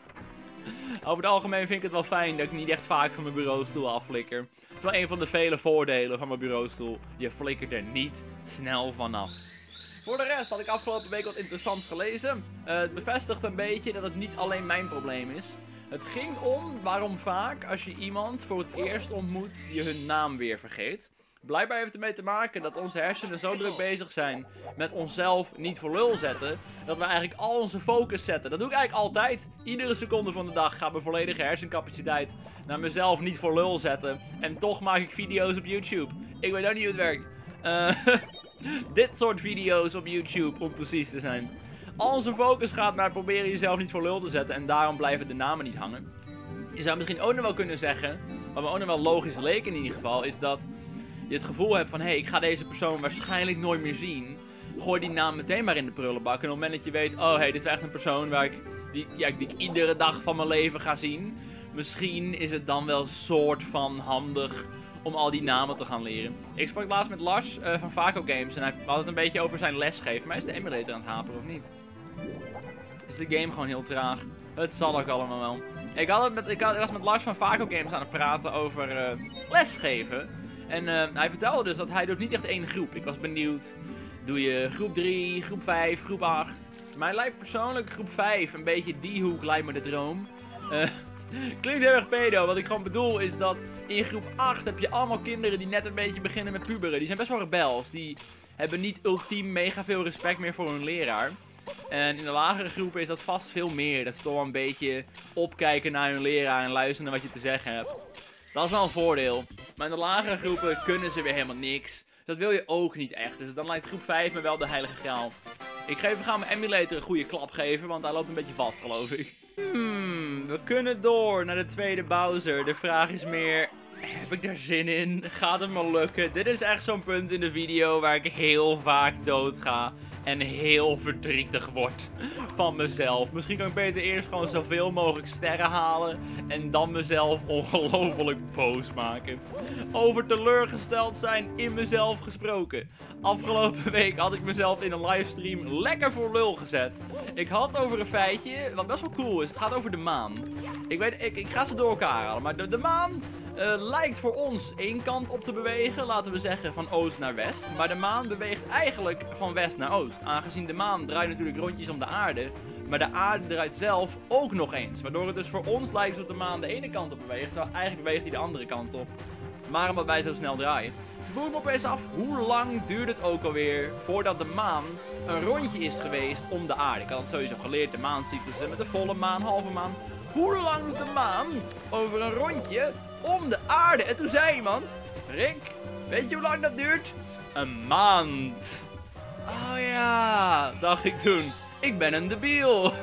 Over het algemeen vind ik het wel fijn dat ik niet echt vaak van mijn bureaustoel afflikker. Het is wel een van de vele voordelen van mijn bureaustoel. Je flikkert er niet snel vanaf. Voor de rest had ik afgelopen week wat interessants gelezen. Uh, het bevestigt een beetje dat het niet alleen mijn probleem is. Het ging om waarom vaak als je iemand voor het eerst ontmoet je hun naam weer vergeet. Blijkbaar heeft het ermee te maken dat onze hersenen zo druk bezig zijn met onszelf niet voor lul zetten, dat we eigenlijk al onze focus zetten. Dat doe ik eigenlijk altijd. Iedere seconde van de dag gaat mijn volledige hersencapaciteit naar mezelf niet voor lul zetten. En toch maak ik video's op YouTube. Ik weet ook niet hoe het werkt. Uh, dit soort video's op YouTube, om precies te zijn. Al onze focus gaat naar proberen jezelf niet voor lul te zetten en daarom blijven de namen niet hangen. Je zou misschien ook nog wel kunnen zeggen, wat me ook nog wel logisch leek in ieder geval, is dat je het gevoel hebt van, hé, hey, ik ga deze persoon waarschijnlijk nooit meer zien. Gooi die naam meteen maar in de prullenbak. En op het moment dat je weet, oh, hé, hey, dit is echt een persoon waar ik, die, ja, die ik iedere dag van mijn leven ga zien. Misschien is het dan wel soort van handig om al die namen te gaan leren. Ik sprak laatst met Lars uh, van Vaco Games en hij had het een beetje over zijn lesgeven. Maar is de emulator aan het haperen of niet? Is de game gewoon heel traag? Het zal ook allemaal wel. Ik, had het met, ik, had, ik was met Lars van Vaco Games aan het praten over uh, lesgeven. En uh, hij vertelde dus dat hij doet niet echt één groep. Ik was benieuwd, doe je groep drie, groep vijf, groep acht? Mij lijkt persoonlijk groep vijf een beetje die hoek, lijkt me de droom. Uh, Klinkt heel erg pedo. Wat ik gewoon bedoel is dat in groep acht heb je allemaal kinderen die net een beetje beginnen met puberen. Die zijn best wel rebels. Die hebben niet ultiem mega veel respect meer voor hun leraar. En in de lagere groepen is dat vast veel meer. Dat ze toch wel een beetje opkijken naar hun leraar en luisteren naar wat je te zeggen hebt. Dat is wel een voordeel. Maar in de lagere groepen kunnen ze weer helemaal niks. Dat wil je ook niet echt. Dus dan lijkt groep vijf me wel de heilige graal. Ik ga even gaan mijn emulator een goede klap geven, want hij loopt een beetje vast, geloof ik. Hmm, we kunnen door naar de tweede Bowser. De vraag is meer, heb ik daar zin in? Gaat het me lukken? Dit is echt zo'n punt in de video waar ik heel vaak dood ga. En heel verdrietig word van mezelf. Misschien kan ik beter eerst gewoon zoveel mogelijk sterren halen. En dan mezelf ongelooflijk boos maken. Over teleurgesteld zijn in mezelf gesproken. Afgelopen week had ik mezelf in een livestream lekker voor lul gezet. Ik had het over een feitje wat best wel cool is. Het gaat over de maan. Ik weet, ik, ik ga ze door elkaar halen. Maar de, de maan... Uh, lijkt voor ons één kant op te bewegen, laten we zeggen van oost naar west. Maar de maan beweegt eigenlijk van west naar oost. Aangezien de maan draait natuurlijk rondjes om de aarde. Maar de aarde draait zelf ook nog eens. Waardoor het dus voor ons lijkt alsof de maan de ene kant op beweegt. Terwijl eigenlijk beweegt hij de andere kant op. Maar omdat wij zo snel draaien. Ik vroeg me opeens af, hoe lang duurt het ook alweer voordat de maan een rondje is geweest om de aarde? Ik had het sowieso geleerd, de maancyclussen met de volle maan, halve maan. Hoe lang doet de maan over een rondje om de aarde? En toen zei iemand, Rick, weet je hoe lang dat duurt? Een maand. Oh ja, dacht ik toen. Ik ben een debiel.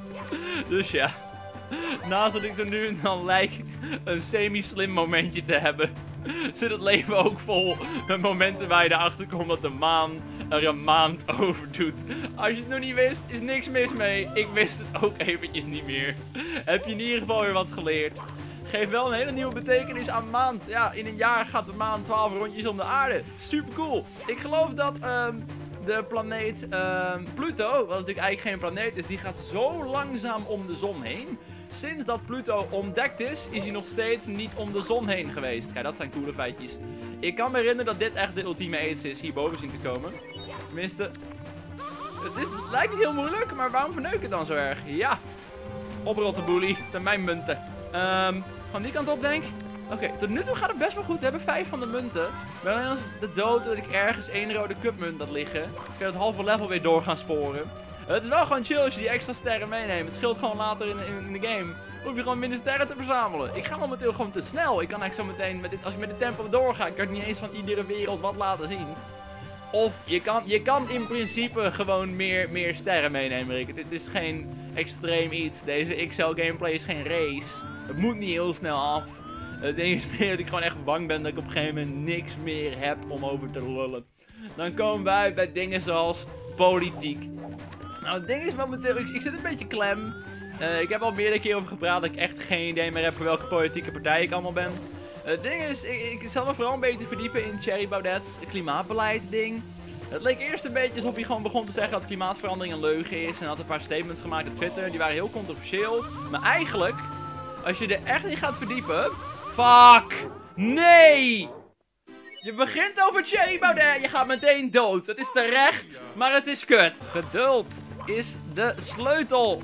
Dus ja, naast dat ik zo nu en dan lijk een semi-slim momentje te hebben, zit het leven ook vol met momenten waar je erachter komt dat de maan er een maand over doet. Als je het nog niet wist, is niks mis mee. Ik wist het ook eventjes niet meer. Heb je in ieder geval weer wat geleerd. Geeft wel een hele nieuwe betekenis aan maand. Ja, in een jaar gaat de maan twaalf rondjes om de aarde. Super cool. Ik geloof dat um, de planeet um, Pluto, wat natuurlijk eigenlijk geen planeet is, die gaat zo langzaam om de zon heen. Sinds dat Pluto ontdekt is, is hij nog steeds niet om de zon heen geweest. Kijk, dat zijn coole feitjes. Ik kan me herinneren dat dit echt de ultieme aids is, hierboven zien te komen. Tenminste, het, is, het lijkt niet heel moeilijk, maar waarom verneuk ik het dan zo erg? Ja, oprotten boelie, het zijn mijn munten. Um, van die kant op denk ik. Oké, okay, tot nu toe gaat het best wel goed. We hebben vijf van de munten. Wel eens de dood dat ik ergens één rode cupmunt had liggen. Ik kan het halve level weer door gaan sporen. Het is wel gewoon chill als je die extra sterren meeneemt. Het scheelt gewoon later in, in, in de game. Hoef je gewoon minder sterren te verzamelen. Ik ga momenteel gewoon te snel. Ik kan eigenlijk zo meteen, met dit, als ik met de tempo doorga, kan ik niet eens van iedere wereld wat laten zien. Of je kan, je kan in principe gewoon meer, meer sterren meenemen, Rick. Dit is geen extreem iets. Deze X L gameplay is geen race. Het moet niet heel snel af. Het ding is meer dat ik gewoon echt bang ben dat ik op een gegeven moment niks meer heb om over te lullen. Dan komen wij bij dingen zoals politiek. Nou, het ding is momenteel, ik, ik zit een beetje klem. Uh, ik heb al meerdere keer over gepraat dat ik echt geen idee meer heb voor welke politieke partij ik allemaal ben. Uh, het ding is, ik, ik zal me vooral een beetje verdiepen in Thierry Baudet's klimaatbeleid ding. Het leek eerst een beetje alsof hij gewoon begon te zeggen dat klimaatverandering een leugen is. En had een paar statements gemaakt op Twitter, die waren heel controversieel. Maar eigenlijk, als je er echt in gaat verdiepen... Fuck! Nee! Je begint over Thierry Baudet, je gaat meteen dood. Het is terecht, maar het is kut. Geduld is de sleutel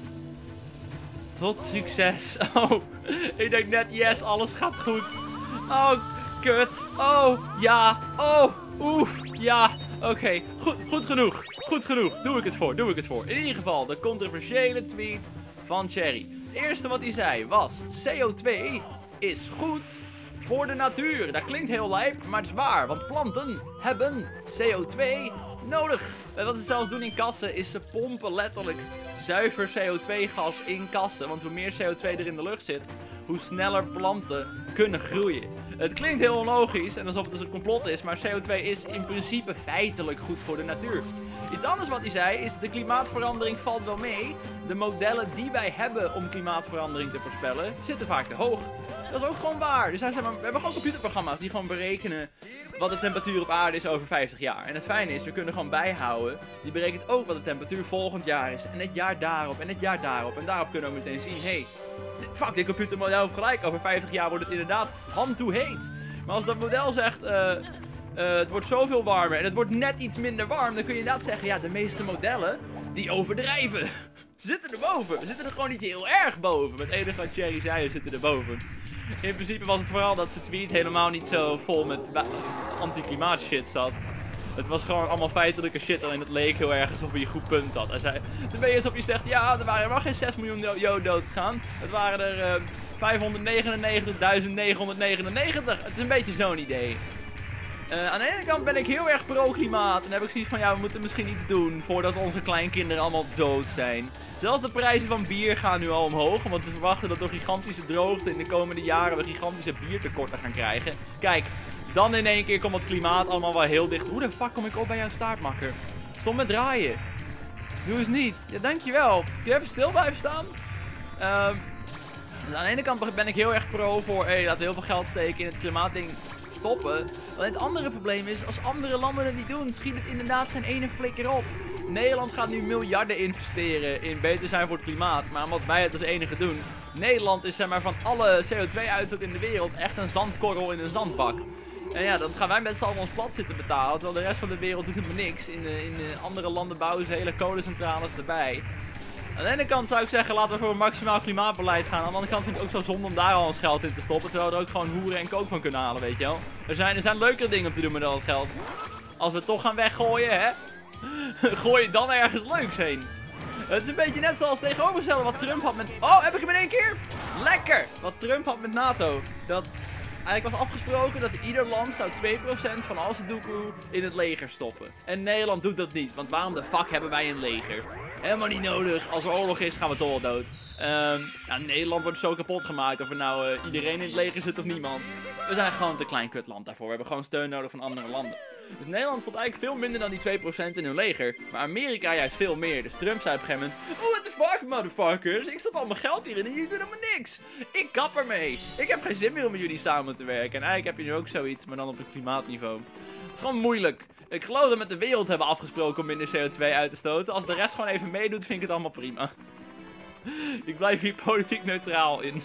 tot succes. Oh, ik denk net, yes, alles gaat goed. Oh, kut. Oh, ja. Oh, oef, ja. Oké, okay. goed, goed genoeg. Goed genoeg. Doe ik het voor, doe ik het voor. In ieder geval, de controversiële tweet van Thierry. Het eerste wat hij zei was, C O twee is goed voor de natuur. Dat klinkt heel lijp, maar het is waar. Want planten hebben C O twee nodig. En wat ze zelfs doen in kassen is ze pompen letterlijk zuiver C O twee gas in kassen. Want hoe meer C O twee er in de lucht zit, hoe sneller planten kunnen groeien. Het klinkt heel onlogisch en alsof het dus een complot is, maar C O twee is in principe feitelijk goed voor de natuur. Iets anders wat hij zei is, de klimaatverandering valt wel mee. De modellen die wij hebben om klimaatverandering te voorspellen, zitten vaak te hoog. Dat is ook gewoon waar. Dus hij zei, maar, we hebben gewoon computerprogramma's die gewoon berekenen wat de temperatuur op aarde is over vijftig jaar. En het fijne is, we kunnen gewoon bijhouden. Die berekent ook wat de temperatuur volgend jaar is. En het jaar daarop. En het jaar daarop. En daarop kunnen we meteen zien, hé, hey, fuck, dit computermodel heeft gelijk. Over vijftig jaar wordt het inderdaad hand toe heet. Maar als dat model zegt, uh, Uh, het wordt zoveel warmer en het wordt net iets minder warm. Dan kun je inderdaad zeggen, ja, de meeste modellen, die overdrijven. Ze zitten er boven. We zitten er gewoon niet heel erg boven. Met het enige wat Cherry zei, we zitten er boven. In principe was het vooral dat zijn tweet helemaal niet zo vol met anti-klimaat shit zat. Het was gewoon allemaal feitelijke shit, alleen het leek heel erg alsof hij een goed punt had. Hij zei, het is een beetje alsof je zegt, ja, er waren maar geen zes miljoen Joden dood gegaan. Het waren er uh, vijfhonderdnegenennegentigduizend negenhonderdnegenennegentig. Het is een beetje zo'n idee. Uh, aan de ene kant ben ik heel erg pro-klimaat en heb ik zoiets van, ja, we moeten misschien iets doen voordat onze kleinkinderen allemaal dood zijn. Zelfs de prijzen van bier gaan nu al omhoog, want ze verwachten dat door gigantische droogte in de komende jaren we gigantische biertekorten gaan krijgen. Kijk, dan in één keer komt het klimaat allemaal wel heel dicht. Hoe de fuck kom ik op bij jouw staartmakker? Stop met draaien. Doe eens niet. Ja, dankjewel. Kun je even stil blijven staan? Uh, dus aan de ene kant ben ik heel erg pro voor, hé, hey, laten we heel veel geld steken in het klimaatding stoppen. Alleen het andere probleem is, als andere landen het niet doen, schiet het inderdaad geen ene flikker op. Nederland gaat nu miljarden investeren in beter zijn voor het klimaat, maar omdat wij het als enige doen. Nederland is zeg maar van alle C O twee uitstoot in de wereld echt een zandkorrel in een zandbak. En ja, dan gaan wij met z'n allen ons plat zitten betalen, terwijl de rest van de wereld doet helemaal niks. In, de, in de andere landen bouwen ze hele kolencentrales erbij. Aan de ene kant zou ik zeggen, laten we voor een maximaal klimaatbeleid gaan. Aan de andere kant vind ik het ook zo zonde om daar al ons geld in te stoppen. Terwijl we er ook gewoon hoeren en kook van kunnen halen, weet je wel. Er zijn, er zijn leukere dingen om te doen met al het geld. Als we het toch gaan weggooien, hè. Gooi je dan ergens leuks heen. Het is een beetje net zoals tegenovergestelde wat Trump had met... Oh, heb ik hem in één keer? Lekker! Wat Trump had met NATO. Dat eigenlijk was afgesproken dat ieder land zou twee procent van al zijn doekoe in het leger stoppen. En Nederland doet dat niet, want waarom de fuck hebben wij een leger? Helemaal niet nodig. Als er oorlog is, gaan we toch wel dood. Um, ja, Nederland wordt zo kapot gemaakt of er nou uh, iedereen in het leger zit of niemand. We zijn gewoon te klein kutland daarvoor. We hebben gewoon steun nodig van andere landen. Dus Nederland stond eigenlijk veel minder dan die twee procent in hun leger. Maar Amerika juist veel meer. Dus Trump zei op een gegeven moment... Oh, what the fuck, motherfuckers? Ik stop al mijn geld hierin en jullie doen helemaal niks. Ik kap ermee. Ik heb geen zin meer om met jullie samen te werken. En eigenlijk heb je nu ook zoiets, maar dan op het klimaatniveau. Het is gewoon moeilijk. Ik geloof dat we met de wereld hebben afgesproken om minder C O twee uit te stoten. Als de rest gewoon even meedoet, vind ik het allemaal prima. Ik blijf hier politiek neutraal in.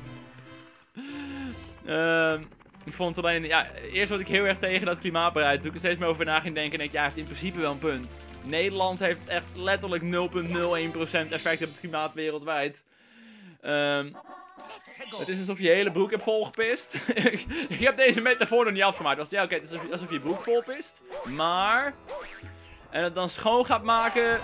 Uh, ik vond het alleen... Ja, eerst was ik heel erg tegen dat klimaatbeleid. Toen ik er steeds meer over na ging denken, denk ik, ja, hij heeft in principe wel een punt. Nederland heeft echt letterlijk nul komma nul één procent effect op het klimaat wereldwijd. Uh, het is alsof je hele broek hebt volgepist. Ik heb deze metafoor nog niet afgemaakt. Was, ja, oké, okay, het is alsof, alsof je broek volpist. Maar... En het dan schoon gaat maken...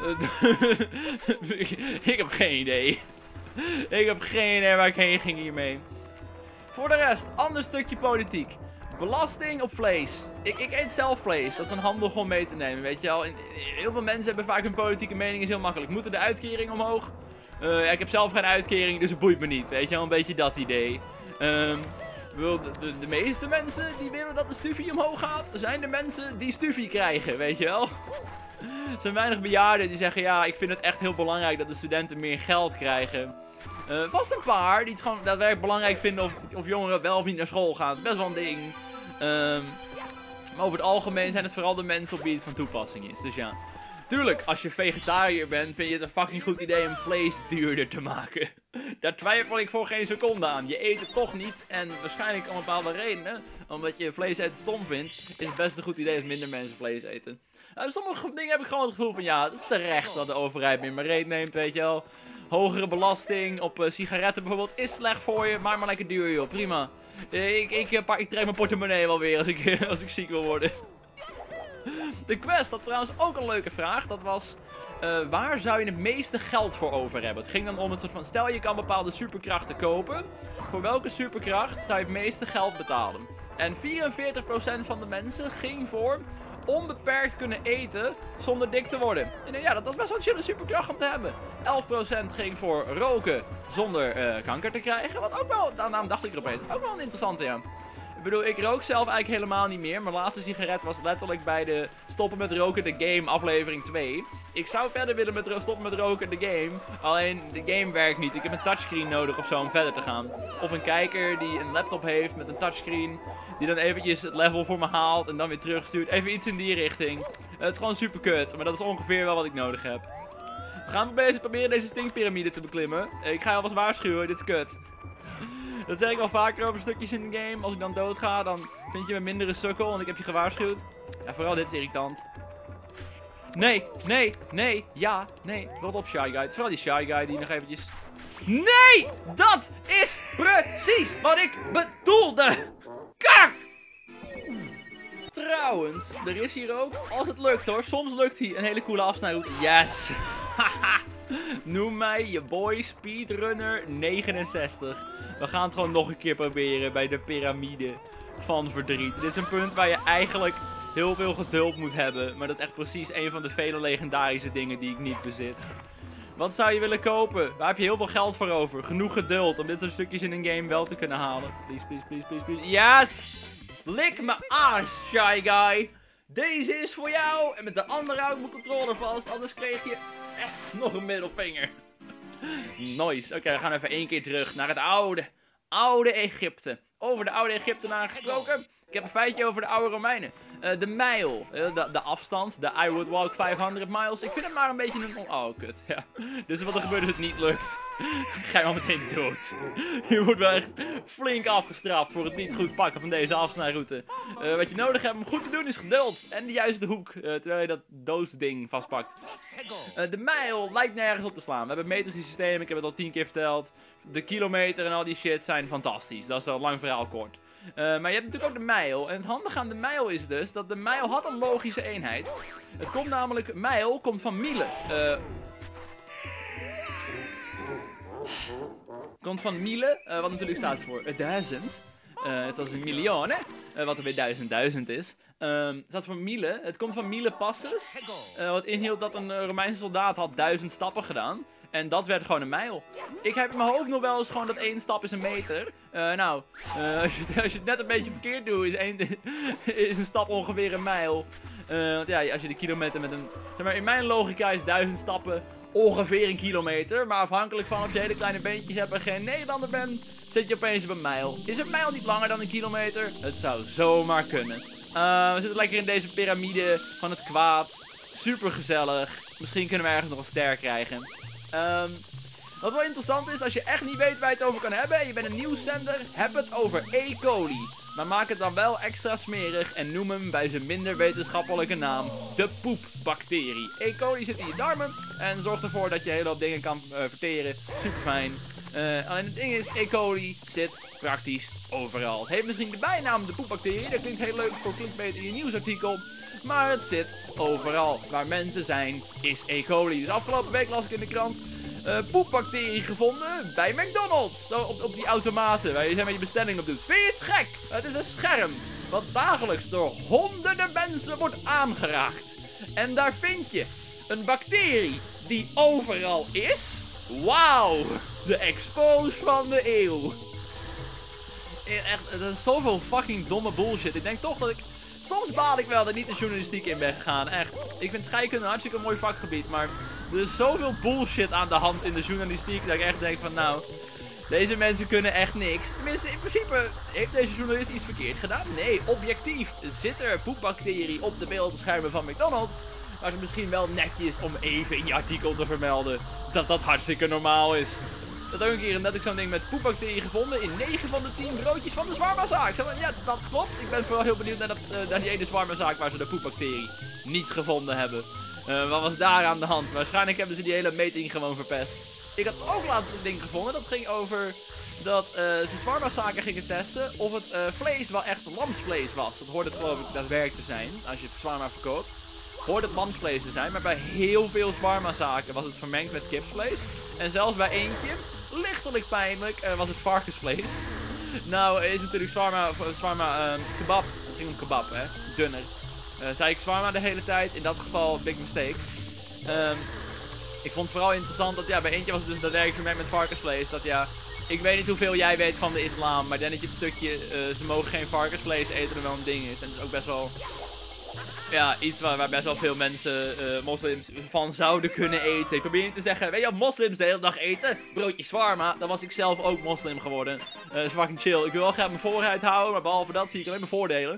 Ik heb geen idee. Ik heb geen idee waar ik heen ging hiermee. Voor de rest, ander stukje politiek. Belasting op vlees. Ik, ik eet zelf vlees. Dat is een handel gewoon mee te nemen, weet je wel. En heel veel mensen hebben vaak hun politieke mening is heel makkelijk. Moeten de uitkering omhoog? Uh, ja, ik heb zelf geen uitkering, dus het boeit me niet. Weet je wel, een beetje dat idee. Um, de, de, de meeste mensen die willen dat de stufie omhoog gaat, zijn de mensen die stufie krijgen, weet je wel. Er zijn weinig bejaarden die zeggen, ja, ik vind het echt heel belangrijk dat de studenten meer geld krijgen. Uh, vast een paar die het gewoon daadwerkelijk belangrijk vinden of, of jongeren wel of niet naar school gaan. Het is best wel een ding. Um, maar over het algemeen zijn het vooral de mensen op wie het van toepassing is. Dus ja, tuurlijk, als je vegetariër bent, vind je het een fucking goed idee om vlees duurder te maken. Daar twijfel ik voor geen seconde aan. Je eet het toch niet en waarschijnlijk om bepaalde redenen, omdat je vlees eten stom vindt, is het best een goed idee als minder mensen vlees eten. Uh, sommige dingen heb ik gewoon het gevoel van, ja, het is terecht dat de overheid meer mijn reet neemt, weet je wel. Hogere belasting op uh, sigaretten bijvoorbeeld is slecht voor je, maar maar lekker duur joh, prima. Uh, ik, ik, ik, ik trek mijn portemonnee wel weer als ik, als ik ziek wil worden. De quest had trouwens ook een leuke vraag, dat was... Uh, waar zou je het meeste geld voor over hebben? Het ging dan om het soort van, stel je kan bepaalde superkrachten kopen. Voor welke superkracht zou je het meeste geld betalen? En vierenveertig procent van de mensen ging voor onbeperkt kunnen eten zonder dik te worden. En ja, dat is best wel een chille superkracht om te hebben. elf procent ging voor roken zonder uh, kanker te krijgen. Wat ook wel, daarna dacht ik er opeens, ook wel een interessante, ja. Ik bedoel, ik rook zelf eigenlijk helemaal niet meer. Mijn laatste sigaret was letterlijk bij de Stoppen met Roken de Game aflevering twee. Ik zou verder willen met stoppen met roken de game. Alleen de game werkt niet. Ik heb een touchscreen nodig of zo om verder te gaan. Of een kijker die een laptop heeft met een touchscreen. Die dan eventjes het level voor me haalt en dan weer terugstuurt. Even iets in die richting. Uh, het is gewoon super kut. Maar dat is ongeveer wel wat ik nodig heb. We gaan bezig proberen deze stinkpyramide te beklimmen. Uh, ik ga je alvast waarschuwen, dit is kut. Dat zeg ik al vaker over stukjes in de game. Als ik dan dood ga, dan Vind je me minder een sukkel, want ik heb je gewaarschuwd? Ja, vooral dit is irritant. Nee, nee, nee, ja, nee. Rot op, Shy Guy. Het is vooral die Shy Guy die nog eventjes... Nee! Dat is precies wat ik bedoelde! Kak! Trouwens, er is hier ook, als het lukt hoor, soms lukt hij een hele coole afsnijroute. Yes! Noem mij je boy speedrunner negenenzestig. We gaan het gewoon nog een keer proberen bij de piramide van verdriet. Dit is een punt waar je eigenlijk heel veel geduld moet hebben. Maar dat is echt precies een van de vele legendarische dingen die ik niet bezit. Wat zou je willen kopen? Waar heb je heel veel geld voor over? Genoeg geduld om dit soort stukjes in een game wel te kunnen halen. Please, please, please, please, please. Yes! Lik me aas, Shy Guy. Deze is voor jou. En met de andere hou ik mijn controller vast. Anders kreeg je echt nog een middelvinger. Nice. Oké, okay, we gaan even één keer terug naar het oude, oude Egypte. Over de oude Egyptenaren gesproken. Ik heb een feitje over de oude Romeinen. Uh, de mijl, uh, de, de afstand, de I would walk vijfhonderd miles. Ik vind het maar een beetje een... Oh, kut. Ja. Dus wat er gebeurt als het niet lukt. Ga je al meteen dood. Je wordt wel echt flink afgestraft voor het niet goed pakken van deze afsnijroute. Uh, wat je nodig hebt om goed te doen is geduld. En de juiste hoek, uh, terwijl je dat doosding vastpakt. Uh, de mijl lijkt nergens op te slaan. We hebben een metrische systeem, ik heb het al tien keer verteld. De kilometer en al die shit zijn fantastisch. Dat is een lang verhaal kort. Uh, maar je hebt natuurlijk ook de mijl. En het handige aan de mijl is dus dat de mijl had een logische eenheid. Het komt namelijk, mijl komt van miele. Uh, komt van miele, uh, wat natuurlijk staat voor duizend. Uh, het was een miljoen, uh, wat er weer duizend duizend is. Uh, het staat voor miele. Het komt van miele passus. Uh, wat inhield dat een uh, Romeinse soldaat had duizend stappen gedaan. En dat werd gewoon een mijl. Ik heb in mijn hoofd nog wel eens gewoon dat één stap is een meter. Uh, nou, uh, als, je, als je het net een beetje verkeerd doet, is, één, is een stap ongeveer een mijl. Uh, want ja, als je de kilometer met een... Zeg maar, in mijn logica is duizend stappen ongeveer een kilometer. Maar afhankelijk van of je hele kleine beentjes hebt en geen Nederlander bent, zit je opeens op een mijl. Is een mijl niet langer dan een kilometer? Het zou zomaar kunnen. Uh, we zitten lekker in deze piramide van het kwaad. Super gezellig. Misschien kunnen we ergens nog een ster krijgen. Um, wat wel interessant is, als je echt niet weet waar je het over kan hebben en je bent een nieuwszender, heb het over E. coli. Maar maak het dan wel extra smerig en noem hem bij zijn minder wetenschappelijke naam de poepbacterie. E. coli zit in je darmen en zorgt ervoor dat je een hele hoop dingen kan uh, verteren. Super fijn. Uh, alleen het ding is, E. coli zit praktisch overal. Het heeft misschien de bijnaam de poepbacterie, dat klinkt heel leuk voor clickbait in je nieuwsartikel. Maar het zit overal. Waar mensen zijn, is E. coli. Dus afgelopen week las ik in de krant uh, poepbacterie gevonden bij McDonald's. Zo op, op die automaten waar je zeg maar, je bestelling op doet. Vind je het gek? Het is een scherm wat dagelijks door honderden mensen wordt aangeraakt. En daar vind je een bacterie die overal is. Wauw! De expose van de eeuw. Echt, dat is zoveel fucking domme bullshit. Ik denk toch dat ik... Soms baal ik wel dat ik niet de journalistiek in ben gegaan, echt. Ik vind scheikunde een hartstikke mooi vakgebied, maar er is zoveel bullshit aan de hand in de journalistiek dat ik echt denk van nou, deze mensen kunnen echt niks. Tenminste, in principe heeft deze journalist iets verkeerd gedaan. Nee, objectief zit er poepbacterie op de beeldschermen van McDonald's. Maar het is misschien wel netjes om even in je artikel te vermelden dat dat hartstikke normaal is. Dat ook een keer net ik zo'n ding met poepbacterie gevonden in negen van de tien broodjes van de shawarmazaak. Ja, dat klopt. Ik ben vooral heel benieuwd naar, dat, uh, naar die ene shawarmazaak waar ze de poepbacterie niet gevonden hebben. Uh, wat was daar aan de hand? Waarschijnlijk hebben ze die hele meting gewoon verpest. Ik had ook laatst een ding gevonden. Dat ging over dat uh, ze shawarmazaken gingen testen of het uh, vlees wel echt lamsvlees was. Dat hoort het geloof ik daadwerkelijk te zijn als je het shawarma verkoopt. Hoort het lamsvlees te zijn, maar bij heel veel shawarmazaken was het vermengd met kipsvlees. En zelfs bij eentje, lichtelijk pijnlijk, uh, was het varkensvlees. Nou is natuurlijk shawarma, shawarma uh, kebab, het ging om kebab hè, dunner. Uh, zei ik shawarma de hele tijd, in dat geval big mistake. Um, ik vond het vooral interessant dat ja, bij eentje was het dus daadwerkelijk vermengd met varkensvlees. Dat ja, ik weet niet hoeveel jij weet van de islam, maar dan dat je het stukje, uh, ze mogen geen varkensvlees eten, er wel een ding is. En het is ook best wel... Ja, iets waar, waar best wel veel mensen, uh, moslims, van zouden kunnen eten. Ik probeer niet te zeggen, weet je wat moslims de hele dag eten? Broodje shawarma, dan was ik zelf ook moslim geworden. Dat uh, is fucking chill. Ik wil wel graag mijn voorheid houden, maar behalve dat zie ik alleen maar voordelen.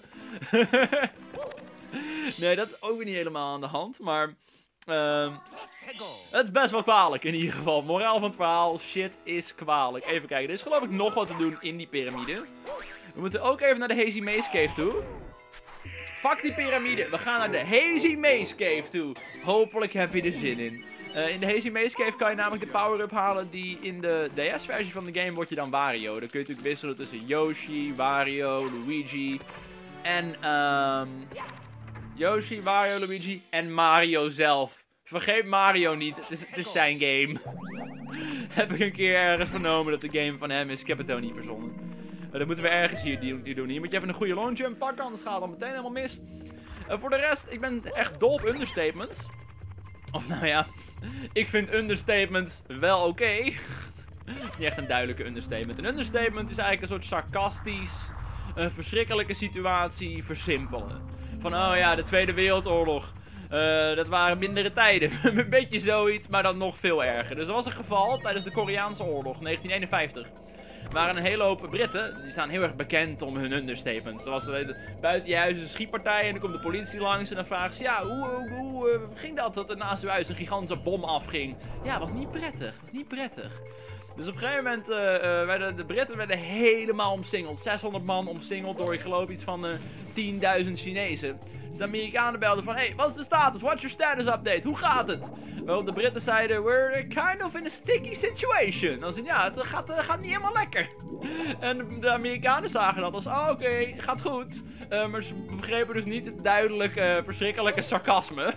Nee, dat is ook weer niet helemaal aan de hand, maar... Uh, het is best wel kwalijk in ieder geval. Moraal van het verhaal, shit is kwalijk. Even kijken, er is geloof ik nog wat te doen in die piramide. We moeten ook even naar de Hazy Maze Cave toe. Fuck die piramide. We gaan naar de Hazy Maze Cave toe. Hopelijk heb je er zin in. Uh, in de Hazy Maze Cave kan je namelijk de power-up halen die in de D S-versie van de game wordt je dan Wario. Dan kun je natuurlijk wisselen tussen Yoshi, Wario, Luigi en um, Yoshi, Wario, Luigi en Mario zelf. Vergeet Mario niet, het is, het is zijn game. Heb ik een keer ergens vernomen dat de game van hem is. Ik heb het ook niet verzonnen. Uh, dat moeten we ergens hier doen. Hier moet je even een goede long jump pakken, anders gaat het al meteen helemaal mis. Uh, voor de rest, ik ben echt dol op understatements. Of nou ja, ik vind understatements wel oké. Okay. Niet echt een duidelijke understatement. Een understatement is eigenlijk een soort sarcastisch, een verschrikkelijke situatie versimpelen. Van, oh ja, de Tweede Wereldoorlog. Uh, dat waren mindere tijden. Een beetje zoiets, maar dan nog veel erger. Dus er was een geval tijdens de Koreaanse oorlog, negentien eenenvijftig. Er waren een hele hoop Britten, die staan heel erg bekend om hun understatements. Er was uh, buiten je huis een schietpartij en dan komt de politie langs en dan vragen ze, ja, hoe, hoe, hoe uh, ging dat dat er naast uw huis een gigantische bom afging? Ja, was niet prettig, was niet prettig. Dus op een gegeven moment uh, uh, werden de Britten werden helemaal omsingeld. zeshonderd man omsingeld door, ik geloof, iets van uh, tienduizend Chinezen. Dus de Amerikanen belden van, hey, wat is de status? What's your status update? Hoe gaat het? Waarop de Britten zeiden, we're kind of in a sticky situation. Dan zeiden ja, het gaat, uh, gaat niet helemaal lekker. En de Amerikanen zagen dat als, oh, oké, okay, gaat goed. Uh, maar ze begrepen dus niet het duidelijk uh, verschrikkelijke sarcasme.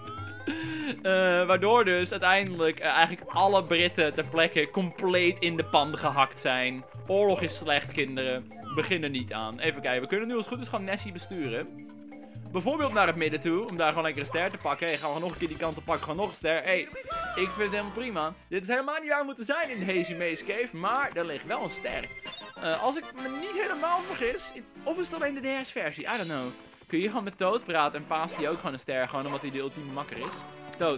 Uh, waardoor dus uiteindelijk uh, eigenlijk alle Britten ter plekke compleet in de pan gehakt zijn. Oorlog is slecht, kinderen. Begin er niet aan. Even kijken, we kunnen nu als het goed is gewoon Nessie besturen. Bijvoorbeeld naar het midden toe, om daar gewoon lekker een ster te pakken. Hey, gaan we nog een keer die kant op pakken, gewoon nog een ster. Hey, ik vind het helemaal prima. Dit is helemaal niet waar we moeten zijn in de Hazy Maze Cave, maar er ligt wel een ster. Uh, als ik me niet helemaal vergis, of is het alleen de D S-versie? I don't know. Kun je gewoon met Toad praten en paast hij ook gewoon een ster, gewoon omdat hij de ultieme makker is. Toad.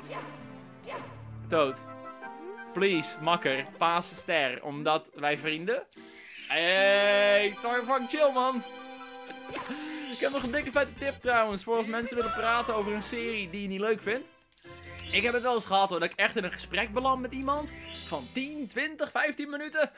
Toad. Please, makker, paas een ster, omdat wij vrienden. Hey, fucking chill, man. Ik heb nog een dikke vette tip trouwens, voor als mensen willen praten over een serie die je niet leuk vindt. Ik heb het wel eens gehad hoor, dat ik echt in een gesprek beland met iemand van tien, twintig, vijftien minuten.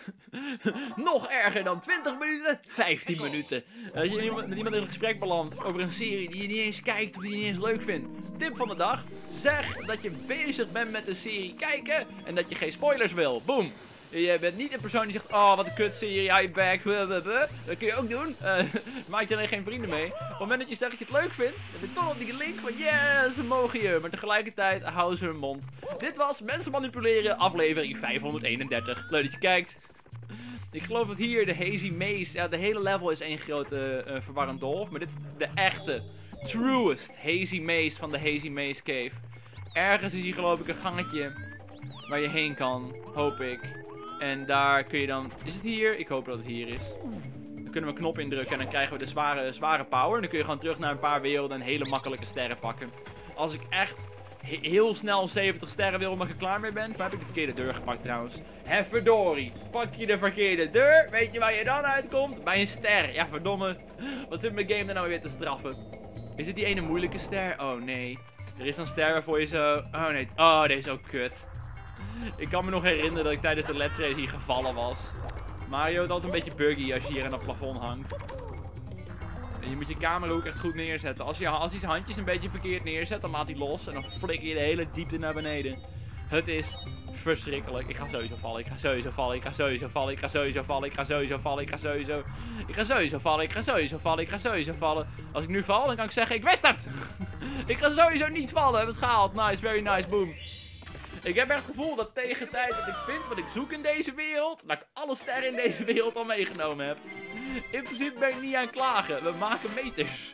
Nog erger dan twintig minuten, vijftien minuten. Als je met iemand in een gesprek belandt over een serie die je niet eens kijkt of die je niet eens leuk vindt. Tip van de dag, zeg dat je bezig bent met een serie kijken en dat je geen spoilers wil. Boom. Je bent niet een persoon die zegt, oh wat een kutserie, I back, blablabla. Dat kun je ook doen. Uh, maak je alleen geen vrienden mee. Op het moment dat je zegt dat je het leuk vindt, dan heb je toch nog die link van, yes, ze mogen je. Maar tegelijkertijd houden ze hun mond. Dit was Mensen Manipuleren, aflevering vijfhonderdeenendertig. Leuk dat je kijkt. Ik geloof dat hier de Hazy Maze, ja de hele level is één grote uh, verwarrend dolf. Maar dit is de echte, truest Hazy Maze van de Hazy Maze Cave. Ergens is hier geloof ik een gangetje waar je heen kan, hoop ik. En daar kun je dan... Is het hier? Ik hoop dat het hier is. Dan kunnen we een knop indrukken en dan krijgen we de zware, zware power. En dan kun je gewoon terug naar een paar werelden en hele makkelijke sterren pakken. Als ik echt he heel snel zeventig sterren wil omdat ik er klaar mee ben. Maar heb ik de verkeerde deur gepakt trouwens. Hè verdorie. Pak je de verkeerde deur. Weet je waar je dan uitkomt? Bij een ster. Ja verdomme. Wat zit mijn game dan nou weer te straffen? Is het die ene moeilijke ster? Oh nee. Er is een ster waarvoor je zo... Oh nee. Oh deze is ook kut. Ik kan me nog herinneren dat ik tijdens de Let's Race hier gevallen was. Mario is altijd een beetje buggy als je hier aan het plafond hangt. En je moet je camera ook echt goed neerzetten. Als, je, als hij zijn handjes een beetje verkeerd neerzet, dan laat hij los. En dan flikker je de hele diepte naar beneden. Het is verschrikkelijk. Ik ga sowieso vallen, ik ga sowieso vallen, ik ga sowieso vallen, ik ga sowieso vallen, ik ga sowieso vallen, ik ga sowieso... Ik ga sowieso vallen, ik ga sowieso vallen, ik ga sowieso vallen. Als ik nu val, dan kan ik zeggen, ik wist het! Ik ga sowieso niet vallen, heb het gehaald. Nice, very nice, boom. Ik heb echt het gevoel dat tegen de tijd dat ik vind wat ik zoek in deze wereld, dat ik alle sterren in deze wereld al meegenomen heb. In principe ben ik niet aan het klagen. We maken meters.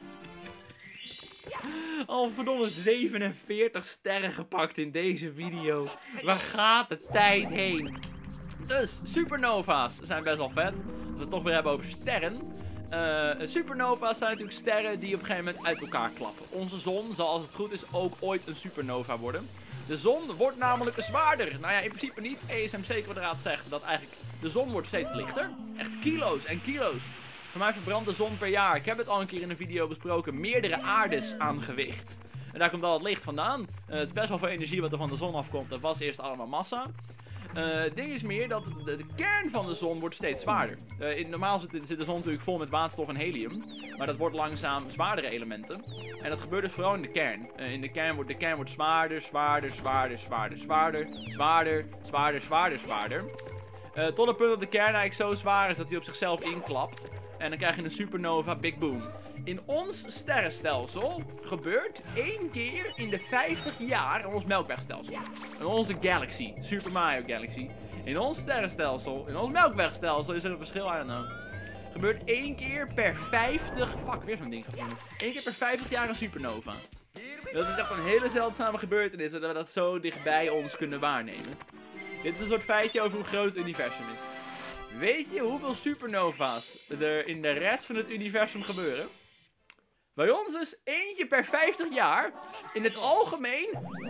Al verdomme zevenenveertig sterren gepakt in deze video. Waar gaat de tijd heen? Dus, supernova's zijn best wel vet. Als we het toch weer hebben over sterren. Uh, supernova's zijn natuurlijk sterren die op een gegeven moment uit elkaar klappen. Onze zon zal als het goed is ook ooit een supernova worden. De zon wordt namelijk zwaarder. Nou ja, in principe niet. E S M C kwadraat zegt dat eigenlijk de zon wordt steeds lichter. Echt kilo's en kilo's. Voor mij verbrandt de zon per jaar, ik heb het al een keer in een video besproken, meerdere aardes aan gewicht. En daar komt al het licht vandaan. Uh, het is best wel veel energie wat er van de zon afkomt. Dat was eerst allemaal massa. Het ding is meer dat de, de kern van de zon wordt steeds zwaarder. Uh, in, normaal zit, zit de zon natuurlijk vol met waterstof en helium. Maar dat wordt langzaam zwaardere elementen. En dat gebeurt dus vooral in de kern. Uh, in de kern wordt de kern wordt zwaarder, zwaarder, zwaarder, zwaarder, zwaarder, zwaarder, zwaarder, zwaarder, zwaarder. Uh, tot het punt dat de kern eigenlijk zo zwaar is dat hij op zichzelf inklapt. En dan krijg je een supernova Big Boom. In ons sterrenstelsel gebeurt één keer in de vijftig jaar in ons melkwegstelsel. In onze galaxy, Super Mario Galaxy. In ons sterrenstelsel, in ons melkwegstelsel is er een verschil, I don't know. Gebeurt één keer per vijftig... Fuck, weer zo'n ding gevonden. Eén keer per vijftig jaar een supernova. Dat is echt een hele zeldzame gebeurtenis dat we dat zo dichtbij ons kunnen waarnemen. Dit is een soort feitje over hoe groot het universum is. Weet je hoeveel supernova's er in de rest van het universum gebeuren? Bij ons dus eentje per vijftig jaar. In het algemeen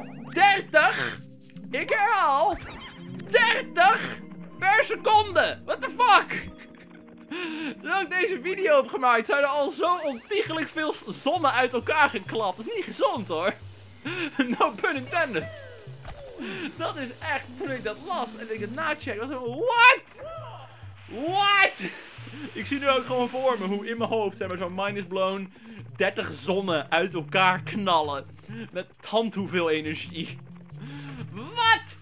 dertig. Ik herhaal. dertig per seconde. What the fuck? Terwijl ik deze video heb gemaakt, zijn er al zo ontiegelijk veel zonnen uit elkaar geklapt. Dat is niet gezond hoor. No pun intended. Dat is echt, toen ik dat las en ik het nacheck, was zo, what? What? Ik zie nu ook gewoon voor me hoe in mijn hoofd, zeg maar, zo'n mind is blown, dertig zonnen uit elkaar knallen. Met tand hoeveel energie. Wat?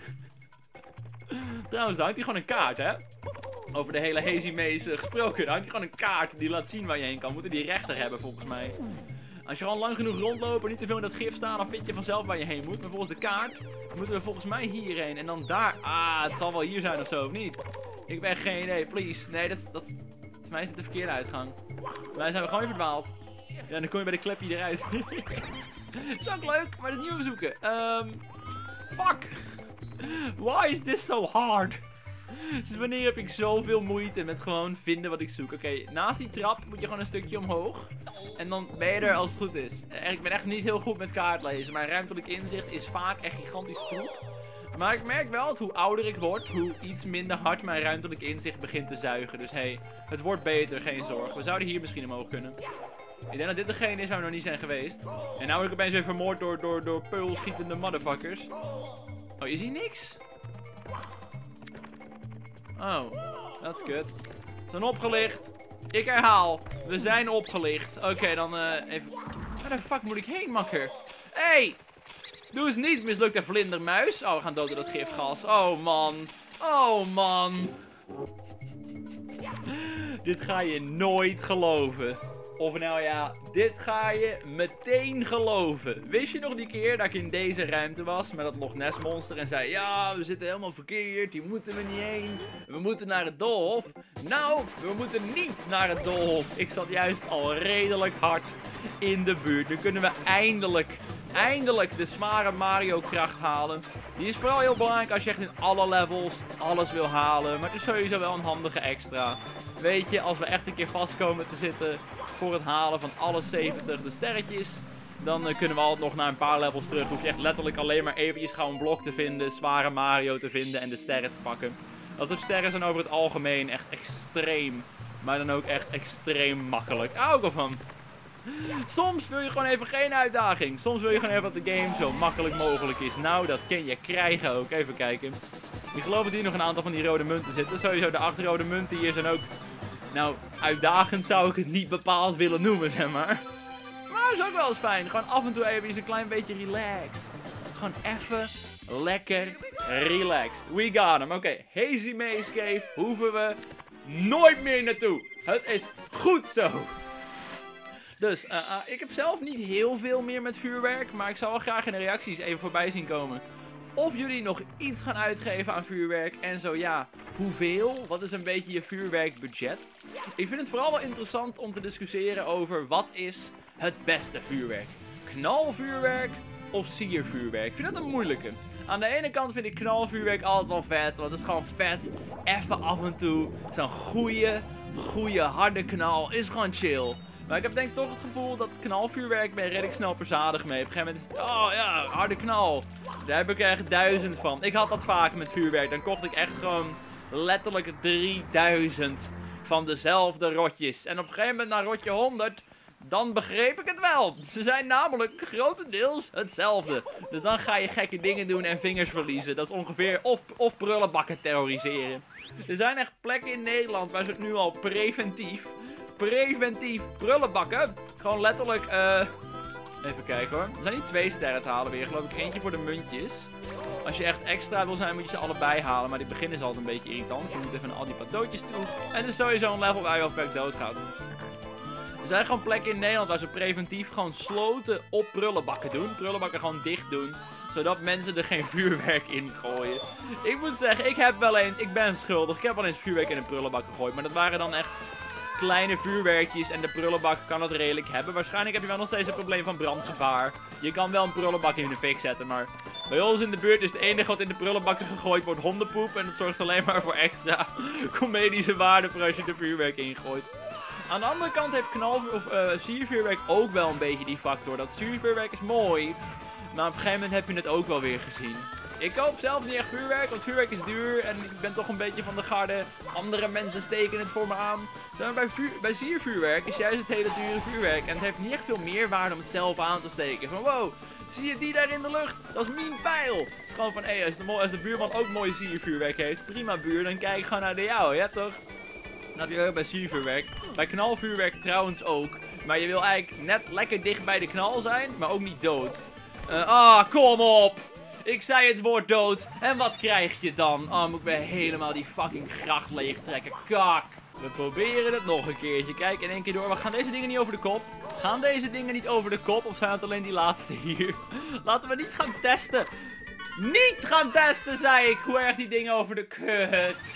Trouwens, daar hangt hier gewoon een kaart, hè? Over de hele Hazy Maze gesproken. Daar hangt hier gewoon een kaart die laat zien waar je heen kan. Moeten die rechter hebben, volgens mij. Als je gewoon lang genoeg rondloopt en niet te veel in dat gif staan, dan vind je vanzelf waar je heen moet. Maar volgens de kaart moeten we volgens mij hierheen. En dan daar. Ah, het zal wel hier zijn of zo, of niet? Ik ben geen idee, please. Nee, dat, dat, volgens mij is het de verkeerde uitgang. Volgens mij zijn we gewoon weer verdwaald. Ja, dan kom je bij de klepje eruit. Dat is ook leuk, maar dat niet meer zoeken. Um, fuck. Why is this so hard? Dus wanneer heb ik zoveel moeite met gewoon vinden wat ik zoek? Oké, okay, naast die trap moet je gewoon een stukje omhoog. En dan ben je er als het goed is. Ik ben echt niet heel goed met kaartlezen. Mijn ruimtelijk inzicht is vaak echt gigantisch troep. Maar ik merk wel dat hoe ouder ik word, hoe iets minder hard mijn ruimtelijk inzicht begint te zuigen. Dus hey, het wordt beter, geen zorg. We zouden hier misschien omhoog kunnen. Ik denk dat dit degene is waar we nog niet zijn geweest. En nou word ik opeens weer vermoord door, door, door peulschietende motherfuckers. Oh, je ziet niks? Oh, dat is kut. We zijn opgelicht. Ik herhaal, we zijn opgelicht. Oké, okay, dan uh, even... Waar de fuck moet ik heen, makker? Hey! Doe eens niet, mislukte vlindermuis. Oh, we gaan dood door dat gifgas. Oh, man. Oh, man. Dit ga je nooit geloven. Of nou ja, dit ga je meteen geloven. Wist je nog die keer dat ik in deze ruimte was met dat Loch Ness monster en zei, ja, we zitten helemaal verkeerd, hier moeten we niet heen. We moeten naar het doolhof. Nou, we moeten niet naar het doolhof. Ik zat juist al redelijk hard in de buurt. Nu kunnen we eindelijk, eindelijk de zware Mario kracht halen. Die is vooral heel belangrijk als je echt in alle levels alles wil halen. Maar het is sowieso wel een handige extra. Weet je, als we echt een keer vast komen te zitten voor het halen van alle zeventig de sterretjes, dan uh, kunnen we altijd nog naar een paar levels terug. Hoef je echt letterlijk alleen maar eventjes gewoon een blok te vinden, zware Mario te vinden en de sterren te pakken. Dat soort sterren zijn over het algemeen echt extreem, maar dan ook echt extreem makkelijk. Hou ik ervan. Soms wil je gewoon even geen uitdaging. Soms wil je gewoon even dat de game zo makkelijk mogelijk is. Nou, dat kun je krijgen ook. Even kijken. Ik geloof dat hier nog een aantal van die rode munten zitten. Sowieso de acht rode munten hier zijn ook... Nou, uitdagend zou ik het niet bepaald willen noemen, zeg maar. Maar dat is ook wel eens fijn. Gewoon af en toe even een klein beetje relaxed. Gewoon even lekker relaxed. We got him. Oké, okay. Hazy Maze Cave hoeven we nooit meer naartoe. Het is goed zo. Dus, uh, uh, ik heb zelf niet heel veel meer met vuurwerk, maar ik zou wel graag in de reacties even voorbij zien komen. Of jullie nog iets gaan uitgeven aan vuurwerk en zo ja, hoeveel? Wat is een beetje je vuurwerkbudget? Ik vind het vooral wel interessant om te discussiëren over wat is het beste vuurwerk. Knalvuurwerk of siervuurwerk? Ik vind dat een moeilijke. Aan de ene kant vind ik knalvuurwerk altijd wel vet, want het is gewoon vet. Even af en toe, zo'n goede, goede harde knal is gewoon chill. Maar ik heb denk toch het gevoel dat knalvuurwerk ben je redelijk snel verzadigd mee. Op een gegeven moment is het, oh ja, harde knal. Daar heb ik er echt duizend van. Ik had dat vaak met vuurwerk. Dan kocht ik echt gewoon letterlijk drieduizend van dezelfde rotjes. En op een gegeven moment na rotje honderd, dan begreep ik het wel. Ze zijn namelijk grotendeels hetzelfde. Dus dan ga je gekke dingen doen en vingers verliezen. Dat is ongeveer of, of prullenbakken terroriseren. Er zijn echt plekken in Nederland waar ze het nu al preventief, preventief prullenbakken. Gewoon letterlijk, eh... even kijken hoor. Er zijn niet twee sterren te halen weer. Geloof ik eentje voor de muntjes. Als je echt extra wil zijn, moet je ze allebei halen. Maar dit begin is altijd een beetje irritant. Je moet even naar al die plateautjes toe. En het is sowieso een level waar je wel perfect doodgaat. Er zijn gewoon plekken in Nederland waar ze preventief gewoon sloten op prullenbakken doen. Prullenbakken gewoon dicht doen. Zodat mensen er geen vuurwerk in gooien. Ik moet zeggen, ik heb wel eens, ik ben schuldig. Ik heb wel eens vuurwerk in een prullenbak gegooid. Maar dat waren dan echt kleine vuurwerkjes en de prullenbak kan het redelijk hebben. Waarschijnlijk heb je wel nog steeds een probleem van brandgevaar. Je kan wel een prullenbak in de fik zetten, maar bij ons in de buurt is het enige wat in de prullenbakken gegooid wordt hondenpoep. En dat zorgt alleen maar voor extra comedische waarde voor als je er vuurwerk in gooit. Aan de andere kant heeft knal of uh, siervuurwerk ook wel een beetje die factor. Dat siervuurwerk is mooi, maar op een gegeven moment heb je het ook wel weer gezien. Ik koop zelf niet echt vuurwerk, want vuurwerk is duur en ik ben toch een beetje van de garde. Andere mensen steken het voor me aan. Maar bij, vuur, bij siervuurwerk is juist het hele dure vuurwerk en het heeft niet echt veel meerwaarde om het zelf aan te steken. Van wow, zie je die daar in de lucht? Dat is mijn pijl. Het is gewoon van, hé, hey, als, als de buurman ook mooi siervuurwerk heeft, prima buur, dan kijk ik gewoon naar de jou, ja toch? Dat heb je ook bij siervuurwerk. Bij knalvuurwerk trouwens ook. Maar je wil eigenlijk net lekker dicht bij de knal zijn, maar ook niet dood. Ah, uh, oh, kom op! Ik zei het woord dood. En wat krijg je dan? Oh, moet ik weer helemaal die fucking gracht leeg trekken. Kak! We proberen het nog een keertje. Kijk, in één keer door. Maar gaan deze dingen niet over de kop? Gaan deze dingen niet over de kop? Of zijn het alleen die laatste hier? Laten we niet gaan testen. Niet gaan testen, zei ik. Hoe erg die dingen over de kut.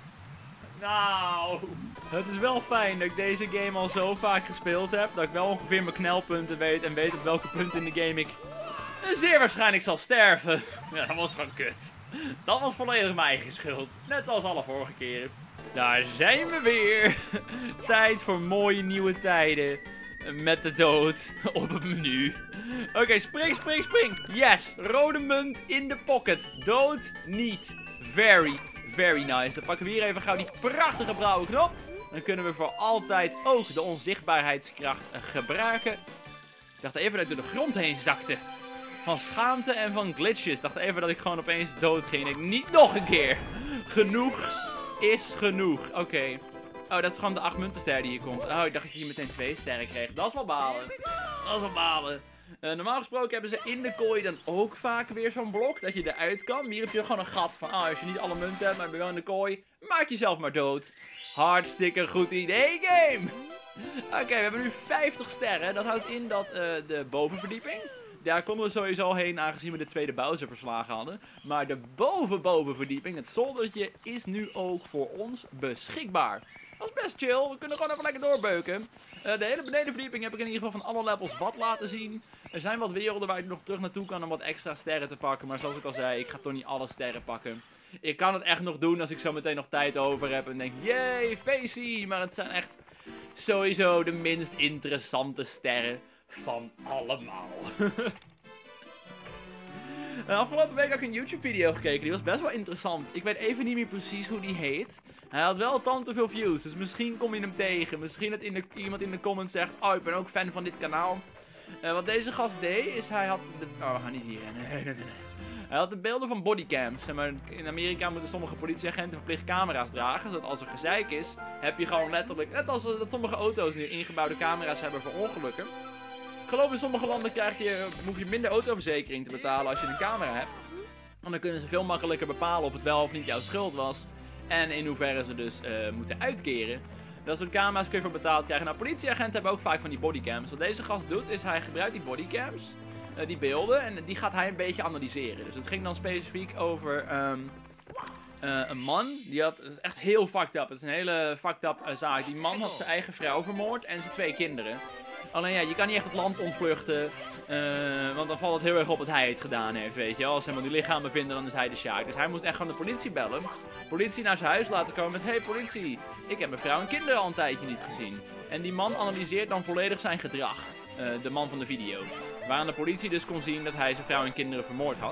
Nou, het is wel fijn dat ik deze game al zo vaak gespeeld heb. Dat ik wel ongeveer mijn knelpunten weet. En weet op welke punten in de game ik zeer waarschijnlijk zal sterven. Ja, dat was gewoon kut. Dat was volledig mijn eigen schuld. Net zoals alle vorige keren. Daar zijn we weer. Tijd voor mooie nieuwe tijden. Met de dood op het menu. Oké, okay, spring, spring, spring. Yes, rode munt in de pocket. Dood niet. Very, very nice. Dan pakken we hier even gauw die prachtige blauwe knop. Dan kunnen we voor altijd ook de onzichtbaarheidskracht gebruiken. Ik dacht even dat ik door de grond heen zakte. Van schaamte en van glitches. Ik dacht even dat ik gewoon opeens dood ging. Ik niet nog een keer. Genoeg is genoeg. Oké. Okay. Oh, dat is gewoon de acht muntenster die hier komt. Oh, ik dacht dat je hier meteen twee sterren kreeg. Dat is wel balen. Dat is wel balen. Uh, normaal gesproken hebben ze in de kooi dan ook vaak weer zo'n blok. Dat je eruit kan. Maar hier heb je gewoon een gat van, oh, als je niet alle munten hebt, maar je bent wel in de kooi. Maak jezelf maar dood. Hartstikke goed idee, game. Oké, okay, we hebben nu vijftig sterren. Dat houdt in dat uh, de bovenverdieping, daar konden we sowieso heen, aangezien we de tweede Bowser verslagen hadden. Maar de boven-bovenverdieping, het zoldertje, is nu ook voor ons beschikbaar. Dat is best chill, we kunnen gewoon even lekker doorbeuken. Uh, de hele benedenverdieping heb ik in ieder geval van alle levels wat laten zien. Er zijn wat werelden waar ik nog terug naartoe kan om wat extra sterren te pakken. Maar zoals ik al zei, ik ga toch niet alle sterren pakken. Ik kan het echt nog doen als ik zo meteen nog tijd over heb en denk, yay, Facey. Maar het zijn echt sowieso de minst interessante sterren van allemaal. Afgelopen week heb ik een YouTube video gekeken, die was best wel interessant. Ik weet even niet meer precies hoe die heet. Hij had wel tante veel views, dus misschien kom je hem tegen. Misschien dat in de, iemand in de comments zegt, oh, ik ben ook fan van dit kanaal. Uh, wat deze gast deed, is hij had de... Oh, we gaan niet hierheen. Nee, nee, nee, nee. Hij had de beelden van bodycams. Maar in Amerika moeten sommige politieagenten verplicht camera's dragen. Zodat als er gezeik is, heb je gewoon letterlijk... Net als dat sommige auto's nu ingebouwde camera's hebben voor ongelukken. Ik geloof in sommige landen krijg je, hoef je minder autoverzekering te betalen als je een camera hebt. En dan kunnen ze veel makkelijker bepalen of het wel of niet jouw schuld was. En in hoeverre ze dus uh, moeten uitkeren. Dat soort camera's kun je voor betaald krijgen. Nou, politieagenten hebben ook vaak van die bodycams. Wat deze gast doet, is hij gebruikt die bodycams, uh, die beelden, en die gaat hij een beetje analyseren. Dus het ging dan specifiek over um, uh, een man. Die had, het is echt heel fucked up. Het is een hele fucked up uh, zaak. Die man had zijn eigen vrouw vermoord en zijn twee kinderen. Alleen ja, je kan niet echt het land ontvluchten. Uh, want dan valt het heel erg op dat hij het gedaan heeft, weet je. Als ze hem die lichamen vinden, dan is hij de sjaak. Dus hij moest echt gewoon de politie bellen. Politie naar zijn huis laten komen met, hey politie, ik heb mijn vrouw en kinderen al een tijdje niet gezien. En die man analyseert dan volledig zijn gedrag. Uh, de man van de video. Waaraan de politie dus kon zien dat hij zijn vrouw en kinderen vermoord had.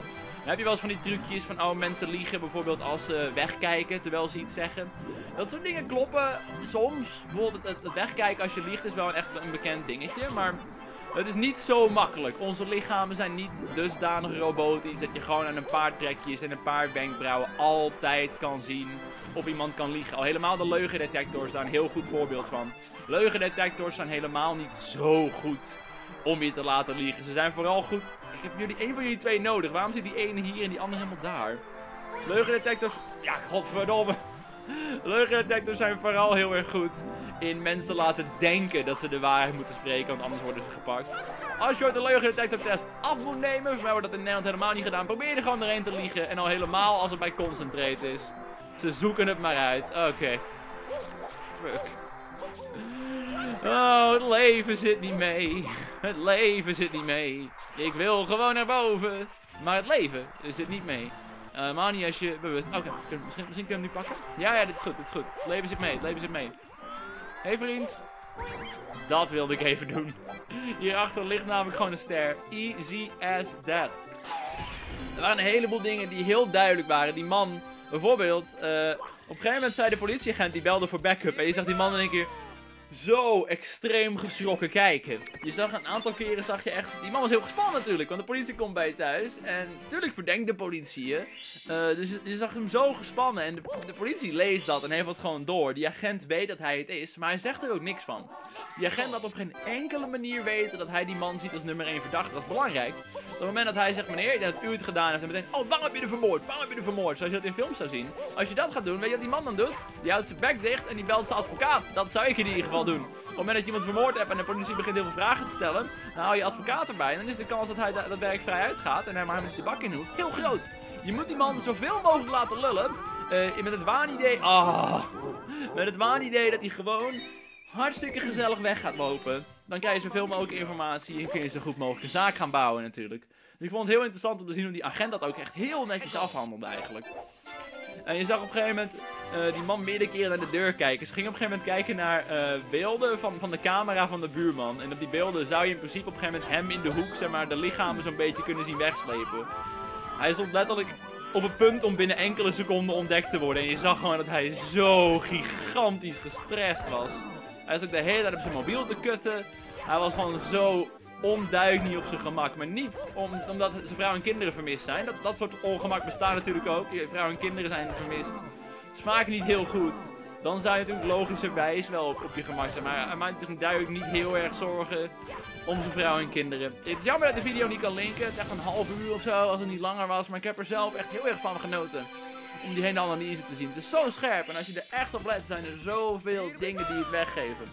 Dan heb je wel eens van die trucjes van, oh, mensen liegen bijvoorbeeld als ze wegkijken terwijl ze iets zeggen. Dat soort dingen kloppen soms. Bijvoorbeeld het, het wegkijken als je liegt is wel echt een bekend dingetje, maar het is niet zo makkelijk. Onze lichamen zijn niet dusdanig robotisch dat je gewoon aan een paar trekjes en een paar wenkbrauwen altijd kan zien of iemand kan liegen. Al helemaal de leugendetectors daar een heel goed voorbeeld van. Leugendetectors zijn helemaal niet zo goed om je te laten liegen. Ze zijn vooral goed. Ik heb jullie, één van jullie twee nodig. Waarom zit die ene hier en die andere helemaal daar? Leugendetectors. Ja, godverdomme. Leugendetectors zijn vooral heel erg goed in mensen laten denken dat ze de waarheid moeten spreken, want anders worden ze gepakt. Als je ooit een leugendetectortest af moet nemen, voor mij wordt dat in Nederland helemaal niet gedaan, probeer er gewoon doorheen te liegen. En al helemaal als het bij Concentrate is. Ze zoeken het maar uit. Oké. Okay. Fuck. Oh, het leven zit niet mee. Het leven zit niet mee. Ik wil gewoon naar boven. Maar het leven zit niet mee. Uh, maar niet als je bewust... Oké, okay, misschien, misschien kun je hem nu pakken? Ja, ja, dit is goed, dit is goed. Het leven zit mee, het leven zit mee. Hé hey, vriend. Dat wilde ik even doen. Hierachter ligt namelijk gewoon een ster. Easy as that. Er waren een heleboel dingen die heel duidelijk waren. Die man, bijvoorbeeld... Uh, op een gegeven moment zei de politieagent, die belde voor backup. En je zag die man in één keer zo extreem geschrokken kijken. Je zag een aantal keren, zag je echt... Die man was heel gespannen natuurlijk, want de politie komt bij je thuis. En natuurlijk verdenkt de politie je. Uh, dus je, je zag hem zo gespannen. En de, de politie leest dat en heeft het gewoon door. Die agent weet dat hij het is, maar hij zegt er ook niks van. Die agent laat op geen enkele manier weten dat hij die man ziet als nummer één verdachte. Dat is belangrijk. Op het moment dat hij zegt, meneer, ik denk dat u het gedaan heeft. En meteen, oh, waarom heb je er vermoord? Waarom heb je er vermoord? Zoals je dat in films zou zien. Als je dat gaat doen, weet je wat die man dan doet? Die houdt zijn bek dicht en die belt zijn advocaat. Dat zou ik in ieder geval doen. Op het moment dat je iemand vermoord hebt en de politie begint heel veel vragen te stellen, dan haal je advocaat erbij. En dan is de kans dat hij dat werk vrij uitgaat en hij maar met de bak in hoeft heel groot. Je moet die man zoveel mogelijk laten lullen. Uh, met het waanidee. Ah. Met het waanidee dat hij gewoon hartstikke gezellig weg gaat lopen. Dan krijg je zoveel mogelijk informatie en kun je zo goed mogelijk een zaak gaan bouwen natuurlijk. Dus ik vond het heel interessant om te zien hoe die agent dat ook echt heel netjes afhandelde eigenlijk. En je zag op een gegeven moment uh, die man meerdere keren naar de deur kijken. Ze gingen op een gegeven moment kijken naar uh, beelden van, van de camera van de buurman. En op die beelden zou je in principe op een gegeven moment hem in de hoek, zeg maar, de lichamen zo'n beetje kunnen zien wegslepen. Hij stond letterlijk op het punt om binnen enkele seconden ontdekt te worden. En je zag gewoon dat hij zo gigantisch gestrest was. Hij was ook de hele tijd op zijn mobiel te kutten. Hij was gewoon zo onduidelijk niet op zijn gemak. Maar niet om, omdat zijn vrouw en kinderen vermist zijn. Dat, dat soort ongemak bestaat natuurlijk ook. Je vrouw en kinderen zijn vermist. Dat is vaak niet heel goed. Dan zou je natuurlijk logischerwijs wel op, op je gemak zijn. Maar hij maakt zich duidelijk niet heel erg zorgen om zijn vrouw en kinderen. Het is jammer dat de video niet kan linken. Het is echt een half uur of zo als het niet langer was. Maar ik heb er zelf echt heel erg van genoten. Om die hele analyse te zien. Het is zo scherp. En als je er echt op let, zijn er zoveel dingen die het weggeven.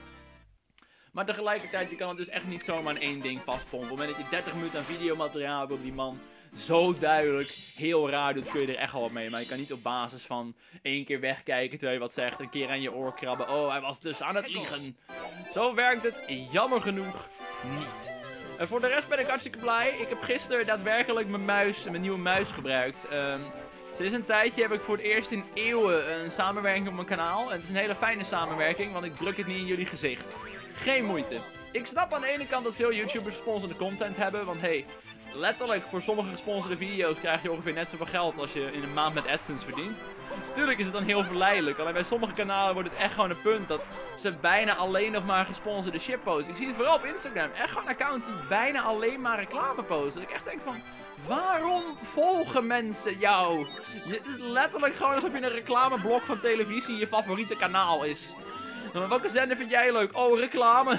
Maar tegelijkertijd, je kan het dus echt niet zomaar in één ding vastpompen. Op het moment dat je dertig minuten aan videomateriaal hebt op die man zo duidelijk heel raar doet, kun je er echt wel wat mee. Maar je kan niet op basis van één keer wegkijken terwijl je wat zegt, een keer aan je oor krabben. Oh, hij was dus aan het liegen. Zo werkt het jammer genoeg niet. En voor de rest ben ik hartstikke blij. Ik heb gisteren daadwerkelijk mijn muis, mijn nieuwe muis gebruikt. Um, Sinds een tijdje heb ik voor het eerst in eeuwen een samenwerking op mijn kanaal. En het is een hele fijne samenwerking, want ik druk het niet in jullie gezicht. Geen moeite. Ik snap aan de ene kant dat veel YouTubers gesponsorde content hebben, want hey, letterlijk voor sommige gesponsorde video's krijg je ongeveer net zoveel geld als je in een maand met AdSense verdient. Tuurlijk is het dan heel verleidelijk, alleen bij sommige kanalen wordt het echt gewoon een punt dat ze bijna alleen nog maar gesponsorde shit posten. Ik zie het vooral op Instagram, echt gewoon accounts die bijna alleen maar reclame posten. Dat ik echt denk van, waarom volgen mensen jou? Je, het is letterlijk gewoon alsof je een reclameblok van televisie je favoriete kanaal is. Maar welke zender vind jij leuk? Oh, reclame.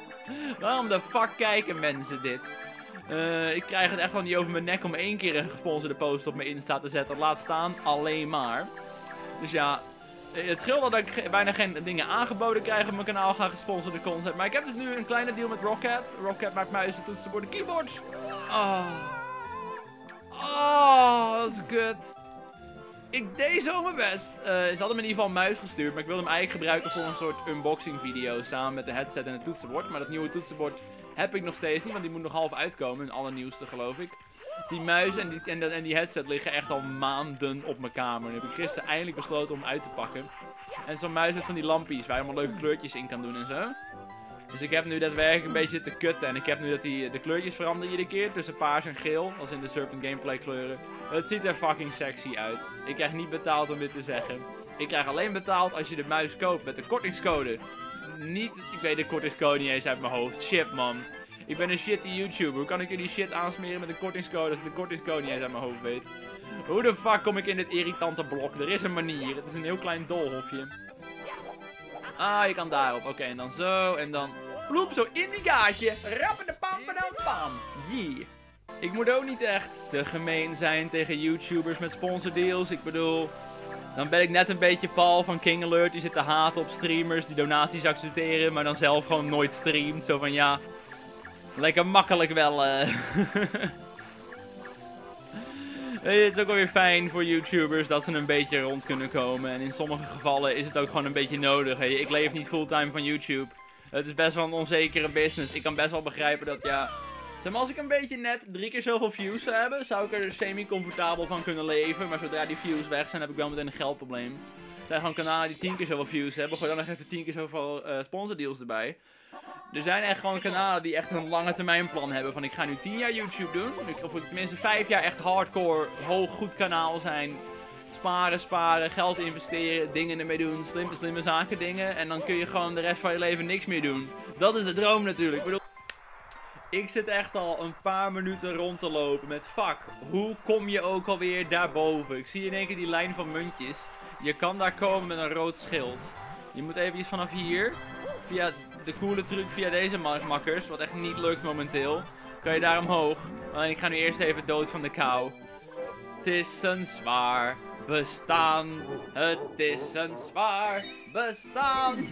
Waarom de fuck kijken mensen dit? Uh, ik krijg het echt wel niet over mijn nek om één keer een gesponsorde post op mijn Insta te zetten. Laat staan, alleen maar. Dus ja, het scheelt al dat ik bijna geen dingen aangeboden krijg op mijn kanaal gaan gesponsorde content. Maar ik heb dus nu een kleine deal met Roccat. Roccat maakt muizen, toetsenborden, keyboards. Oh. Oh, dat is kut. Ik deed zo mijn best. Uh, ze hadden me in ieder geval een muis gestuurd, maar ik wilde hem eigenlijk gebruiken voor een soort unboxing video samen met de headset en het toetsenbord. Maar dat nieuwe toetsenbord heb ik nog steeds niet, want die moet nog half uitkomen, een allernieuwste geloof ik. Dus die muis en die, en, en die headset liggen echt al maanden op mijn kamer. Nu heb ik gisteren eindelijk besloten om uit te pakken. En zo'n muis met van die lampjes waar je allemaal leuke kleurtjes in kan doen en zo. Dus ik heb nu daadwerkelijk een beetje te kutten. En ik heb nu dat die, de kleurtjes veranderen iedere keer. Tussen paars en geel. Als in de Serpent Gameplay kleuren. Het ziet er fucking sexy uit. Ik krijg niet betaald om dit te zeggen. Ik krijg alleen betaald als je de muis koopt met de kortingscode. Niet, ik weet de kortingscode niet eens uit mijn hoofd. Shit man. Ik ben een shitty YouTuber. Hoe kan ik jullie shit aansmeren met een kortingscode als ik de kortingscode niet eens uit mijn hoofd weet? Hoe de fuck kom ik in dit irritante blok? Er is een manier. Het is een heel klein doolhofje. Ah, je kan daarop. Oké, okay, en dan zo. En dan... Ploep, zo in die gaatje. Rappende pam, padam, pam. Jee. Ik moet ook niet echt te gemeen zijn tegen YouTubers met sponsordeals. Ik bedoel... Dan ben ik net een beetje Paul van King Alert. Die zit te haten op streamers die donaties accepteren. Maar dan zelf gewoon nooit streamt. Zo van ja... Lekker makkelijk wel. Uh. Het is ook wel weer fijn voor YouTubers dat ze een beetje rond kunnen komen. En in sommige gevallen is het ook gewoon een beetje nodig. Hey, ik leef niet fulltime van YouTube. Het is best wel een onzekere business. Ik kan best wel begrijpen dat ja... Zeg maar, als ik een beetje net drie keer zoveel views zou hebben, zou ik er semi-comfortabel van kunnen leven. Maar zodra die views weg zijn, heb ik wel meteen een geldprobleem. Er zijn gewoon kanalen die tien keer zoveel views hebben. Gooi dan nog even tien keer zoveel uh, sponsordeals erbij. Er zijn echt gewoon kanalen die echt een lange termijn plan hebben. Van ik ga nu tien jaar YouTube doen. Of tenminste vijf jaar echt hardcore, hoog goed kanaal zijn. Sparen, sparen, geld investeren, dingen ermee doen. Slimme, slimme zaken dingen. En dan kun je gewoon de rest van je leven niks meer doen. Dat is de droom natuurlijk. Ik bedoel... Ik zit echt al een paar minuten rond te lopen met fuck, hoe kom je ook alweer daarboven? Ik zie in één keer die lijn van muntjes. Je kan daar komen met een rood schild. Je moet even vanaf hier, via de coole truc via deze makkers, wat echt niet lukt momenteel, kan je daar omhoog. Alleen ik ga nu eerst even dood van de kou. Het is een zwaar bestaan, het is een zwaar bestaan.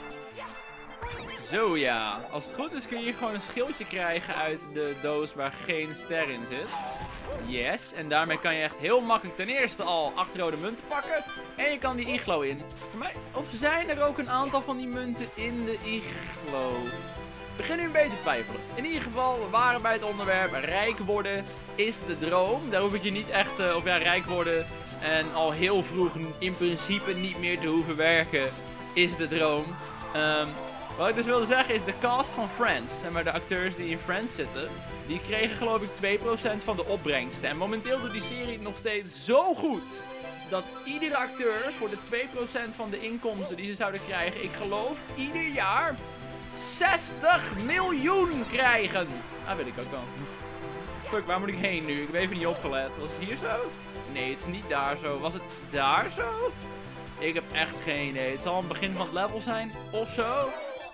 Zo ja, als het goed is kun je gewoon een schildje krijgen uit de doos waar geen ster in zit. Yes, en daarmee kan je echt heel makkelijk ten eerste al acht rode munten pakken. En je kan die iglo in. Voor mij, of zijn er ook een aantal van die munten in de iglo? Ik begin nu een beetje te twijfelen. In ieder geval, we waren bij het onderwerp rijk worden is de droom. Daar hoef ik je niet echt, uh, of ja, rijk worden en al heel vroeg in principe niet meer te hoeven werken is de droom. Um, Wat ik dus wilde zeggen is de cast van Friends, en maar de acteurs die in Friends zitten, die kregen geloof ik twee procent van de opbrengsten. En momenteel doet die serie het nog steeds zo goed, dat iedere acteur voor de twee procent van de inkomsten die ze zouden krijgen, ik geloof ieder jaar zestig miljoen krijgen. Ah, weet ik ook wel. Fuck, waar moet ik heen nu? Ik heb even niet opgelet. Was het hier zo? Nee, het is niet daar zo. Was het daar zo? Ik heb echt geen idee. Het zal een begin van het level zijn, of zo.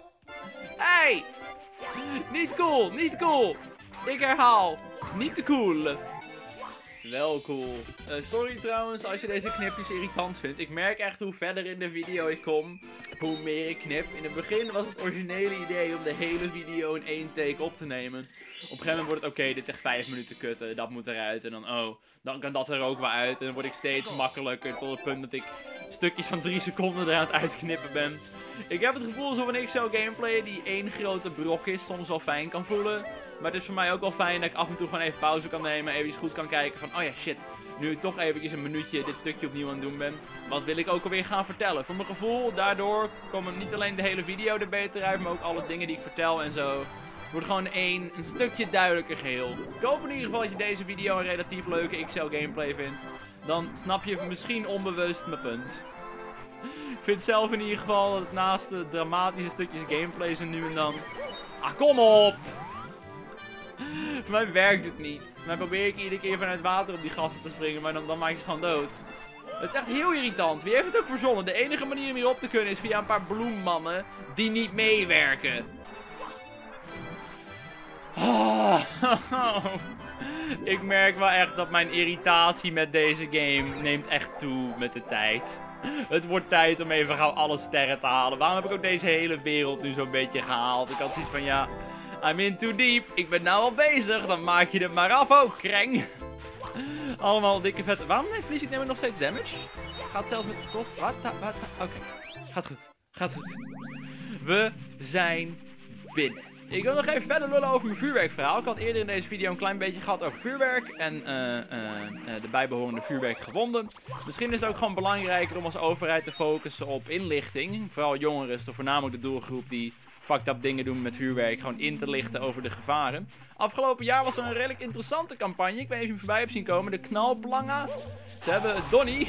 Hey! Niet cool, niet cool. Ik herhaal, niet te cool. Wel cool. Uh, sorry trouwens als je deze knipjes irritant vindt. Ik merk echt hoe verder in de video ik kom, hoe meer ik knip. In het begin was het originele idee om de hele video in één take op te nemen. Op een gegeven moment wordt het oké, okay, dit is echt vijf minuten kutten, dat moet eruit. En dan oh, dan kan dat er ook wel uit. En dan word ik steeds makkelijker tot het punt dat ik stukjes van drie seconden er aan het uitknippen ben. Ik heb het gevoel alsof een X L gameplay die één grote brok is, soms wel fijn kan voelen. Maar het is voor mij ook wel fijn dat ik af en toe gewoon even pauze kan nemen, even goed kan kijken van, oh ja shit, nu ik toch eventjes een minuutje dit stukje opnieuw aan het doen ben, wat wil ik ook alweer gaan vertellen? Voor mijn gevoel, daardoor komen niet alleen de hele video er beter uit, maar ook alle dingen die ik vertel en zo. Het wordt gewoon één, een stukje duidelijker geheel. Ik hoop in ieder geval dat je deze video een relatief leuke X L gameplay vindt. Dan snap je misschien onbewust mijn punt. Ik vind zelf in ieder geval dat naast de dramatische stukjes gameplay zo nu en dan... Ah, kom op! Voor mij werkt het niet. Maar probeer ik iedere keer vanuit water op die gasten te springen, maar dan, dan maak je ze gewoon dood. Het is echt heel irritant. Wie heeft het ook verzonnen? De enige manier om hier op te kunnen is via een paar bloemmannen die niet meewerken. Oh. Ik merk wel echt dat mijn irritatie met deze game neemt echt toe met de tijd. Het wordt tijd om even gauw alle sterren te halen. Waarom heb ik ook deze hele wereld nu zo'n beetje gehaald? Ik had zoiets van ja, I'm in too deep. Ik ben nou al bezig. Dan maak je het maar af ook, kreng. Allemaal dikke vette. Waarom nee, verlies ik namelijk nog steeds damage? Gaat zelfs met de kost. Wat? Wat? Oké. Okay. Gaat goed. Gaat goed. We zijn binnen. Ik wil nog even verder lullen over mijn vuurwerkverhaal. Ik had eerder in deze video een klein beetje gehad over vuurwerk en uh, uh, uh, de bijbehorende vuurwerkgewonden. Misschien is het ook gewoon belangrijker om als overheid te focussen op inlichting. Vooral jongeren is toch voornamelijk de doelgroep die fucked up dingen doen met vuurwerk. Gewoon in te lichten over de gevaren. Afgelopen jaar was er een redelijk interessante campagne. Ik weet niet of je hem voorbij hebt zien komen. De knalplanga. Ze hebben Donnie...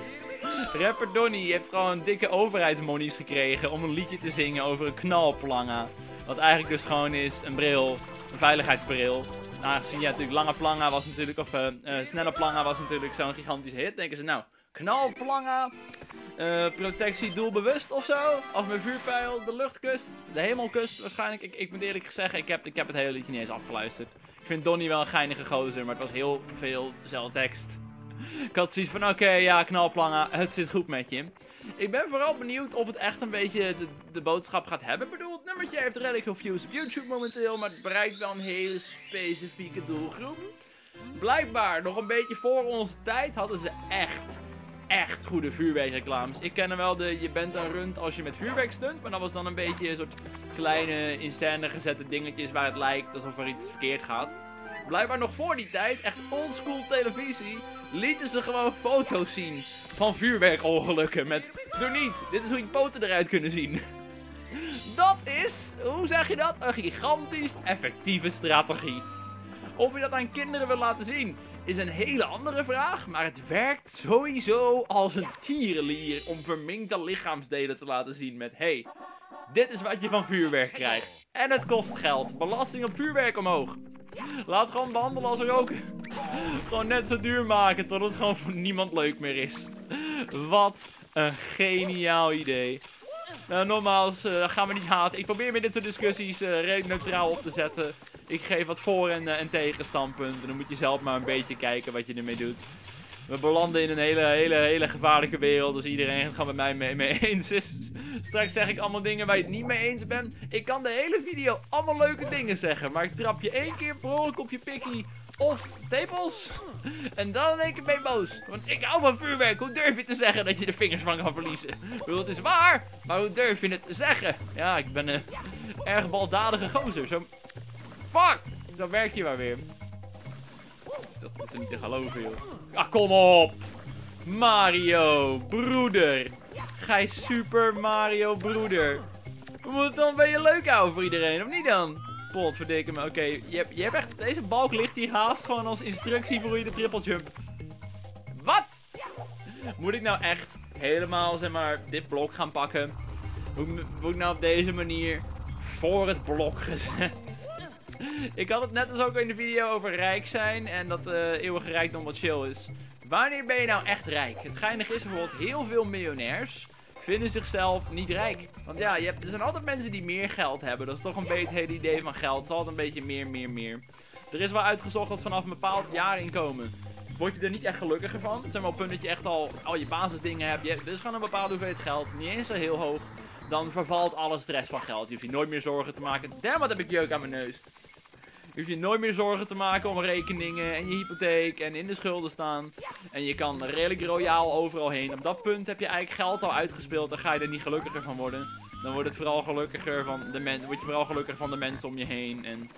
Rapper Donnie heeft gewoon dikke overheidsmonies gekregen om een liedje te zingen over een knalplanga. Wat eigenlijk dus gewoon is een bril, een veiligheidsbril. Aangezien ja, natuurlijk lange planga was natuurlijk, of uh, uh, snelle planga was natuurlijk zo'n gigantische hit. Denken ze nou, knalplanga, uh, protectie doelbewust of zo. Als mijn vuurpijl de lucht kust, de hemel kust waarschijnlijk. Ik, ik moet eerlijk zeggen, ik heb, ik heb het hele liedje niet eens afgeluisterd. Ik vind Donnie wel een geinige gozer, maar het was heel veel dezelfde tekst. Ik had zoiets van, oké, okay, ja, knalplanga, het zit goed met je. Ik ben vooral benieuwd of het echt een beetje de, de boodschap gaat hebben. Ik bedoel, het nummertje heeft redelijk veel views op YouTube momenteel, maar het bereikt wel een hele specifieke doelgroep. Blijkbaar, nog een beetje voor onze tijd hadden ze echt, echt goede vuurwerkreclames. Ik ken er wel de, je bent een rund als je met vuurwerk stunt, maar dat was dan een beetje een soort kleine, in scène gezette dingetjes waar het lijkt alsof er iets verkeerd gaat. Blijkbaar nog voor die tijd, echt oldschool televisie, lieten ze gewoon foto's zien van vuurwerkongelukken met, doe niet, dit is hoe je poten eruit kunnen zien. Dat is, hoe zeg je dat, een gigantisch effectieve strategie. Of je dat aan kinderen wil laten zien, is een hele andere vraag, maar het werkt sowieso als een tierenlier om verminkte lichaamsdelen te laten zien met, hey, dit is wat je van vuurwerk krijgt. En het kost geld, belasting op vuurwerk omhoog. Laat gewoon behandelen als roken. Gewoon net zo duur maken tot het gewoon voor niemand leuk meer is. Wat een geniaal idee. Nou, nogmaals, uh, gaan we niet haten. Ik probeer me dit soort discussies uh, redelijk neutraal op te zetten. Ik geef wat voor- en, uh, en tegenstandpunten. Dan moet je zelf maar een beetje kijken wat je ermee doet. We belanden in een hele, hele, hele gevaarlijke wereld. Dus iedereen het gewoon met mij mee, mee eens is. Straks zeg ik allemaal dingen waar je het niet mee eens bent. Ik kan de hele video allemaal leuke dingen zeggen. Maar ik trap je één keer per ongeluk op je pikkie of tepels. En dan denk ik ben je boos. Want ik hou van vuurwerk. Hoe durf je te zeggen dat je de vingers van kan verliezen? Ik bedoel, het is waar. Maar hoe durf je het te zeggen? Ja, ik ben een erg baldadige gozer. Zo... Fuck! Dan werk je maar weer. Dat is niet te geloven, joh. Ah, kom op! Mario, broeder. Gij Super Mario, broeder. We moeten het dan een beetje leuk houden voor iedereen, of niet dan? Potverdikke me. Oké, okay, je, hebt, je hebt echt... Deze balk ligt hier haast gewoon als instructie voor hoe je de triple jump. Wat? Moet ik nou echt helemaal, zeg maar, dit blok gaan pakken? Moet, moet ik nou op deze manier voor het blok gezet? Ik had het net als ook in de video over rijk zijn en dat uh, eeuwige rijkdom wat chill is. Wanneer ben je nou echt rijk? Het geinige is bijvoorbeeld heel veel miljonairs vinden zichzelf niet rijk. Want ja, je hebt, er zijn altijd mensen die meer geld hebben. Dat is toch een beetje het hele idee van geld. Het is altijd een beetje meer, meer, meer. Er is wel uitgezocht dat vanaf een bepaald jaarinkomen word je er niet echt gelukkiger van. Het zijn wel punten dat je echt al, al je basisdingen hebt. Je, er is gewoon een bepaalde hoeveelheid geld. Niet eens zo heel hoog. Dan vervalt alles de rest van geld. Je hoeft je nooit meer zorgen te maken. Damn, wat heb ik jeuk aan mijn neus. Je hoeft je nooit meer zorgen te maken om rekeningen en je hypotheek en in de schulden staan. En je kan redelijk royaal overal heen. Op dat punt heb je eigenlijk geld al uitgespeeld en ga je er niet gelukkiger van worden. Dan wordt het vooral gelukkiger van de mensen, word je vooral gelukkiger van de mensen om je heen. En...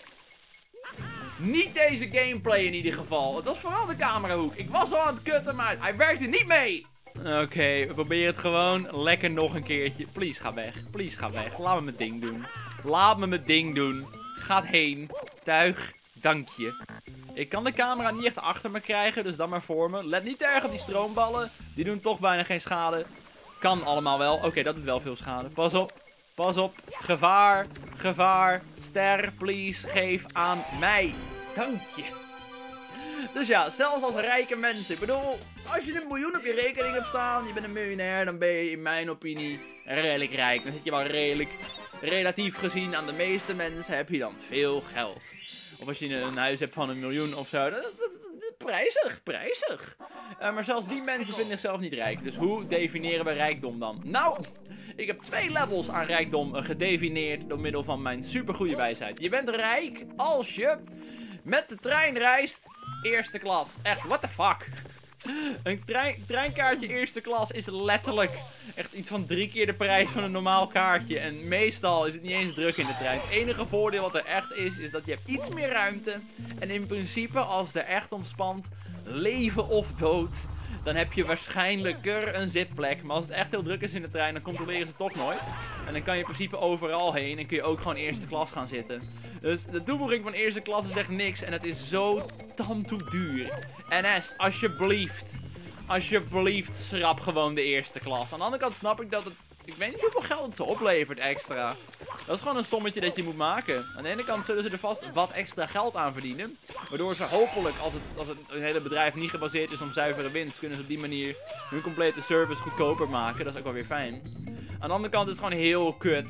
Niet deze gameplay in ieder geval. Het was vooral de camerahoek. Ik was al aan het kutten, maar hij werkte niet mee. Oké, okay, we proberen het gewoon lekker nog een keertje. Please, ga weg. Please, ga weg. Laat me mijn ding doen. Laat me mijn ding doen. Gaat heen. Tuig. Dank je. Ik kan de camera niet echt achter me krijgen, dus dan maar voor me. Let niet te erg op die stroomballen. Die doen toch bijna geen schade. Kan allemaal wel. Oké, okay, dat doet wel veel schade. Pas op. Pas op. Gevaar. Gevaar. Ster, please. Geef aan mij. Dank je. Dus ja, zelfs als rijke mensen. Ik bedoel, als je een miljoen op je rekening hebt staan, je bent een miljonair, dan ben je in mijn opinie redelijk rijk. Dan zit je wel redelijk, relatief gezien aan de meeste mensen heb je dan veel geld. Of als je een huis hebt van een miljoen of zo, dat, dat, dat, prijzig, prijzig. Uh, maar zelfs die mensen vinden zichzelf niet rijk. Dus hoe definiëren we rijkdom dan? Nou, ik heb twee levels aan rijkdom uh, gedefinieerd door middel van mijn supergoeie wijsheid. Je bent rijk als je met de trein reist, eerste klas. Echt, what the fuck? Een trein, treinkaartje eerste klas is letterlijk echt iets van drie keer de prijs van een normaal kaartje. En meestal is het niet eens druk in de trein. Het enige voordeel wat er echt is, is dat je hebt iets meer ruimte. En in principe, als het er echt om spant, leven of dood, dan heb je waarschijnlijker een zitplek. Maar als het echt heel druk is in de trein, dan controleren ze toch nooit. En dan kan je in principe overal heen en kun je ook gewoon eerste klas gaan zitten. Dus de toevoeging van eerste klas is echt niks. En het is zo tandtoe duur. N S, alsjeblieft. Alsjeblieft, schrap gewoon de eerste klas. Aan de andere kant snap ik dat het... Ik weet niet hoeveel geld het ze oplevert extra. Dat is gewoon een sommetje dat je moet maken. Aan de ene kant zullen ze er vast wat extra geld aan verdienen. Waardoor ze hopelijk, als het, als het een hele bedrijf niet gebaseerd is om zuivere winst, kunnen ze op die manier hun complete service goedkoper maken. Dat is ook wel weer fijn. Aan de andere kant is het gewoon heel kut.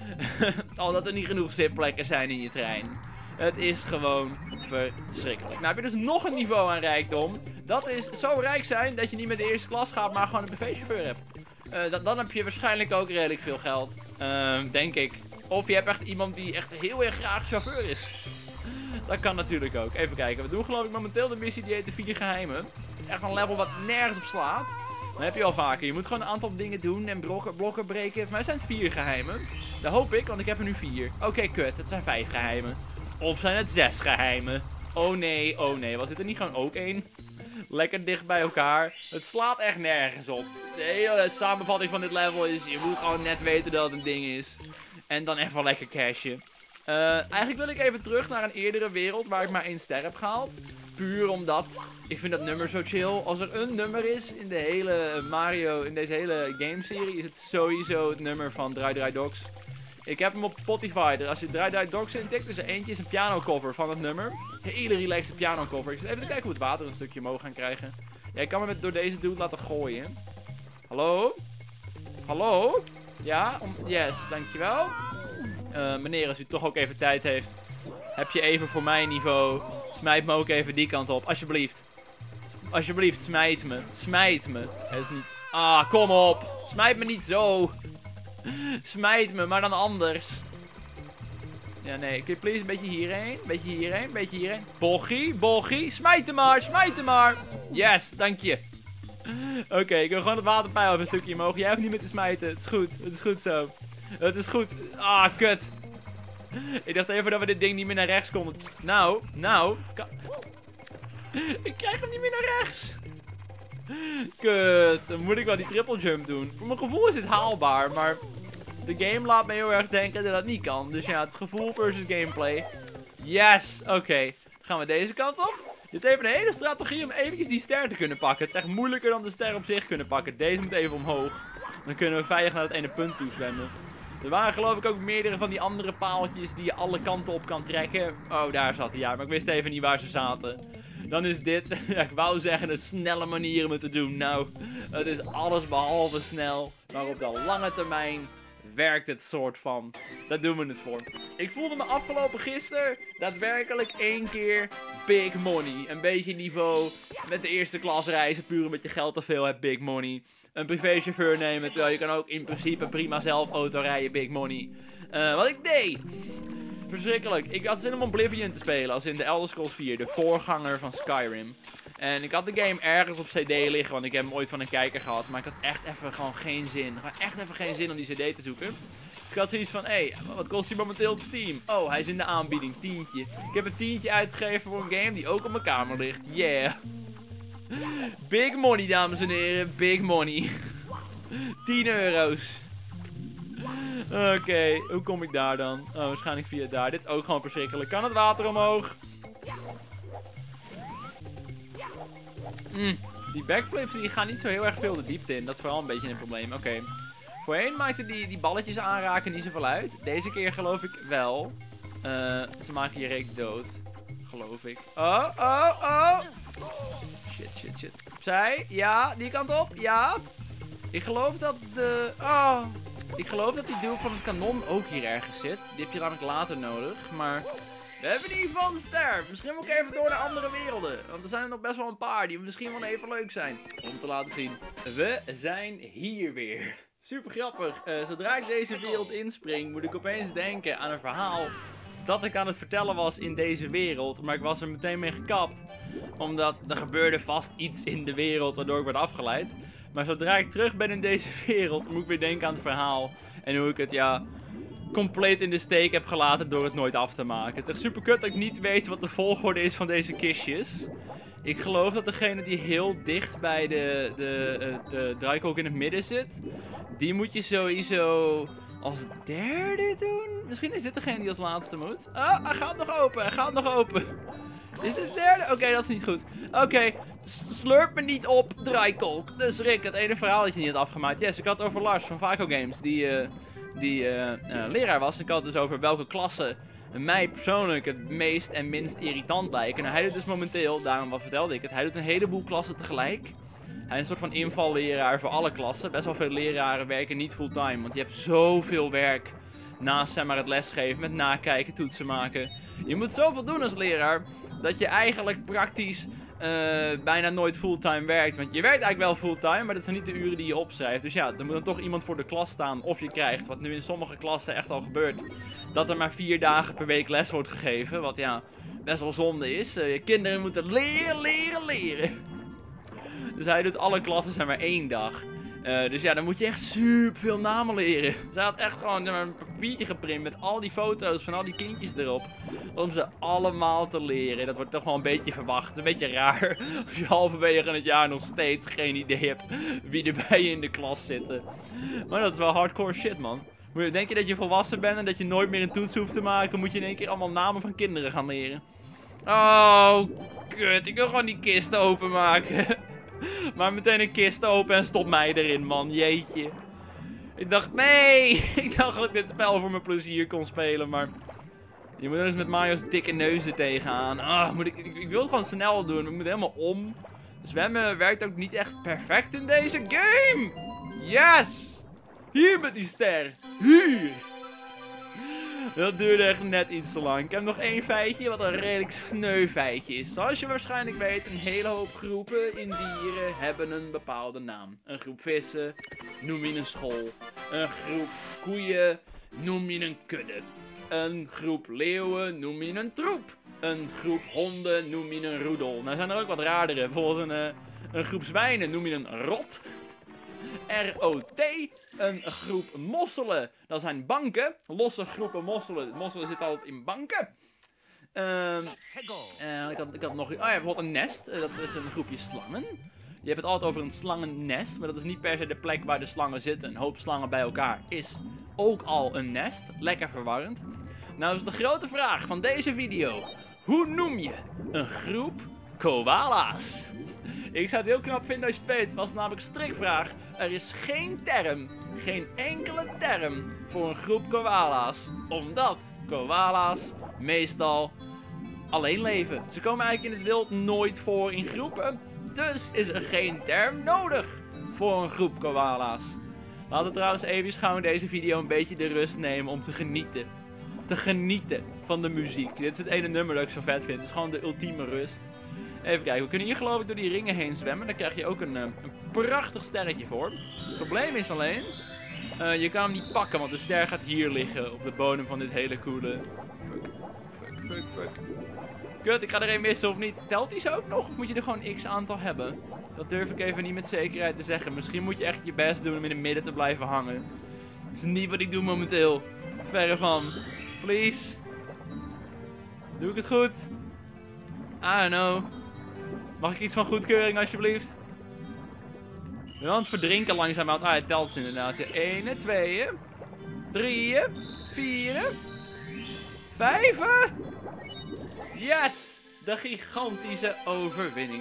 Al dat er niet genoeg zitplekken zijn in je trein. Het is gewoon verschrikkelijk. Nou heb je dus nog een niveau aan rijkdom. Dat is zo rijk zijn dat je niet met de eerste klas gaat, maar gewoon een privéchauffeur hebt. Uh, dan, dan heb je waarschijnlijk ook redelijk veel geld. Uh, denk ik. Of je hebt echt iemand die echt heel erg graag chauffeur is. Dat kan natuurlijk ook. Even kijken. We doen geloof ik momenteel de missie die heet de vier geheimen. Het is echt een level wat nergens op slaat. Dat heb je al vaker. Je moet gewoon een aantal dingen doen en blokken, blokken breken. Voor mij zijn het vier geheimen. Dat hoop ik, want ik heb er nu vier. Oké, okay, kut. Het zijn vijf geheimen. Of zijn het zes geheimen? Oh nee, oh nee. Was dit er niet gewoon ook één? Lekker dicht bij elkaar. Het slaat echt nergens op. De hele samenvatting van dit level is... Je moet gewoon net weten dat het een ding is. En dan even lekker cashen. Uh, eigenlijk wil ik even terug naar een eerdere wereld waar ik maar één ster heb gehaald. Puur omdat ik vind dat nummer zo chill. Als er een nummer is in de hele Mario, in deze hele gameserie, is het sowieso het nummer van Dry Dry Dogs. Ik heb hem op Spotify. Dus als je Dry Dry Dogs intikt, is er eentje is een piano cover van het nummer. Hele relaxed piano cover. Ik zit even te kijken hoe het water een stukje omhoog gaan krijgen. Ja, ik kan me met, door deze dude laten gooien. Hallo? Hallo? Ja? Om, yes, dankjewel. Uh, meneer, als u toch ook even tijd heeft, heb je even voor mijn niveau. Smijt me ook even die kant op, alsjeblieft. Alsjeblieft, smijt me. Smijt me. Het is niet... Ah, kom op. Smijt me niet zo. Smijt me, maar dan anders. Ja, nee. Kun je please een beetje hierheen? Een beetje hierheen, een beetje hierheen. Bogie, bogie. Smijt hem maar, smijt hem maar. Yes, dank je. Oké, okay, ik wil gewoon het waterpijl even een stukje omhoog. Jij hoeft niet meer te smijten. Het is goed, het is goed zo. Het is goed. Ah, kut. Ik dacht even dat we dit ding niet meer naar rechts konden. Nou, nou. Kan... Ik krijg hem niet meer naar rechts. Kut. Dan moet ik wel die triple jump doen. Voor mijn gevoel is dit haalbaar, maar de game laat me heel erg denken dat dat niet kan. Dus ja, het gevoel versus gameplay. Yes. Oké. Okay. Gaan we deze kant op. Dit is even een hele strategie om eventjes die ster te kunnen pakken. Het is echt moeilijker dan de ster op zich kunnen pakken. Deze moet even omhoog. Dan kunnen we veilig naar het ene punt toe zwemmen. Er waren geloof ik ook meerdere van die andere paaltjes die je alle kanten op kan trekken. Oh, daar zat hij. Ja, maar ik wist even niet waar ze zaten. Dan is dit, ja, ik wou zeggen, een snelle manier om het te doen. Nou, het is alles behalve snel. Maar op de lange termijn werkt het soort van. Daar doen we het voor. Ik voelde me afgelopen gisteren daadwerkelijk één keer big money. Een beetje niveau met de eerste klas reizen. Puur omdat je geld te veel hebt, big money. Een privéchauffeur nemen, terwijl je kan ook in principe prima zelf auto rijden, big money. Uh, wat ik deed. Verschrikkelijk. Ik had zin om Oblivion te spelen, als in de Elder Scrolls vier, de voorganger van Skyrim. En ik had de game ergens op cd liggen, want ik heb hem ooit van een kijker gehad. Maar ik had echt even gewoon geen zin. Gewoon echt even geen zin om die cd te zoeken. Dus ik had zoiets van, hé, hey, wat kost hij momenteel op Steam? Oh, hij is in de aanbieding, tientje. Ik heb een tientje uitgegeven voor een game die ook op mijn kamer ligt. Yeah. Big money, dames en heren. Big money. tien euro's. Oké, okay, hoe kom ik daar dan? Oh, waarschijnlijk via daar. Dit is ook gewoon verschrikkelijk. Kan het water omhoog? Mm, die backflips die gaan niet zo heel erg veel de diepte in. Dat is vooral een beetje een probleem. Oké. Okay. Voorheen maakten die, die balletjes aanraken niet zoveel uit. Deze keer geloof ik wel. Uh, ze maken je reek dood. Geloof ik. Oh, oh, oh. Shit, shit, shit. Opzij. Ja, die kant op. Ja. Ik geloof dat de... Oh. Ik geloof dat die duel van het kanon ook hier ergens zit. Die heb je namelijk later nodig. Maar we hebben in ieder geval een ster. Misschien moet ik even door naar andere werelden. Want er zijn er nog best wel een paar die misschien wel even leuk zijn om te laten zien. We zijn hier weer. Super grappig. Uh, zodra ik deze wereld inspring, moet ik opeens denken aan een verhaal dat ik aan het vertellen was in deze wereld, maar ik was er meteen mee gekapt. Omdat er gebeurde vast iets in de wereld waardoor ik werd afgeleid. Maar zodra ik terug ben in deze wereld, moet ik weer denken aan het verhaal. En hoe ik het, ja, compleet in de steek heb gelaten door het nooit af te maken. Het is echt super kut dat ik niet weet wat de volgorde is van deze kistjes. Ik geloof dat degene die heel dicht bij de, de, de, de draaikolk in het midden zit, die moet je sowieso als derde doen. Misschien is dit degene die als laatste moet. Oh, hij gaat nog open, hij gaat nog open. Is dit de derde? Oké, okay, dat is niet goed. Oké, okay, slurp me niet op, draaikolk. Dus Rick, het ene verhaal dat je niet had afgemaakt. Yes, ik had het over Lars van Vaco Games, die, uh, die uh, uh, leraar was. Ik had het dus over welke klassen mij persoonlijk het meest en minst irritant lijken. Nou, hij doet dus momenteel, daarom wat vertelde ik het, hij doet een heleboel klassen tegelijk. Hij is een soort van invalleraar voor alle klassen. Best wel veel leraren werken niet fulltime, want je hebt zoveel werk naast zeg maar, het lesgeven, met nakijken, toetsen maken. Je moet zoveel doen als leraar, dat je eigenlijk praktisch uh, bijna nooit fulltime werkt. Want je werkt eigenlijk wel fulltime, maar dat zijn niet de uren die je opschrijft. Dus ja, er moet dan toch iemand voor de klas staan, of je krijgt, wat nu in sommige klassen echt al gebeurt, dat er maar vier dagen per week les wordt gegeven. Wat ja, best wel zonde is. Uh, je kinderen moeten leren, leren, leren. Dus hij doet alle klassen zeg maar één dag. Uh, dus ja, dan moet je echt super veel namen leren. Zij had echt gewoon een papiertje geprint met al die foto's van al die kindjes erop. Om ze allemaal te leren. Dat wordt toch wel een beetje verwacht. Het is een beetje raar als je halverwege het jaar nog steeds geen idee hebt wie er bij je in de klas zitten. Maar dat is wel hardcore shit, man. Denk je dat je volwassen bent en dat je nooit meer een toets hoeft te maken, moet je in één keer allemaal namen van kinderen gaan leren. Oh, kut. Ik wil gewoon die kist openmaken. Maar meteen een kist open en stop mij erin, man. Jeetje. Ik dacht, nee. Ik dacht dat ik dit spel voor mijn plezier kon spelen, maar je moet er eens met Mario's dikke neuzen tegenaan. Ah, moet ik, ik, ik wil het gewoon snel doen. Ik moet helemaal om. Zwemmen werkt ook niet echt perfect in deze game. Yes. Hier met die ster. Hier. Dat duurde echt net iets te lang. Ik heb nog één feitje, wat een redelijk sneu feitje is. Zoals je waarschijnlijk weet, een hele hoop groepen in dieren hebben een bepaalde naam. Een groep vissen noem je een school. Een groep koeien noem je een kudde. Een groep leeuwen noem je een troep. Een groep honden noem je een roedel. Nou zijn er ook wat raardere. Bijvoorbeeld een, uh, een groep zwijnen noem je een rot. R O T, een groep mosselen. Dat zijn banken. Losse groepen mosselen. Mosselen zitten altijd in banken. Uh, uh, ik, had, ik had nog... Oh ja, bijvoorbeeld een nest. Uh, dat is een groepje slangen. Je hebt het altijd over een slangennest. Maar dat is niet per se de plek waar de slangen zitten. Een hoop slangen bij elkaar is ook al een nest. Lekker verwarrend. Nou is de grote vraag van deze video. Hoe noem je een groep koala's? Ik zou het heel knap vinden als je het weet. Het was namelijk een strikvraag. Er is geen term, geen enkele term voor een groep koala's. Omdat koala's meestal alleen leven. Ze komen eigenlijk in het wild nooit voor in groepen. Dus is er geen term nodig voor een groep koala's. Laten we trouwens even gaan in deze video een beetje de rust nemen om te genieten. Te genieten van de muziek. Dit is het ene nummer dat ik zo vet vind. Het is gewoon de ultieme rust. Even kijken, we kunnen hier geloof ik door die ringen heen zwemmen. Daar krijg je ook een, een prachtig sterretje voor. Het probleem is alleen, uh, je kan hem niet pakken, want de ster gaat hier liggen op de bodem van dit hele coole... Fuck, fuck, fuck, fuck. Kut, ik ga er een missen of niet. Telt die zo ook nog? Of moet je er gewoon x aantal hebben? Dat durf ik even niet met zekerheid te zeggen. Misschien moet je echt je best doen om in het midden te blijven hangen. Dat is niet wat ik doe momenteel. Verre van. Please. Doe ik het goed? I don't know. Mag ik iets van goedkeuring alsjeblieft? Ik ben aan het verdrinken langzaam. Ah, het telt ze inderdaad. Ene, tweeën, drieën, vieren, vijven. Yes! De gigantische overwinning.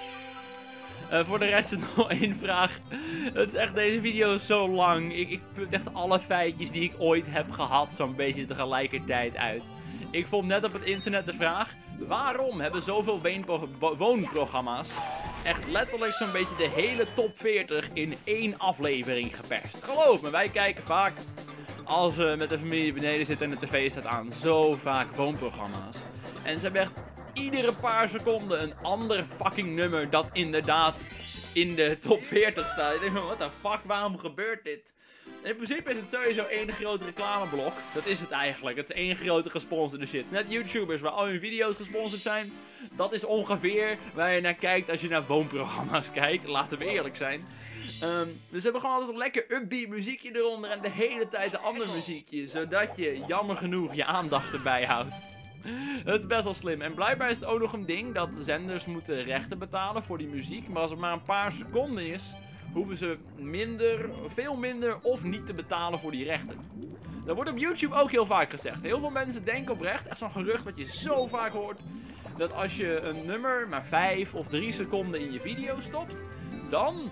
Uh, voor de rest is er nog één vraag. Het is echt, deze video is zo lang. Ik, ik put echt alle feitjes die ik ooit heb gehad zo'n beetje tegelijkertijd uit. Ik vond net op het internet de vraag: waarom hebben zoveel woonprogramma's echt letterlijk zo'n beetje de hele top veertig in één aflevering geperst? Geloof me, wij kijken vaak, als we met de familie beneden zitten en de tv staat aan, zo vaak woonprogramma's. En ze hebben echt iedere paar seconden een ander fucking nummer dat inderdaad in de top veertig staat. Ik denk van, what the fuck, waarom gebeurt dit? In principe is het sowieso één grote reclameblok. Dat is het eigenlijk. Het is één grote gesponsorde shit. Net YouTubers waar al hun video's gesponsord zijn. Dat is ongeveer waar je naar kijkt als je naar woonprogramma's kijkt. Laten we eerlijk zijn. Um, dus we hebben gewoon altijd een lekker upbeat muziekje eronder. En de hele tijd een ander muziekje. Zodat je jammer genoeg je aandacht erbij houdt. Het is best wel slim. En blijkbaar is het ook nog een ding dat zenders moeten rechten betalen voor die muziek. Maar als het maar een paar seconden is, hoeven ze minder, veel minder of niet te betalen voor die rechten. Dat wordt op YouTube ook heel vaak gezegd. Heel veel mensen denken oprecht, echt zo'n gerucht wat je zo vaak hoort, dat als je een nummer maar vijf of drie seconden in je video stopt, dan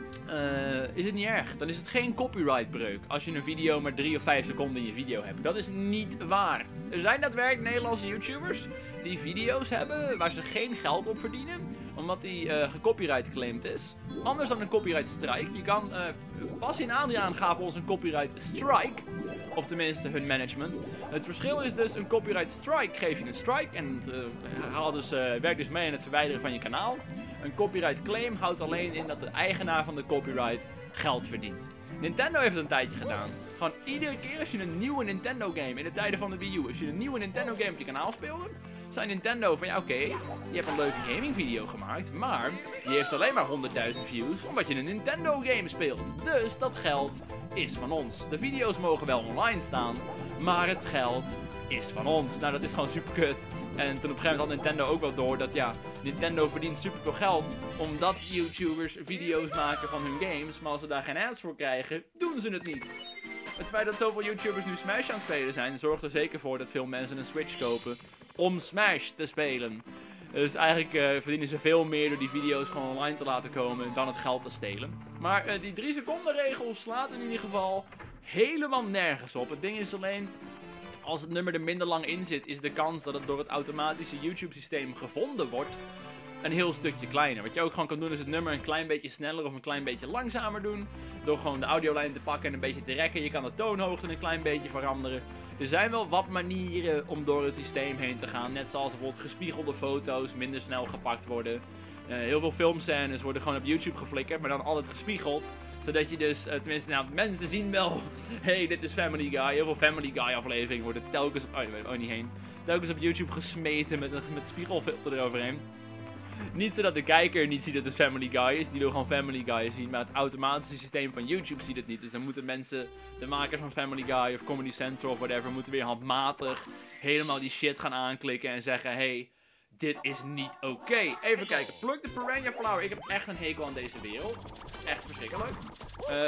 uh, is het niet erg. Dan is het geen copyrightbreuk als je een video maar drie of vijf seconden in je video hebt. Dat is niet waar. Er zijn daadwerkelijk Nederlandse YouTubers die video's hebben waar ze geen geld op verdienen, omdat die uh, gecopyright geclaimd is. Anders dan een copyright strike. Je kan, uh, Bassie en Adriaan gaven ons een copyright strike. Of tenminste hun management. Het verschil is dus, een copyright strike geef je een strike. En het uh, haalt dus, uh, werkt dus mee aan het verwijderen van je kanaal. Een copyright claim houdt alleen in dat de eigenaar van de copyright geld verdient. Nintendo heeft het een tijdje gedaan. Gewoon iedere keer als je een nieuwe Nintendo game in de tijden van de Wii U, als je een nieuwe Nintendo game op je kanaal speelde, zei Nintendo van ja oké, okay, je hebt een leuke gaming video gemaakt, maar die heeft alleen maar honderdduizend views omdat je een Nintendo game speelt. Dus dat geld is van ons. De video's mogen wel online staan, maar het geld is van ons. Nou dat is gewoon super kut. En toen op een gegeven moment had Nintendo ook wel door dat ja, Nintendo verdient super veel geld omdat YouTubers video's maken van hun games, maar als ze daar geen ads voor krijgen, doen ze het niet. Het feit dat zoveel YouTubers nu Smash aan het spelen zijn, zorgt er zeker voor dat veel mensen een Switch kopen om Smash te spelen. Dus eigenlijk uh, verdienen ze veel meer door die video's gewoon online te laten komen dan het geld te stelen. Maar uh, die drie seconden regel slaat in ieder geval helemaal nergens op. Het ding is alleen, als het nummer er minder lang in zit, is de kans dat het door het automatische YouTube systeem gevonden wordt een heel stukje kleiner. Wat je ook gewoon kan doen is het nummer een klein beetje sneller of een klein beetje langzamer doen. Door gewoon de audiolijn te pakken en een beetje te rekken. Je kan de toonhoogte een klein beetje veranderen. Er zijn wel wat manieren om door het systeem heen te gaan. Net zoals bijvoorbeeld gespiegelde foto's minder snel gepakt worden. Uh, heel veel filmscènes worden gewoon op YouTube geflikkerd, maar dan altijd gespiegeld. Zodat je dus, uh, tenminste, nou, mensen zien wel, hey, dit is Family Guy. Heel veel Family Guy afleveringen worden telkens, oh, nee, oh niet heen. Telkens op YouTube gesmeten met een met spiegelfilter eroverheen. Niet zodat de kijker niet ziet dat het Family Guy is, die wil gewoon Family Guy zien, maar het automatische systeem van YouTube ziet het niet. Dus dan moeten mensen, de makers van Family Guy of Comedy Central of whatever, moeten weer handmatig helemaal die shit gaan aanklikken en zeggen, hey, dit is niet oké. Okay. Even kijken, pluk de Piranha Flower. Ik heb echt een hekel aan deze wereld. Echt verschrikkelijk. Uh,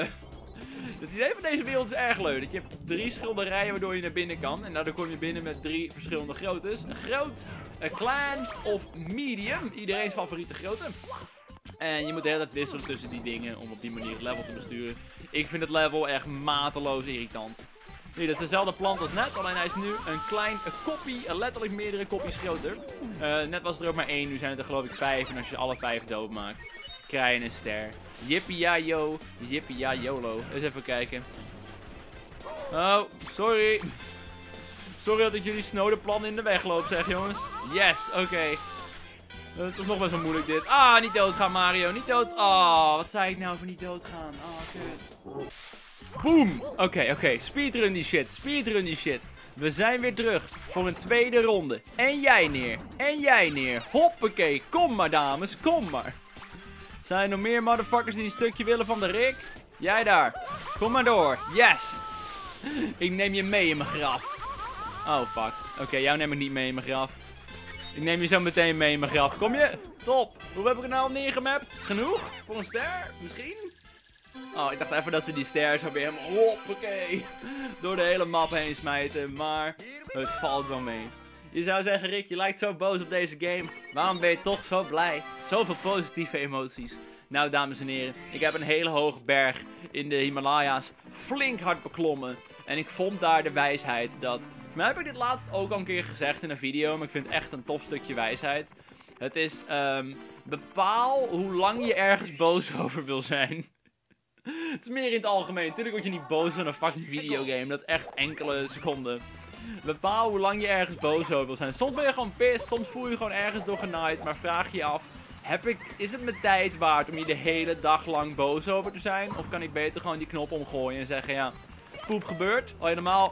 Het idee van deze wereld is erg leuk. Dat je hebt drie schilderijen waardoor je naar binnen kan. En daardoor kom je binnen met drie verschillende groottes. Een groot, een klein of medium. Iedereen's favoriete grootte. En je moet de hele tijd wisselen tussen die dingen om op die manier het level te besturen. Ik vind het level echt mateloos irritant. Nee, dat is dezelfde plant als net, alleen hij is nu een klein kopie, letterlijk meerdere kopjes groter. Uh, net was er ook maar één, nu zijn het er geloof ik vijf. En als je alle vijf dood maakt, krijg je een ster. Yippie ja yo, yippie ja yolo. Eens even kijken. Oh, sorry. Sorry dat ik jullie snode plan in de weg loop, zeg jongens. Yes, oké. Okay. Het is nog best wel moeilijk dit. Ah, niet doodgaan Mario, niet dood. Oh, wat zei ik nou voor niet doodgaan? Oh, kut. Boom! Oké, okay, oké. Okay. Speedrun die shit. Speedrun die shit. We zijn weer terug voor een tweede ronde. En jij neer. En jij neer. Hoppakee. Kom maar, dames. Kom maar. Zijn er nog meer motherfuckers die een stukje willen van de Rick? Jij daar. Kom maar door. Yes! Ik neem je mee in mijn graf. Oh, fuck. Oké, okay, jou neem ik niet mee in mijn graf. Ik neem je zo meteen mee in mijn graf. Kom je? Top. Hoe heb ik het nou al neergemapt? Genoeg? Voor een ster? Misschien? Oh, ik dacht even dat ze die ster zo weer helemaal hoppakee door de hele map heen smijten. Maar het valt wel mee. Je zou zeggen, Rick, je lijkt zo boos op deze game. Waarom ben je toch zo blij? Zoveel positieve emoties. Nou, dames en heren, ik heb een hele hoge berg in de Himalaya's flink hard beklommen. En ik vond daar de wijsheid dat... Voor mij heb ik dit laatst ook al een keer gezegd in een video, maar ik vind het echt een tof stukje wijsheid. Het is, um, bepaal hoe lang je ergens boos over wil zijn. Het is meer in het algemeen. Natuurlijk word je niet boos van een fucking videogame. Dat is echt enkele seconden. Bepaal hoe lang je ergens boos over wil zijn. Soms ben je gewoon pissed. Soms voel je je gewoon ergens door genaaid. Maar vraag je af. Heb ik, is het mijn tijd waard om hier de hele dag lang boos over te zijn? Of kan ik beter gewoon die knop omgooien en zeggen, ja, poep gebeurt. Al helemaal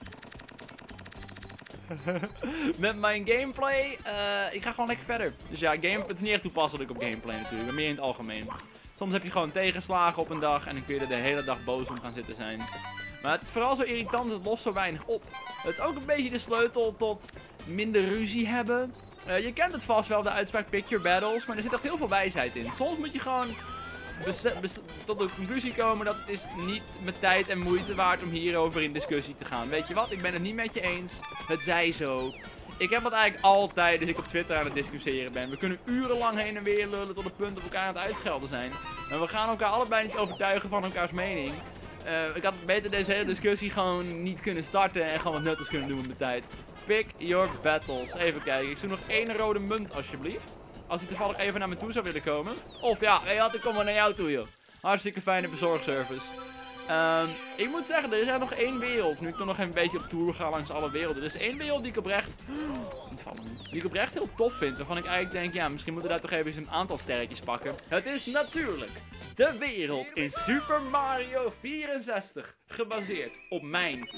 met mijn gameplay. Uh, ik ga gewoon lekker verder. Dus ja, game, het is niet echt toepasselijk op gameplay natuurlijk, maar meer in het algemeen. Soms heb je gewoon tegenslagen op een dag en dan kun je er de hele dag boos om gaan zitten zijn. Maar het is vooral zo irritant, het lost zo weinig op. Het is ook een beetje de sleutel tot minder ruzie hebben. Uh, je kent het vast wel, de uitspraak pick your battles, maar er zit echt heel veel wijsheid in. Soms moet je gewoon tot de conclusie komen dat het is niet mijn tijd en moeite waard om hierover in discussie te gaan. Weet je wat, ik ben het niet met je eens, het zij zo. Ik heb dat eigenlijk altijd als ik op Twitter aan het discussiëren ben. We kunnen urenlang heen en weer lullen tot het punt dat we elkaar aan het uitschelden zijn. Maar we gaan elkaar allebei niet overtuigen van elkaars mening. Uh, ik had beter deze hele discussie gewoon niet kunnen starten en gewoon wat nuttigs kunnen doen met de tijd. Pick your battles. Even kijken, ik zoek nog één rode munt alsjeblieft. Als hij toevallig even naar me toe zou willen komen. Of ja, hey, had ik kom maar naar jou toe joh. Hartstikke fijne bezorgservice. Um, ik moet zeggen, er is er nog één wereld. Nu ik toch nog een beetje op tour ga langs alle werelden. Er is één wereld die ik oprecht... Niet vallen nu. Die ik oprecht heel tof vind. Waarvan ik eigenlijk denk, ja, misschien moeten we daar toch even eens een aantal sterretjes pakken. Het is natuurlijk de wereld in Super Mario vierenzestig. Gebaseerd op mijn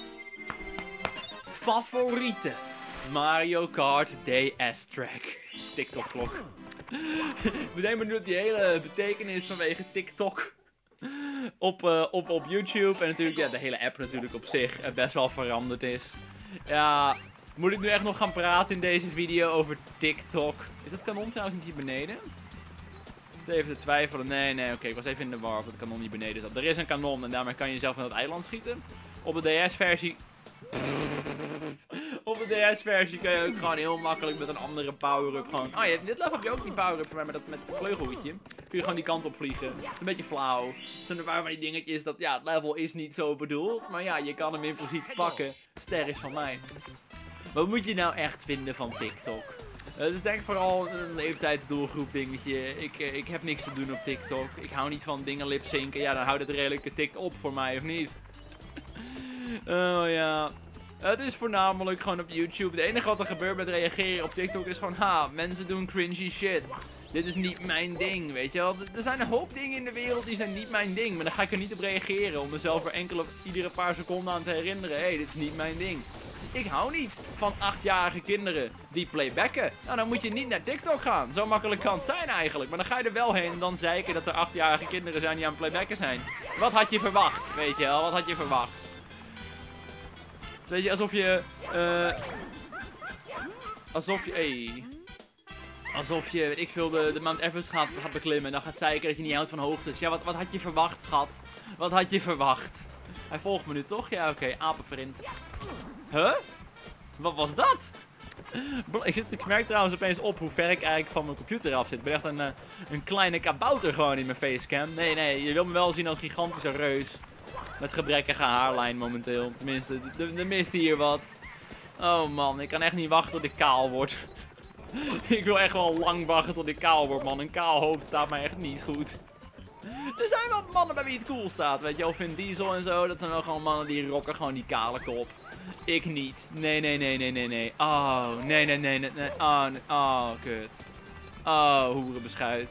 favoriete Mario Kart D S-track. TikTok-klok. Ik bedenk me nu dat die hele betekenis vanwege TikTok op, uh, op, op YouTube en natuurlijk ja, de hele app natuurlijk op zich uh, best wel veranderd is. Ja, moet ik nu echt nog gaan praten in deze video over TikTok? Is dat kanon trouwens niet hier beneden? Ik zit even te twijfelen. Nee, nee, oké. Okay. Ik was even in de war of het kanon niet beneden zat. Er is een kanon en daarmee kan je zelf van het eiland schieten. Op de D S-versie... Op de D S-versie kun je ook gewoon heel makkelijk met een andere power-up gewoon... Oh ja, dit level heb je ook die power-up voor mij, maar dat met het vleugelhoedje. Kun je gewoon die kant op vliegen. Het is een beetje flauw. Het zijn een paar van die dingetjes dat, ja, het level is niet zo bedoeld. Maar ja, je kan hem in principe pakken. Ster is van mij. Wat moet je nou echt vinden van TikTok? Het is denk ik vooral een leeftijdsdoelgroep dingetje. Ik, ik heb niks te doen op TikTok. Ik hou niet van dingen lipzinken. Ja, dan houdt het redelijk tik op voor mij, of niet? Oh ja... Het is voornamelijk gewoon op YouTube. Het enige wat er gebeurt met reageren op TikTok is gewoon... Ha, mensen doen cringy shit. Dit is niet mijn ding, weet je wel. Er zijn een hoop dingen in de wereld die zijn niet mijn ding. Maar dan ga ik er niet op reageren. Om mezelf er enkele, iedere paar seconden aan te herinneren. Hé, hey, dit is niet mijn ding. Ik hou niet van achtjarige kinderen die playbacken. Nou, dan moet je niet naar TikTok gaan. Zo makkelijk kan het zijn eigenlijk. Maar dan ga je er wel heen en dan zeiken dat er achtjarige kinderen zijn die aan het playbacken zijn. Wat had je verwacht, weet je wel? Wat had je verwacht? Weet je, alsof je... Uh, alsof je... Hey, alsof je, weet ik veel, de, de Mount Everest gaat, gaat beklimmen. En dan gaat zeiken dat je niet houdt van hoogtes. Ja, wat, wat had je verwacht, schat? Wat had je verwacht? Hij volgt me nu toch? Ja, oké. Okay, apenvriend. Huh? Wat was dat? Ik, zit, ik merk trouwens opeens op hoe ver ik eigenlijk van mijn computer af zit. Ik ben echt een, uh, een kleine kabouter gewoon in mijn facecam. Nee, nee. Je wil me wel zien als een gigantische reus. Met gebrekkige haarlijn momenteel. Tenminste, er mist hier wat. Oh man, ik kan echt niet wachten tot ik kaal word. Ik wil echt wel lang wachten tot ik kaal word, man. Een kaal hoofd staat mij echt niet goed. Er zijn wel mannen bij wie het cool staat, weet je wel. Vin Diesel en zo, dat zijn wel gewoon mannen die rocken gewoon die kale kop. Ik niet. Nee, nee, nee, nee, nee, nee. Oh, nee, nee, nee, nee, nee. Oh, nee. Oh, kut. Oh, hoerenbeschuit.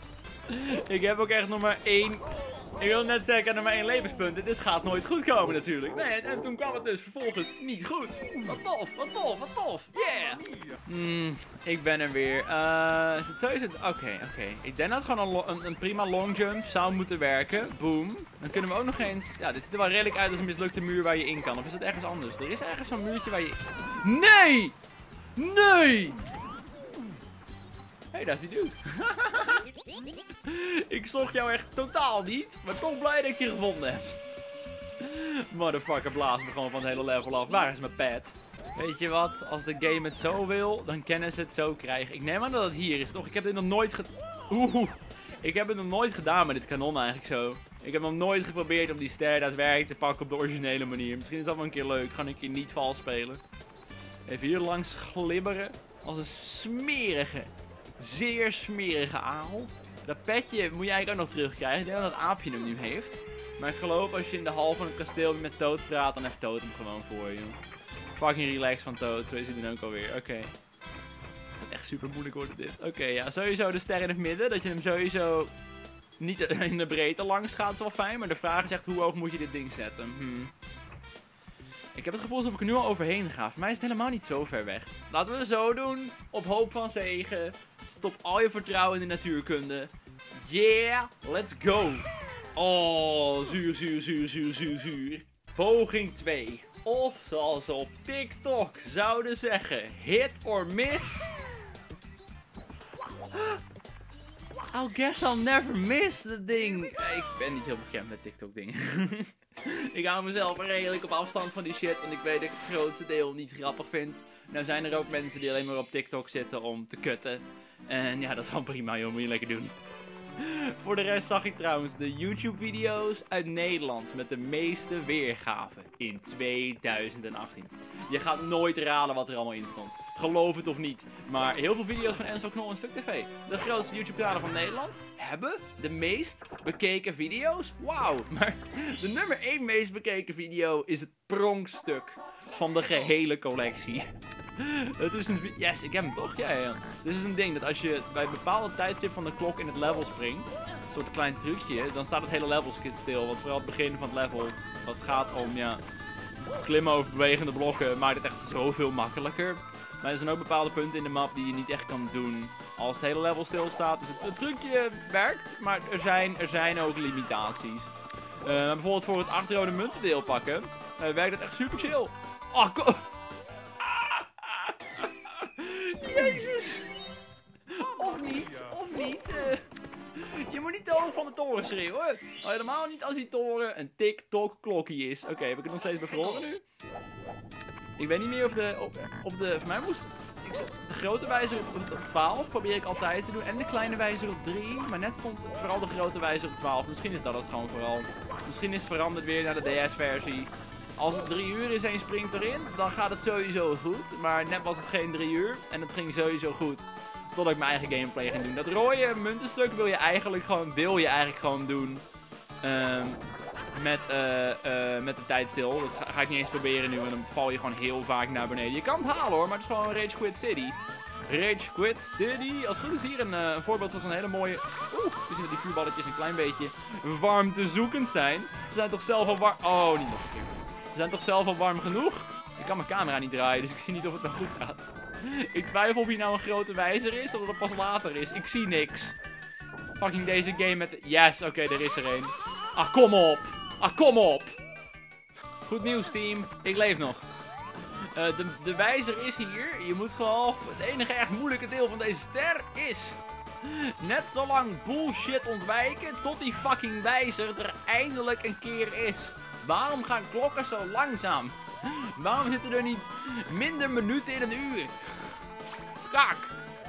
Ik heb ook echt nog maar één... Ik wil net zeggen, ik heb nog maar één levenspunt. Dit gaat nooit goed komen natuurlijk. Nee, en, en toen kwam het dus vervolgens niet goed. Wat tof, wat tof, wat tof. Yeah. Mm, ik ben er weer. Uh, is het zo? Is het? Oké, okay, oké. Okay. Ik denk dat gewoon een, een, een prima longjump zou moeten werken. Boom. Dan kunnen we ook nog eens... Ja, dit ziet er wel redelijk uit als een mislukte muur waar je in kan. Of is het ergens anders? Er is ergens zo'n muurtje waar je... Nee! Nee! Hé, hey, daar is die dude. Ik zocht jou echt totaal niet, maar ik ben blij dat ik je gevonden heb. Motherfucker blaast me gewoon van het hele level af. Waar is mijn pet? Weet je wat, als de game het zo wil, dan kennen ze het zo krijgen. Ik neem aan dat het hier is, toch? Ik heb dit nog nooit ge... Oeh. Ik heb het nog nooit gedaan met dit kanon eigenlijk zo. Ik heb nog nooit geprobeerd om die ster daadwerkelijk te pakken op de originele manier. Misschien is dat wel een keer leuk. Ga ik hier niet vals spelen. Even hier langs glibberen. Als een smerige, zeer smerige aal. Dat petje moet je eigenlijk ook nog terugkrijgen. Ik denk dat dat aapje hem nu heeft. Maar ik geloof als je in de hal van het kasteel met Toad praat, dan heeft Toad hem gewoon voor je. Fucking relaxed van Toad, zo is hij dan ook alweer. Oké. Okay. Echt super moeilijk wordt dit. Oké, okay, ja, sowieso de ster in het midden. Dat je hem sowieso niet in de breedte langs gaat is wel fijn. Maar de vraag is echt, hoe hoog moet je dit ding zetten? Hmm. Ik heb het gevoel alsof ik er nu al overheen ga. Voor mij is het helemaal niet zo ver weg. Laten we het zo doen. Op hoop van zegen. Stop al je vertrouwen in de natuurkunde. Yeah, let's go. Oh, zuur, zuur, zuur, zuur, zuur, zuur. Poging twee. Of zoals ze op TikTok zouden zeggen, hit or miss. I guess I'll never miss dat ding. Ik ben niet heel bekend met TikTok dingen. Ik hou mezelf redelijk op afstand van die shit, want ik weet dat ik het grootste deel niet grappig vind. Nou zijn er ook mensen die alleen maar op TikTok zitten om te kutten. En ja, dat is gewoon prima joh, moet je lekker doen. Voor de rest zag ik trouwens de YouTube-video's uit Nederland met de meeste weergaven in tweeduizend achttien. Je gaat nooit raden wat er allemaal in stond. Geloof het of niet. Maar heel veel video's van Enzo Knol en Stuk T V, de grootste YouTube-kanalen van Nederland, hebben de meest bekeken video's. Wauw. Maar de nummer één meest bekeken video is het pronkstuk van de gehele collectie. Het is een... Yes, ik heb hem toch? Ja, ja, ja. Dit is een ding dat als je bij een bepaalde tijdstip van de klok in het level springt, een soort klein trucje, dan staat het hele level stil. Want vooral het begin van het level, dat gaat om, ja, klimmen over bewegende blokken, maakt het echt zoveel makkelijker. Maar er zijn ook bepaalde punten in de map die je niet echt kan doen als het hele level stilstaat. Dus het, het trucje werkt, maar er zijn, er zijn ook limitaties. Uh, bijvoorbeeld voor het acht rode munten deel pakken, uh, werkt het echt super chill. Oh, kom... Jezus. Of niet, of niet. Uh, je moet niet te hoog van de toren schreeuwen. Al helemaal niet als die toren een TikTok klokkie is. Oké, okay, heb ik het nog steeds bevroren nu? Ik weet niet meer of de... Of, of de voor mij moest... Ik, de grote wijzer op, op twaalf probeer ik altijd te doen. En de kleine wijzer op drie. Maar net stond vooral de grote wijzer op twaalf. Misschien is dat het gewoon vooral. Misschien is het veranderd weer naar de D S-versie. Als het drie uur is en je springt erin, dan gaat het sowieso goed. Maar net was het geen drie uur en het ging sowieso goed. Totdat ik mijn eigen gameplay ging doen. Dat rode muntenstuk wil je eigenlijk gewoon, wil je eigenlijk gewoon doen. Um, met, uh, uh, met de tijd stil. Dat ga, ga ik niet eens proberen nu, want dan val je gewoon heel vaak naar beneden. Je kan het halen hoor, maar het is gewoon Rage Quit City. Rage Quit City. Als het goed is hier een, uh, een voorbeeld van zo'n hele mooie... Oeh, we zien dat die vuurballetjes een klein beetje warmtezoekend zijn. Ze zijn toch zelf al warm... Oh, niet nog een keer. Ze zijn toch zelf al warm genoeg? Ik kan mijn camera niet draaien, dus ik zie niet of het nou goed gaat. Ik twijfel of hier nou een grote wijzer is, of dat het pas later is. Ik zie niks. Fucking deze game met de... Yes, oké, okay, er is er een. Ah, kom op. Ah, kom op. Goed nieuws, team. Ik leef nog. Uh, de, de wijzer is hier. Je moet gewoon... Het enige echt moeilijke deel van deze ster is... net zo lang bullshit ontwijken tot die fucking wijzer er eindelijk een keer is. Waarom gaan klokken zo langzaam? Waarom zitten er niet minder minuten in een uur? Kak!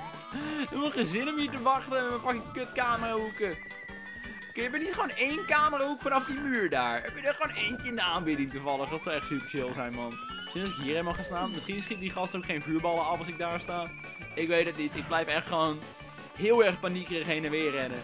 Ik heb geen zin om hier te wachten met mijn fucking kut camerahoeken. Oké, heb je niet gewoon één camerahoek vanaf die muur daar? Heb je er gewoon eentje in de aanbieding toevallig? Dat zou echt super chill zijn, man. Misschien als ik hier helemaal ga staan. Misschien schiet die gast ook geen vuurballen af als ik daar sta. Ik weet het niet. Ik blijf echt gewoon heel erg paniekerig heen en weer rennen.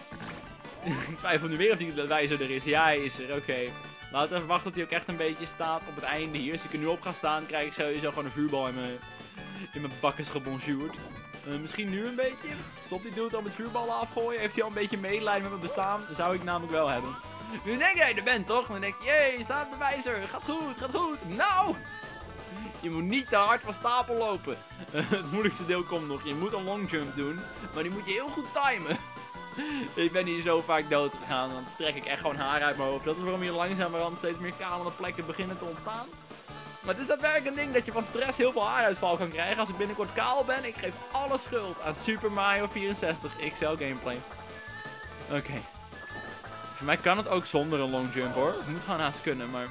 Ik twijfel nu weer of die wijzer er is. Ja, hij is er. Oké. Okay. Laten we even wachten tot hij ook echt een beetje staat op het einde hier. Als ik er nu op ga staan, krijg ik sowieso gewoon een vuurbal in mijn, in mijn bakkes gebonjourd. Uh, misschien nu een beetje. Stopt die dude al met vuurballen afgooien? Heeft hij al een beetje medelijden met mijn bestaan? Dat zou ik namelijk wel hebben. Nu denk jij er bent, toch? Dan denk je, jee, staat op de wijzer. Gaat goed, gaat goed. Nou! Je moet niet te hard van stapel lopen. Uh, het moeilijkste deel komt nog. Je moet een long jump doen. Maar die moet je heel goed timen. Ik ben hier zo vaak dood gegaan, dan trek ik echt gewoon haar uit mijn hoofd. Dat is waarom hier langzamerhand steeds meer kalende plekken beginnen te ontstaan. Maar het is daadwerkelijk een ding dat je van stress heel veel haaruitval kan krijgen. Als ik binnenkort kaal ben, ik geef alle schuld aan Super Mario vierenzestig X L gameplay. Oké. Okay. Voor mij kan het ook zonder een long jump hoor. Het moet gewoon haast kunnen, maar...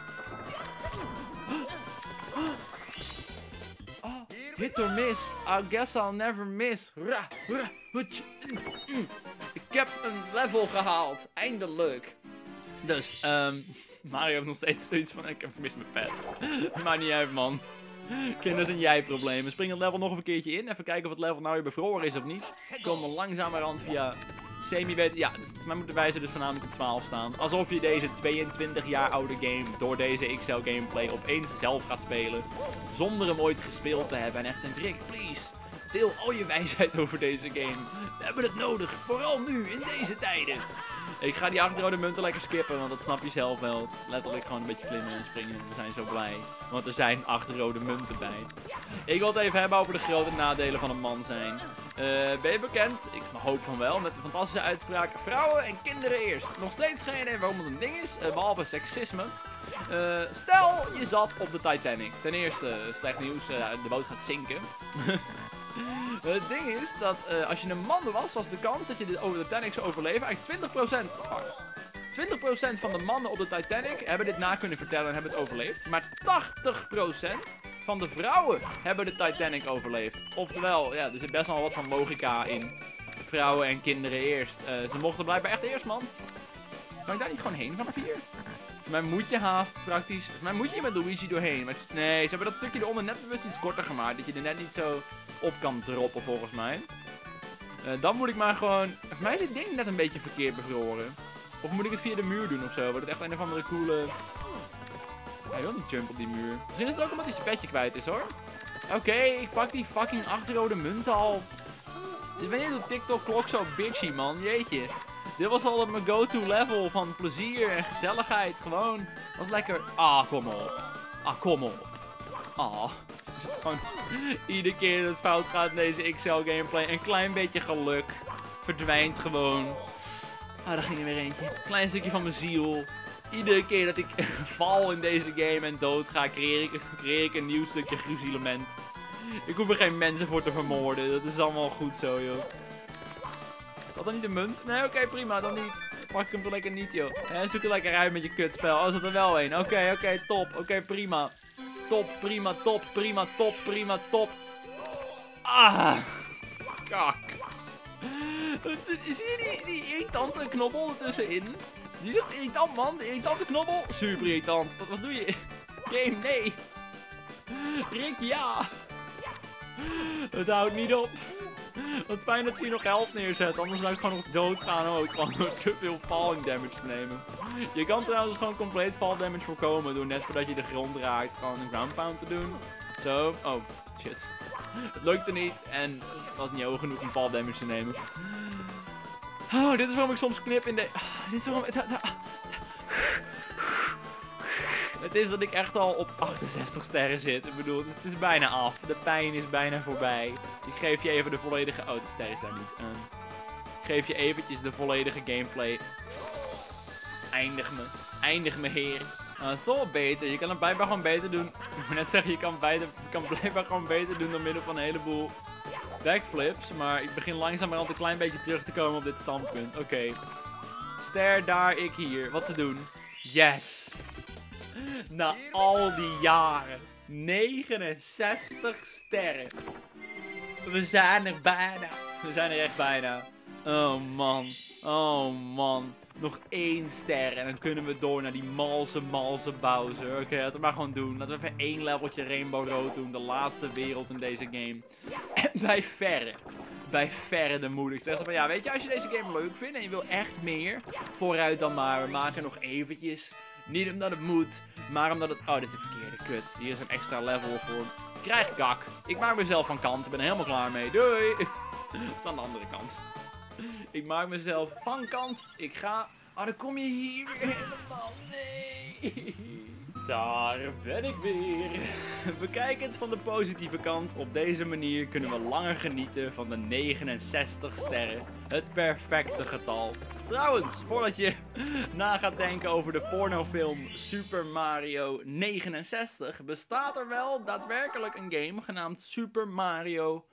Oh, hit or miss. I guess I'll never miss. Ra, ra, mm. Ik heb een level gehaald. Eindelijk. Dus, um, Mario heeft nog steeds zoiets van, ik heb mis mijn pet. Maakt niet uit, man. Kinderen zijn jij problemen. Spring het level nog een keertje in. Even kijken of het level nou weer bevroren is of niet. Kom er langzamerhand via semi-weten. Ja, dus, mij moet de wijzer dus voornamelijk op twaalf staan. Alsof je deze tweeëntwintig jaar oude game door deze X L gameplay opeens zelf gaat spelen. Zonder hem ooit gespeeld te hebben. En echt een Rick, please. Deel al je wijsheid over deze game. We hebben het nodig, vooral nu, in deze tijden. Ik ga die acht rode munten lekker skippen, want dat snap je zelf wel. Het is letterlijk gewoon een beetje klimmen en springen. We zijn zo blij, want er zijn acht rode munten bij. Ik wil het even hebben over de grote nadelen van een man zijn. Uh, ben je bekend? Ik hoop van wel, met de fantastische uitspraak: vrouwen en kinderen eerst. Nog steeds geen idee waarom het een ding is, uh, behalve seksisme. Uh, stel, je zat op de Titanic. Ten eerste, slecht nieuws, uh, de boot gaat zinken. Het ding is dat uh, als je een man was, was de kans dat je de, over de Titanic zou overleven eigenlijk twintig procent. twintig procent van de mannen op de Titanic hebben dit na kunnen vertellen en hebben het overleefd. Maar tachtig procent van de vrouwen hebben de Titanic overleefd. Oftewel, ja, er zit best wel wat van logica in. Vrouwen en kinderen eerst. Uh, ze mochten blijkbaar echt eerst, man. Kan ik daar niet gewoon heen vanaf hier? Volgens mij moet je haast praktisch. Volgens mij moet je hier met Luigi doorheen. Maar nee, ze hebben dat stukje eronder net bewust iets korter gemaakt. Dat je er net niet zo op kan droppen, volgens mij. Uh, dan moet ik maar gewoon. Volgens mij is dit ding net een beetje verkeerd bevroren. Of moet ik het via de muur doen ofzo? Wordt het echt een of andere coole. Hij wil niet jump op die muur. Misschien is het ook omdat hij zijn petje kwijt is, hoor. Oké, okay, ik pak die fucking acht rode munten al. Zit wanneer doet TikTok klok zo bitchy, man? Jeetje. Dit was al op mijn go-to level van plezier en gezelligheid. Gewoon, was lekker. Ah, kom op. Ah, kom op. Ah. Gewoon, iedere keer dat het fout gaat in deze X L gameplay, een klein beetje geluk verdwijnt gewoon. Ah, daar ging er weer eentje. Klein stukje van mijn ziel. Iedere keer dat ik val in deze game en dood ga, creëer ik, creëer ik een nieuw stukje gruzielement. Ik hoef er geen mensen voor te vermoorden. Dat is allemaal goed zo, joh. Is dat dan niet een munt? Nee, oké, okay, prima. Dan niet. Pak ik hem toch lekker niet, joh. En zoek er lekker uit met je kutspel. Oh, is dat er wel een? Oké, okay, oké, okay, top. Oké, okay, prima. Top, prima, top, prima, top, prima, top. Ah. Kak. Zie je die, die irritante knobbel ertussenin? Die is echt irritant, man. De irritante knobbel. Super irritant. Wat, wat doe je? Game, nee. Rick, ja. Het houdt niet op. Wat fijn dat ze hier nog helft neerzet. Anders zou ik gewoon nog doodgaan ook. Gewoon door te veel falling damage te nemen. Je kan trouwens gewoon compleet fall damage voorkomen. Door net voordat je de grond raakt. Gewoon een ground pound te doen. Zo. Oh, shit. Het lukte niet. En het was niet hoog genoeg om fall damage te nemen. Oh, dit is waarom ik soms knip in de... Oh, dit is waarom... Het is dat ik echt al op achtenzestig sterren zit. Ik bedoel, het is, het is bijna af. De pijn is bijna voorbij. Ik geef je even de volledige... Oh, de ster is daar niet. Um, ik geef je eventjes de volledige gameplay. Eindig me. Eindig me, heer. Nou, dat is toch wel beter. Je kan het blijkbaar gewoon beter doen. Ik moet net zeggen, je kan, beide, je kan blijkbaar gewoon beter doen door middel van een heleboel backflips. Maar ik begin langzamerhand een klein beetje terug te komen op dit standpunt. Oké. Okay. Ster daar, ik hier. Wat te doen? Yes! Na al die jaren. negenenzestig sterren. We zijn er bijna. We zijn er echt bijna. Oh man. Oh man. Nog één ster en dan kunnen we door naar die malse, malse Bowser. Oké, okay, laten we maar gewoon doen. Laten we even één leveltje Rainbow Road doen. De laatste wereld in deze game. En bij verre. Bij verre de moeilijkste. Zeg van ja, weet je, als je deze game leuk vindt en je wil echt meer, vooruit dan maar. We maken nog eventjes. Niet omdat het moet, maar omdat het... Oh, dit is de verkeerde kut. Hier is een extra level voor. Krijg kak. Ik maak mezelf van kant. Ik ben er helemaal klaar mee. Doei. Het is aan de andere kant. Ik maak mezelf van kant. Ik ga... Oh, dan kom je hier weer helemaal. Nee. Daar ben ik weer. Bekijkend van de positieve kant, op deze manier kunnen we langer genieten van de negenenzestig sterren. Het perfecte getal. Trouwens, voordat je na gaat denken over de pornofilm Super Mario negenenzestig, bestaat er wel daadwerkelijk een game genaamd Super Mario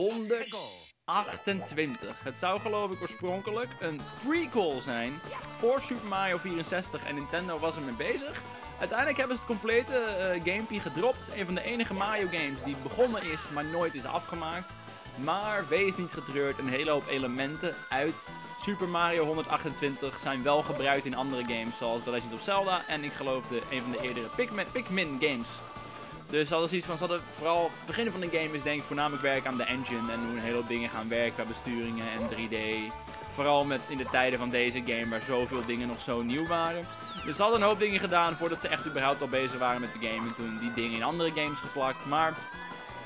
honderdachtentwintig. Het zou geloof ik oorspronkelijk een prequel zijn voor Super Mario vierenzestig en Nintendo was ermee bezig. Uiteindelijk hebben ze het complete uh, gamepje gedropt. Een van de enige Mario games die begonnen is, maar nooit is afgemaakt. Maar wees niet getreurd, een hele hoop elementen uit Super Mario honderdachtentwintig zijn wel gebruikt in andere games, zoals The Legend of Zelda en ik geloof de, een van de eerdere Pikmin, Pikmin games. Dus dat is iets van, ze hadden vooral het begin van de game is denk ik voornamelijk werken aan de engine en hoe een hele hoop dingen gaan werken qua besturingen en drie D. Vooral met in de tijden van deze game waar zoveel dingen nog zo nieuw waren. Dus ze hadden een hoop dingen gedaan voordat ze echt überhaupt al bezig waren met de game en toen die dingen in andere games geplakt. Maar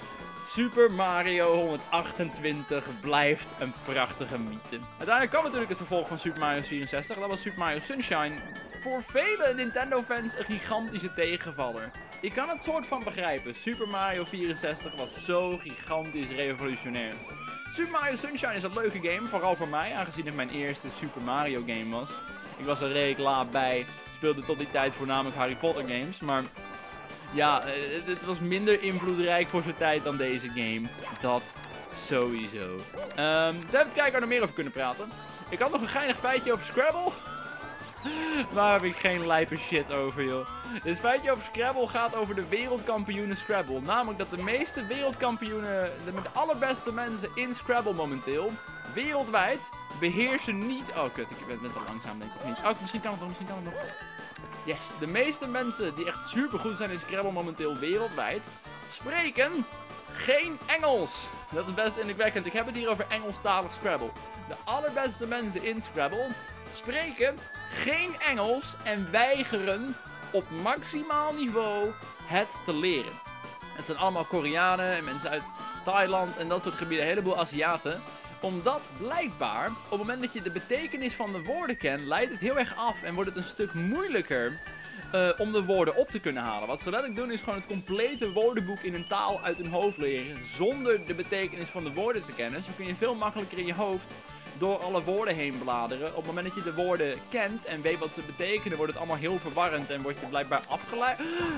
Super Mario honderdachtentwintig blijft een prachtige mythe. Uiteindelijk kwam natuurlijk het vervolg van Super Mario vierenzestig. Dat was Super Mario Sunshine. Voor vele Nintendo-fans een gigantische tegenvaller. Ik kan het soort van begrijpen. Super Mario vierenzestig was zo gigantisch revolutionair. Super Mario Sunshine is een leuke game, vooral voor mij, aangezien het mijn eerste Super Mario game was. Ik was er redelijk laat bij, speelde tot die tijd voornamelijk Harry Potter games, maar ja, het, het was minder invloedrijk voor zijn tijd dan deze game. Dat sowieso. Um, dus even kijken of we er meer over kunnen praten. Ik had nog een geinig feitje over Scrabble. Waar heb ik geen lijpe shit over, joh. Dit feitje over Scrabble gaat over de wereldkampioenen Scrabble. Namelijk dat de meeste wereldkampioenen, de, de allerbeste mensen in Scrabble momenteel, wereldwijd, beheersen niet... Oh, kut, ik ben net te langzaam, denk ik, of niet. Oh, misschien kan het nog, misschien kan het nog. Yes, de meeste mensen die echt super goed zijn in Scrabble momenteel wereldwijd, spreken geen Engels. Dat is best indrukwekkend. Ik heb het hier over Engelstalig Scrabble. De allerbeste mensen in Scrabble spreken geen Engels en weigeren op maximaal niveau het te leren. Het zijn allemaal Koreanen en mensen uit Thailand en dat soort gebieden, een heleboel Aziaten. Omdat blijkbaar, op het moment dat je de betekenis van de woorden kent, leidt het heel erg af en wordt het een stuk moeilijker uh, om de woorden op te kunnen halen. Wat ze letterlijk doen is gewoon het complete woordenboek in een taal uit hun hoofd leren, zonder de betekenis van de woorden te kennen. Zo kun je veel makkelijker in je hoofd door alle woorden heen bladeren. Op het moment dat je de woorden kent en weet wat ze betekenen, wordt het allemaal heel verwarrend en word je blijkbaar afgeleid.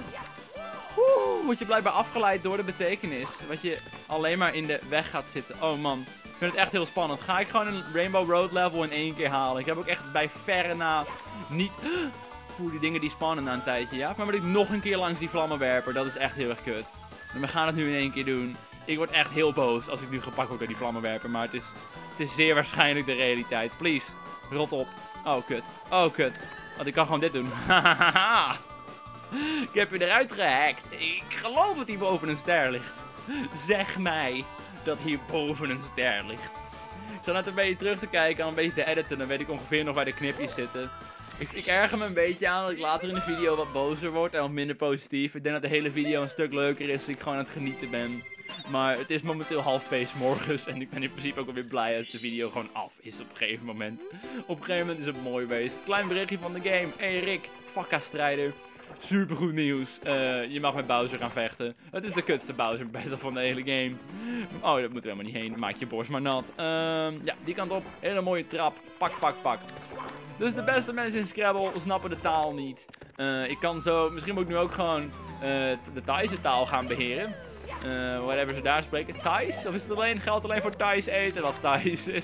Oeh, word je blijkbaar afgeleid door de betekenis. Wat je alleen maar in de weg gaat zitten. Oh man, ik vind het echt heel spannend. Ga ik gewoon een Rainbow Road level in één keer halen? Ik heb ook echt bij verre na niet... Oeh, die dingen die spannen na een tijdje, ja. Maar moet ik nog een keer langs die vlammenwerper? Dat is echt heel erg kut. En we gaan het nu in één keer doen. Ik word echt heel boos als ik nu gepakt word door die vlammenwerper. Maar het is, het is zeer waarschijnlijk de realiteit. Please, rot op. Oh, kut. Oh, kut. Want ik kan gewoon dit doen. Hahaha. Ik heb je eruit gehackt. Ik geloof dat hij boven een ster ligt. Zeg mij dat hier boven een ster ligt. Ik zat net een beetje terug te kijken en een beetje te editen. Dan weet ik ongeveer nog waar de knipjes zitten. Ik, ik erger me een beetje aan dat ik later in de video wat bozer word en wat minder positief. Ik denk dat de hele video een stuk leuker is als ik gewoon aan het genieten ben. Maar het is momenteel half twee 's morgens en ik ben in principe ook alweer blij als de video gewoon af is op een gegeven moment. Op een gegeven moment is het mooi geweest. Klein berichtje van de game. Hey Rick, Fakka-strijder. Supergoed nieuws. Uh, je mag met Bowser gaan vechten. Het is de kutste Bowser battle van de hele game. Oh, dat moeten we helemaal niet heen. Maak je borst maar nat. Uh, ja, die kant op. Hele mooie trap. Pak, pak, pak. Dus de beste mensen in Scrabble snappen de taal niet. Uh, ik kan zo, misschien moet ik nu ook gewoon uh, de Thaise taal gaan beheren. Uh, whatever ze daar spreken. Thais? Of is het alleen, geldt alleen voor Thais eten wat Thais is?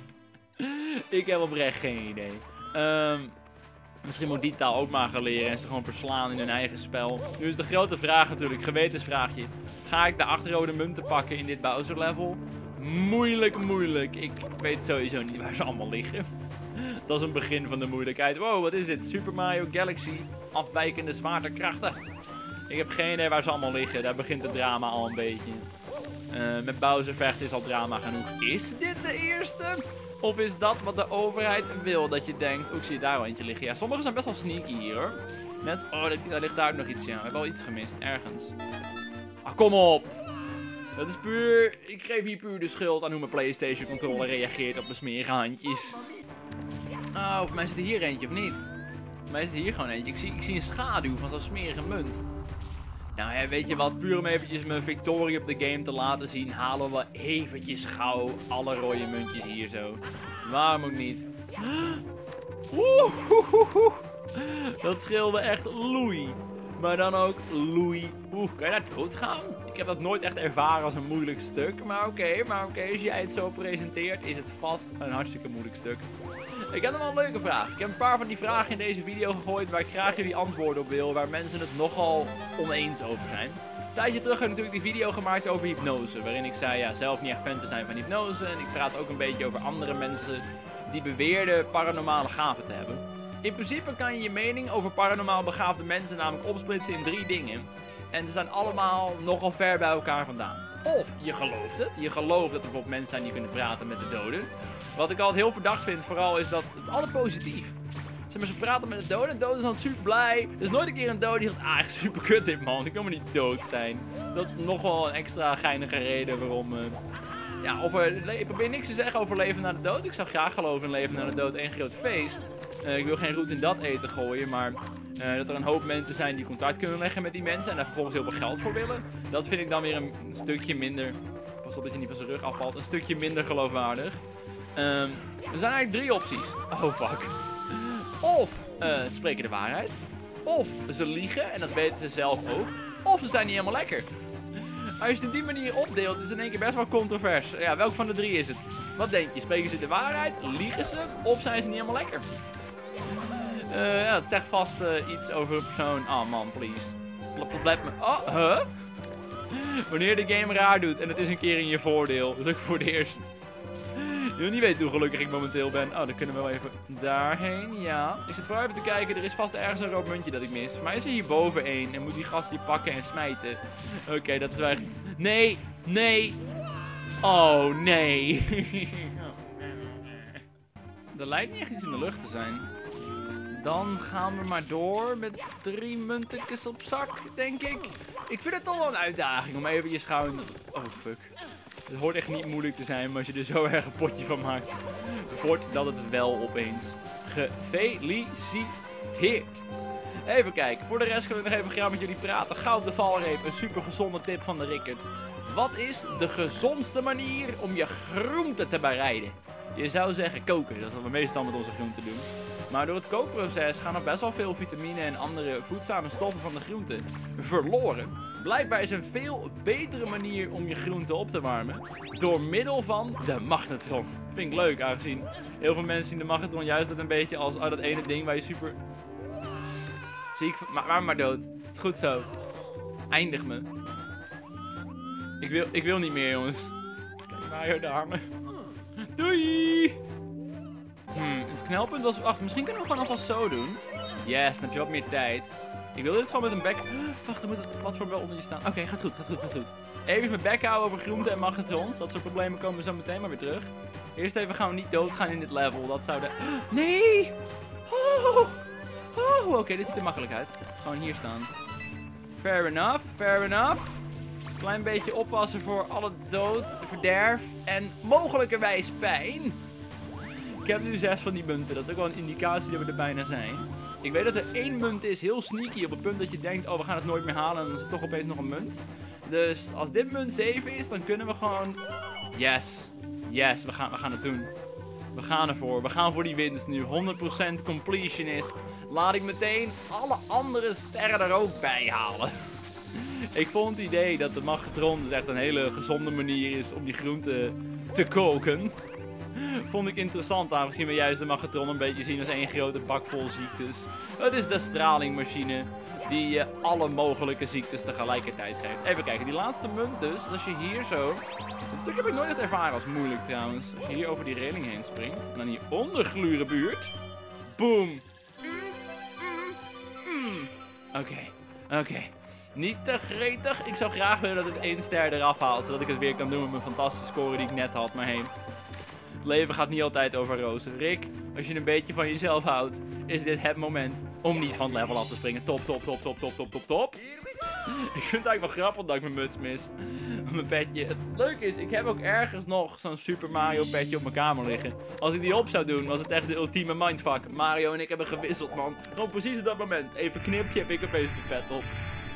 Ik heb oprecht geen idee. Um, misschien moet ik die taal ook maar gaan leren en ze gewoon verslaan in hun eigen spel. Nu is de grote vraag natuurlijk, gewetensvraagje. Ga ik de achterrode munten pakken in dit Bowser level? Moeilijk, moeilijk. Ik weet sowieso niet waar ze allemaal liggen. Dat is een begin van de moeilijkheid. Wow, wat is dit? Super Mario Galaxy. Afwijkende zwaartekrachten. Ik heb geen idee waar ze allemaal liggen. Daar begint het drama al een beetje. Uh, met Bowser vechten is al drama genoeg. Is dit de eerste? Of is dat wat de overheid wil? Dat je denkt, ook zie je daar al eentje liggen. Ja, sommige zijn best wel sneaky hier hoor. Net, oh, daar ligt daar ook nog iets. Ja, we hebben wel iets gemist. Ergens. Ah, kom op. Dat is puur... Ik geef hier puur de schuld aan hoe mijn PlayStation controller reageert op mijn smerige handjes. Oh, voor mij zit er hier eentje, of niet? Voor mij zit er hier gewoon eentje. Ik zie, ik zie een schaduw van zo'n smerige munt. Nou ja, weet je wat? Puur om eventjes mijn victorie op de game te laten zien, halen we eventjes gauw alle rode muntjes hier zo. Waarom ook niet? Oeh, dat scheelde echt loei. Maar dan ook loei. Oeh, kan je daar dood gaan? Ik heb dat nooit echt ervaren als een moeilijk stuk. Maar oké, okay, maar oké, okay, als jij het zo presenteert, is het vast een hartstikke moeilijk stuk. Ik heb nog wel een leuke vraag. Ik heb een paar van die vragen in deze video gegooid waar ik graag jullie antwoorden op wil. Waar mensen het nogal oneens over zijn. Een tijdje terug heb ik natuurlijk die video gemaakt over hypnose. Waarin ik zei, ja, zelf niet echt fan te zijn van hypnose. En ik praat ook een beetje over andere mensen die beweerden paranormale gaven te hebben. In principe kan je je mening over paranormaal begaafde mensen namelijk opsplitsen in drie dingen. En ze zijn allemaal nogal ver bij elkaar vandaan. Of je gelooft het. Je gelooft dat er bijvoorbeeld mensen zijn die kunnen praten met de doden. Wat ik altijd heel verdacht vind vooral is dat het is altijd positief. Zeg maar, ze praten met de dood en de dood is dan super blij. Er is nooit een keer een dood die zegt, ah, echt super kut dit man, ik wil maar niet dood zijn. Dat is nog wel een extra geinige reden waarom... Uh, ja, over, ik probeer niks te zeggen over leven na de dood. Ik zou graag geloven in leven na de dood, één groot feest. Uh, ik wil geen roet in dat eten gooien, maar... Uh, dat er een hoop mensen zijn die contact kunnen leggen met die mensen en daar vervolgens heel veel geld voor willen. Dat vind ik dan weer een, een stukje minder... Pas op dat je niet van zijn rug afvalt. Een stukje minder geloofwaardig. Um, er zijn eigenlijk drie opties. Oh fuck. Of uh, ze spreken de waarheid. Of ze liegen en dat weten ze zelf ook. Of ze zijn niet helemaal lekker. Als je het op die manier opdeelt is het in één keer best wel controvers. Ja, welk van de drie is het? Wat denk je? Spreken ze de waarheid? Liegen ze? Of zijn ze niet helemaal lekker? Uh, ja, het zegt vast uh, iets over een persoon. Oh man, please. Let me. Oh, huh? Wanneer de game raar doet en het is een keer in je voordeel. Dus ook voor de eerst. Je wil niet weten hoe gelukkig ik momenteel ben. Oh, dan kunnen we wel even daarheen. Ja. Ik zit vooral even te kijken. Er is vast ergens een rood muntje dat ik mis. Voor mij is er hierboven één. En moet die gast die pakken en smijten. Oké, okay, dat is wel echt... Nee! Nee! Oh, nee! Er lijkt niet echt iets in de lucht te zijn. Dan gaan we maar door met drie muntetjes op zak, denk ik. Ik vind het toch wel een uitdaging om even je schouder... Oh, fuck. Het hoort echt niet moeilijk te zijn, maar als je er zo erg een potje van maakt, wordt dat het wel opeens. Gefeliciteerd. Even kijken. Voor de rest gaan we nog even graag met jullie praten. Goud de valreep, een super gezonde tip van de Rickert. Wat is de gezondste manier om je groenten te bereiden? Je zou zeggen koken, dat is wat we meestal met onze groenten doen. Maar door het kookproces gaan er best wel veel vitamine en andere voedzame stoffen van de groenten verloren. Blijkbaar is een veel betere manier om je groenten op te warmen door middel van de magnetron. Vind ik leuk, aangezien heel veel mensen zien de magnetron juist dat een beetje als oh, dat ene ding waar je super... Zie ik... Maar, maar maar dood. Het is goed zo. Eindig me. Ik wil, ik wil niet meer, jongens. Kijk, Mario de armen. Doei! Hmm, het knelpunt was... Wacht, misschien kunnen we gewoon alvast zo doen. Yes, dan heb je wat meer tijd. Ik wil dit gewoon met een bek... Wacht, dan moet het platform wel onder je staan. Oké, okay, gaat goed, gaat goed, gaat goed. Even mijn bek houden over groenten en magnetrons. Dat soort problemen komen zo meteen maar weer terug. Eerst even gaan we niet doodgaan in dit level. Dat zou de... Nee! Oh, oh, Oké, okay, dit ziet er makkelijk uit. Gewoon hier staan. Fair enough, fair enough. Klein beetje oppassen voor alle dood, verderf en mogelijkerwijs pijn. Ik heb nu zes van die munten. Dat is ook wel een indicatie dat we er bijna zijn. Ik weet dat er één munt is, heel sneaky, op het punt dat je denkt, oh we gaan het nooit meer halen en dan is er toch opeens nog een munt. Dus als dit munt zeven is, dan kunnen we gewoon... Yes, yes, we gaan, we gaan het doen. We gaan ervoor, we gaan voor die winst nu. honderd procent completionist. Laat ik meteen alle andere sterren er ook bij halen. Ik vond het idee dat de magnetron dus echt een hele gezonde manier is om die groenten te koken. Vond ik interessant, aangezien we juist de magnetron een beetje zien als één grote bak vol ziektes. Het is de stralingmachine die je alle mogelijke ziektes tegelijkertijd geeft. Even kijken, die laatste munt dus, als je hier zo... Dit stuk heb ik nooit echt ervaren als moeilijk trouwens. Als je hier over die reling heen springt en dan hieronder gluren buurt. Boom. Mm, mm, mm. Oké, okay, oké. Okay. Niet te gretig. Ik zou graag willen dat het één ster eraf haalt, zodat ik het weer kan doen met mijn fantastische score die ik net had. Maar heen. Het leven gaat niet altijd over rozen. Rick, als je een beetje van jezelf houdt, is dit het moment om niet van het level af te springen. Top, top, top, top, top, top, top, top. Ik vind het eigenlijk wel grappig dat ik mijn muts mis. Mijn petje. Het leuke is, ik heb ook ergens nog zo'n Super Mario petje op mijn kamer liggen. Als ik die op zou doen, was het echt de ultieme mindfuck. Mario en ik hebben gewisseld, man. Gewoon precies op dat moment. Even knipje, heb ik opeens de pet op.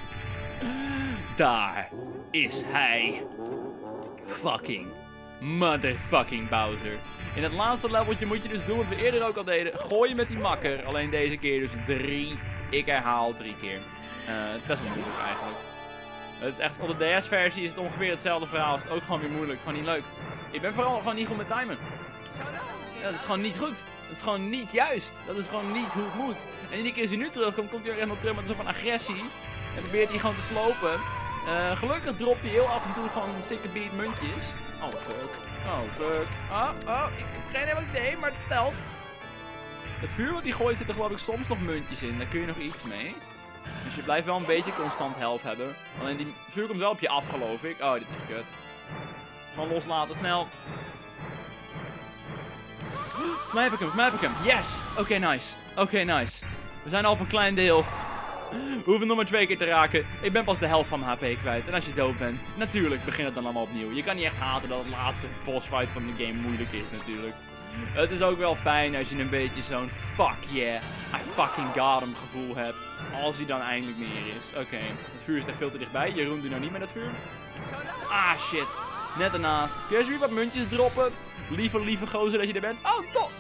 Daar is hij. Fucking motherfucking Bowser. In het laatste leveltje moet je dus doen wat we eerder ook al deden. Gooien met die makker. Alleen deze keer dus drie. Ik herhaal drie keer. Uh, het is best wel moeilijk eigenlijk. Het is echt, op de D S-versie is het ongeveer hetzelfde verhaal. Het is ook gewoon weer moeilijk. Gewoon niet leuk. Ik ben vooral gewoon niet goed met timen. Ja, dat is gewoon niet goed. Dat is gewoon niet juist. Dat is gewoon niet hoe het moet. En iedere keer als hij nu terugkomt, komt hij weer helemaal terug met een soort van agressie. En probeert hij gewoon te slopen. Uh, gelukkig dropt hij heel af en toe gewoon sikke beat muntjes. Oh fuck. Oh fuck. Oh, oh. Ik heb geen idee wat ik deed, maar het telt. Het vuur wat hij gooit zit er geloof ik soms nog muntjes in. Daar kun je nog iets mee. Dus je blijft wel een beetje constant health hebben. Alleen die vuur komt wel op je af geloof ik. Oh, dit is kut. Gewoon loslaten, snel. Volgens mij heb ik hem, volgens mij heb ik hem. Yes! Oké, okay, nice. Oké, okay, nice. We zijn al op een klein deel. We hoeven nog maar twee keer te raken. Ik ben pas de helft van mijn H P kwijt. En als je dood bent, natuurlijk begint het dan allemaal opnieuw. Je kan niet echt haten dat het laatste bossfight van de game moeilijk is natuurlijk. Het is ook wel fijn als je een beetje zo'n fuck yeah, I fucking got him gevoel hebt. Als hij dan eindelijk neer is. Oké, okay. Het vuur is echt veel te dichtbij. Jeroen, doe nou niet met het vuur. Ah shit. Net ernaast. Kun je alsjeblieft wat muntjes droppen? Lieve, lieve gozer dat je er bent. Oh, top.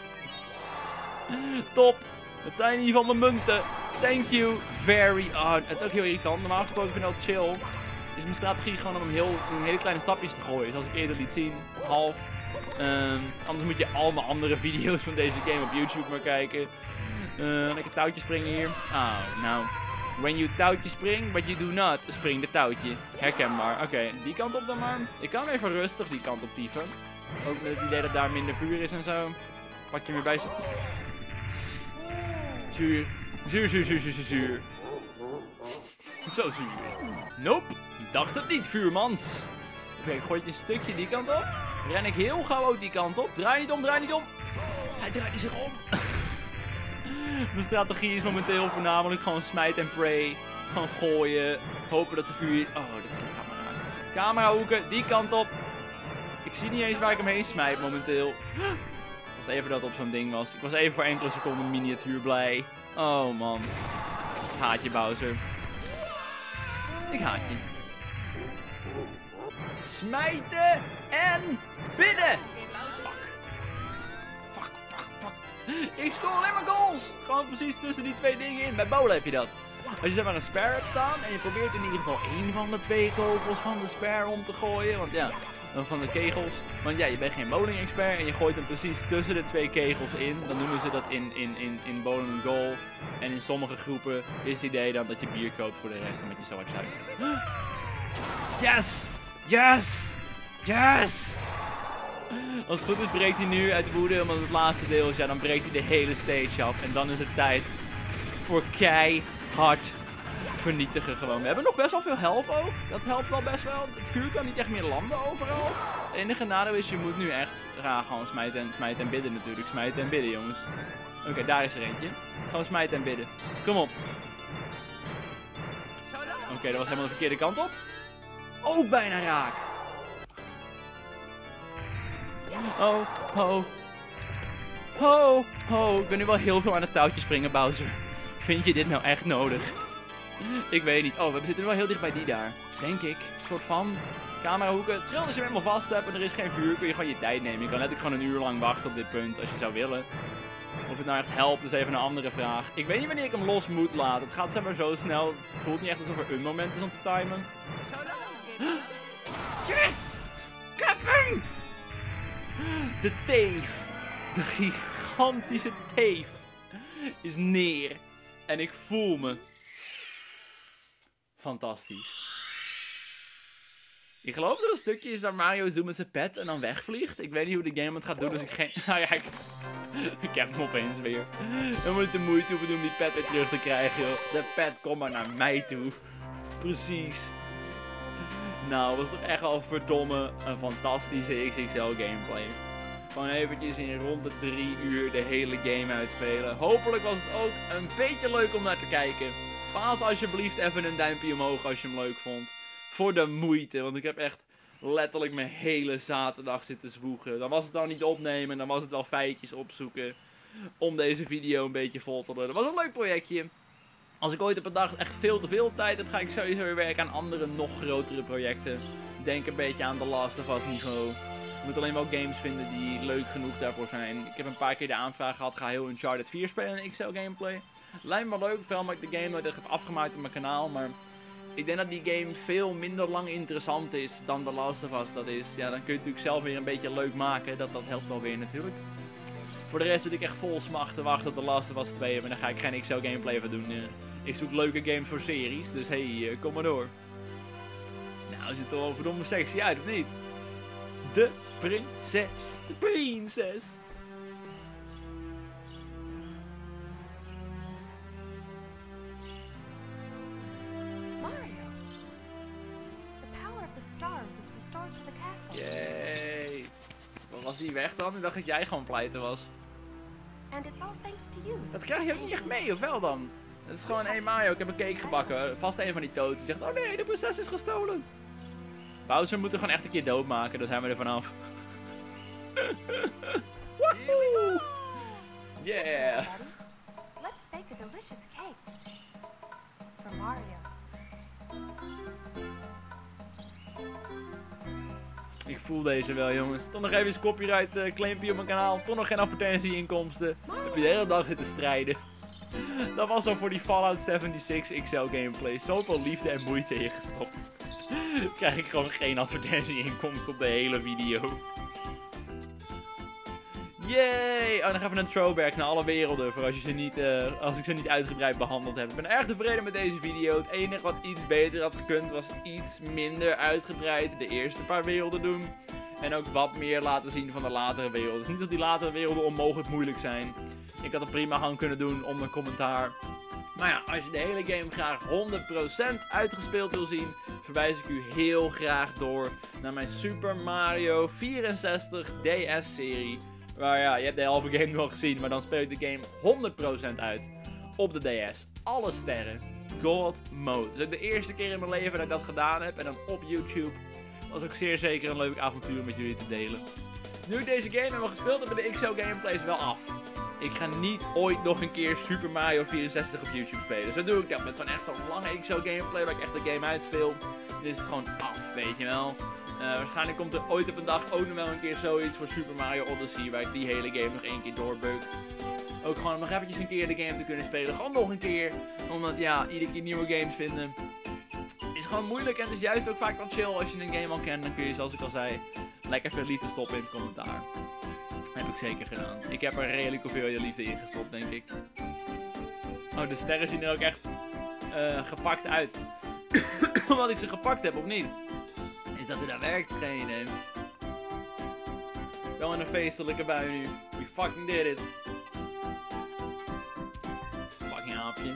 Top. Het zijn in ieder geval mijn munten. Thank you very... Oh, het is ook heel irritant. Normaal gesproken vind ik het chill. Is mijn strategie gewoon om hem heel, in hele kleine stapjes te gooien. Zoals ik eerder liet zien. Half. Um, anders moet je al mijn andere video's van deze game op YouTube maar kijken. Uh, lekker touwtje springen hier. Oh, nou. When you touwtje spring, but you do not spring de touwtje. Herkenbaar. Oké, okay, die kant op dan maar. Ik kan even rustig die kant op dieven. Ook met het idee dat daar minder vuur is en zo. Pak je weer bij ze. Zuur. Zuur, zuur, zuur, zuur, zuur. Zo zuur. Nope. Dacht het niet, vuurmans. Oké, ik gooi het een stukje die kant op. Ren ik heel gauw ook die kant op. Draai niet om, draai niet om. Hij draait zich om. Mijn strategie is momenteel voornamelijk gewoon smite en pray. Gewoon gooien. Hopen dat ze vuur... Oh, dat is een camera. Camerahoeken, die kant op. Ik zie niet eens waar ik hem heen smijt momenteel. Wacht even dat het op zo'n ding was. Ik was even voor enkele seconden miniatuur blij. Oh man. Ik haat je, Bowser. Ik haat je. Smijten en bidden. Fuck. Fuck, fuck, fuck. Ik score alleen maar goals. Gewoon precies tussen die twee dingen in. Bij bowlen heb je dat. Als je zeg maar een spare hebt staan en je probeert in ieder geval één van de twee kogels van de spare om te gooien. Want ja, van de kegels. Want ja, je bent geen bowling expert en je gooit hem precies tussen de twee kegels in. Dan noemen ze dat in, in, in, in bowling een goal. En in sommige groepen is het idee dan dat je bier koopt voor de rest omdat je zo hard zuigt. Yes! Yes! Yes! Als het goed is breekt hij nu uit woede, omdat het laatste deel is. Ja, dan breekt hij de hele stage af. En dan is het tijd voor keihard vernietigen gewoon. We hebben nog best wel veel health ook. Dat helpt wel best wel. Het vuur kan niet echt meer landen overal. Het enige nadeel is, je moet nu echt ja, gewoon smijten en, smijten en bidden natuurlijk. Smijten en bidden, jongens. Oké, okay, daar is er eentje. Gewoon smijten en bidden. Kom op. Oké, okay, dat was helemaal de verkeerde kant op. Ook bijna raak. Oh, ho. Ho, ho. Ik ben nu wel heel veel aan het touwtje springen, Bowser. Vind je dit nou echt nodig? Ik weet niet. Oh, we zitten nu wel heel dicht bij die daar. Denk ik. Een soort van camerahoeken. Het scheelt als je hem helemaal vast hebt en er is geen vuur. Kun je gewoon je tijd nemen. Je kan letterlijk gewoon een uur lang wachten op dit punt als je zou willen. Of het nou echt helpt, is even een andere vraag. Ik weet niet wanneer ik hem los moet laten. Het gaat zeg maar zo snel. Het voelt niet echt alsof er een moment is om te timen. Yes! Ik heb hem! De teef. De gigantische teef is neer. En ik voel me fantastisch. Ik geloof dat er een stukje is waar Mario zo met zijn pet en dan wegvliegt. Ik weet niet hoe de game het gaat doen, dus ik geen... Nou ja, ik... ik heb hem opeens weer. Dan moet ik de moeite hoeven doen om die pet weer terug te krijgen, joh. De pet, kom maar naar mij toe. Precies. Nou, was toch echt al verdomme een fantastische X X L gameplay. Gewoon eventjes in rond de drie uur de hele game uitspelen. Hopelijk was het ook een beetje leuk om naar te kijken. Plaats alsjeblieft even een duimpje omhoog als je hem leuk vond. Voor de moeite, want ik heb echt letterlijk mijn hele zaterdag zitten zwoegen. Dan was het dan niet opnemen, dan was het wel feitjes opzoeken. Om deze video een beetje vol te lullen. Dat was een leuk projectje. Als ik ooit op een dag echt veel te veel tijd heb, ga ik sowieso weer werken aan andere, nog grotere projecten. Denk een beetje aan The Last of Us niveau. Je moet alleen wel games vinden die leuk genoeg daarvoor zijn. Ik heb een paar keer de aanvraag gehad, ga heel Uncharted vier spelen in X L gameplay. Lijkt me wel leuk, vooral omdat ik de game nooit echt heb afgemaakt op mijn kanaal, maar ik denk dat die game veel minder lang interessant is dan The Last of Us dat is. Ja, dan kun je het natuurlijk zelf weer een beetje leuk maken, dat, dat helpt wel weer natuurlijk. Voor de rest zit ik echt vol smacht te wachten op The Last of Us twee, maar dan ga ik geen X L gameplay van doen. Ik zoek leuke games voor series, dus hey, kom maar door. Nou, ziet er wel verdomme sexy uit, of niet? De prinses. De prinses. Mario. The power of the stars is restored to the castle. Yay. Wat was die weg dan? Ik dacht dat jij gewoon pleiten was. And it's all thanks to you. Dat krijg je ook niet echt mee, of wel dan? Het is gewoon, hé hey Mario, ik heb een cake gebakken. Vast een van die toads die zegt, oh nee, de prinses is gestolen. Bowser moet er gewoon echt een keer doodmaken, dan zijn we er vanaf. Woehoe! Yeah! Daddy, let's bake a delicious cake. For Mario. Ik voel deze wel, jongens. Toch nog even eens copyright uh, claimpje op mijn kanaal. Toch nog geen advertentie-inkomsten. Heb je de hele dag zitten strijden. Dat was al voor die Fallout zevenenzeventig X L gameplay. Zoveel liefde en moeite ingestopt. Krijg ik gewoon geen advertentie-inkomsten op de hele video. Yay! Oh, dan gaan we een throwback naar alle werelden. Voor als, je ze niet, uh, als ik ze niet uitgebreid behandeld heb. Ik ben erg tevreden met deze video. Het enige wat iets beter had gekund was iets minder uitgebreid de eerste paar werelden doen. En ook wat meer laten zien van de latere werelden. Dus niet dat die latere werelden onmogelijk moeilijk zijn. Ik had het prima gewoon kunnen doen onder een commentaar. Maar ja, als je de hele game graag honderd procent uitgespeeld wil zien, verwijs ik u heel graag door naar mijn Super Mario vierenzestig D S-serie. Waar ja, je hebt de halve game nu al gezien, maar dan speel ik de game honderd procent uit. Op de D S. Alle sterren. God mode. Het is ook de eerste keer in mijn leven dat ik dat gedaan heb. En dan op YouTube. Was ook zeer zeker een leuk avontuur met jullie te delen. Nu ik deze game heb gespeeld, hebben de X L gameplays wel af. Ik ga niet ooit nog een keer Super Mario vierenzestig op YouTube spelen. Zo doe ik dat met zo'n echt zo'n lange X L gameplay waar ik echt de game uitspeel. Dit is het gewoon af, weet je wel. Uh, waarschijnlijk komt er ooit op een dag ook nog wel een keer zoiets voor Super Mario Odyssey, waar ik die hele game nog één keer doorbeuk. Ook gewoon om nog eventjes een keer de game te kunnen spelen. Gewoon nog een keer. Omdat ja, iedere keer nieuwe games vinden is gewoon moeilijk. En het is juist ook vaak wel chill als je een game al kent. Dan kun je, zoals ik al zei, lekker veel liefde stoppen in het commentaar. Heb ik zeker gedaan. Ik heb er redelijk hoeveel liefde in gestopt, denk ik. Oh, de sterren zien er ook echt uh, gepakt uit. Omdat ik ze gepakt heb, of niet? Is dat er daar werkt? Geen idee. Wel in een feestelijke bui nu. We fucking did it. Fucking aapje.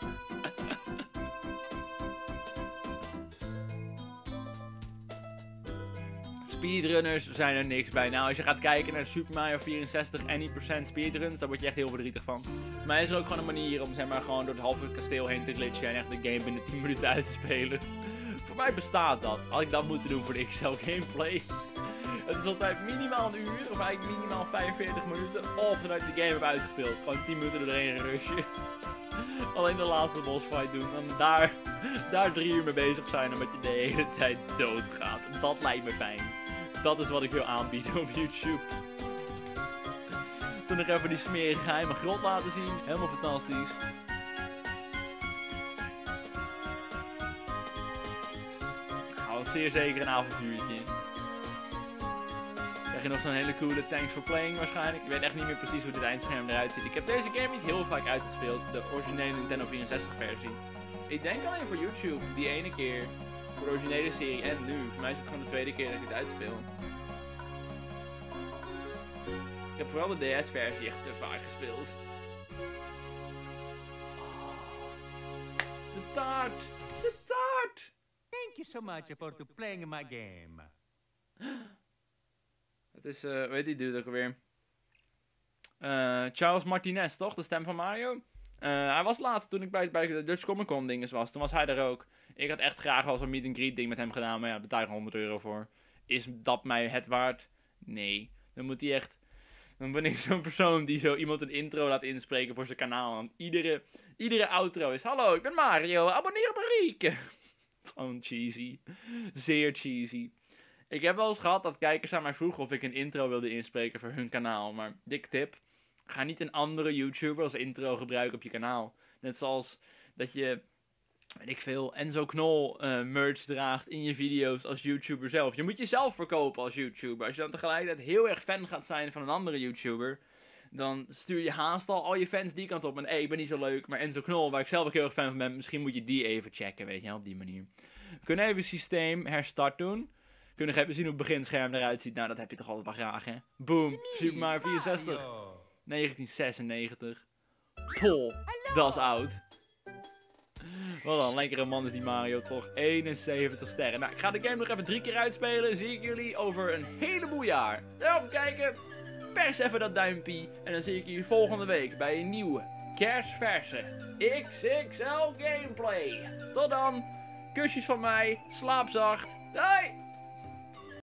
Speedrunners zijn er niks bij. Nou, als je gaat kijken naar Super Mario vierenzestig en één procent speedruns, dan word je echt heel verdrietig van. Voor mij is er ook gewoon een manier om zeg maar gewoon door het halve kasteel heen te glitchen en echt de game binnen tien minuten uit te spelen. Voor mij bestaat dat. Had ik dat moeten doen voor de X L gameplay. Het is altijd minimaal een uur, of eigenlijk minimaal vijfenveertig minuten. Of dat ik de game heb uitgespeeld. Gewoon tien minuten erheen rushen. Alleen de laatste bossfight doen. En daar, daar drie uur mee bezig zijn omdat je de hele tijd doodgaat. Dat lijkt me fijn. Dat is wat ik wil aanbieden op YouTube. Toen nog even die smerige geheime grot laten zien. Helemaal fantastisch. Nou, zeer zeker een avontuurtje. Krijg je nog zo'n hele coole Thanks for Playing waarschijnlijk. Ik weet echt niet meer precies hoe dit eindscherm eruit ziet. Ik heb deze game niet heel vaak uitgespeeld. De originele Nintendo vierenzestig versie. Ik denk alleen voor YouTube. Die ene keer. Voor de originele serie en nu. Voor mij is het gewoon de tweede keer dat ik het uitspeel. Ik heb vooral de D S-versie echt te vaak gespeeld. De taart! De taart! Thank you so much for to playing my game. Het is, uh, weet die dude ook alweer? Uh, Charles Martinez, toch? De stem van Mario? Uh, hij was laatst toen ik bij, bij de Dutch Comic Con dinges was. Toen was hij er ook. Ik had echt graag wel zo'n meet and greet ding met hem gedaan. Maar ja, daar betaal ik honderd euro voor. Is dat mij het waard? Nee. Dan moet hij echt... Dan ben ik zo'n persoon die zo iemand een intro laat inspreken voor zijn kanaal. En iedere, iedere outro is... Hallo, ik ben Mario. Abonneer op Marieke. Zo'n cheesy. Zeer cheesy. Ik heb wel eens gehad dat kijkers aan mij vroegen of ik een intro wilde inspreken voor hun kanaal. Maar dik tip. Ga niet een andere YouTuber als intro gebruiken op je kanaal. Net zoals dat je... weet ik veel, Enzo Knol uh, merch draagt in je video's als YouTuber zelf. Je moet jezelf verkopen als YouTuber. Als je dan tegelijkertijd heel erg fan gaat zijn van een andere YouTuber, dan stuur je haast al al je fans die kant op. En hé, hey, ik ben niet zo leuk, maar Enzo Knol, waar ik zelf ook heel erg fan van ben, misschien moet je die even checken, weet je, op die manier. We kunnen even systeem herstart doen. We kunnen even zien hoe het beginscherm eruit ziet. Nou, dat heb je toch altijd wel graag, hè? Boom, Super Mario vierenzestig. negentien zesennegentig. Pol, dat is oud. Wat een lekkere man is die Mario toch. eenenzeventig sterren. Nou, ik ga de game nog even drie keer uitspelen. Zie ik jullie over een heleboel jaar. Daarom kijken. pers even dat duimpje. En dan zie ik jullie volgende week bij een nieuwe kerstverse X X L gameplay. Tot dan. Kusjes van mij. Slaap zacht. Doei.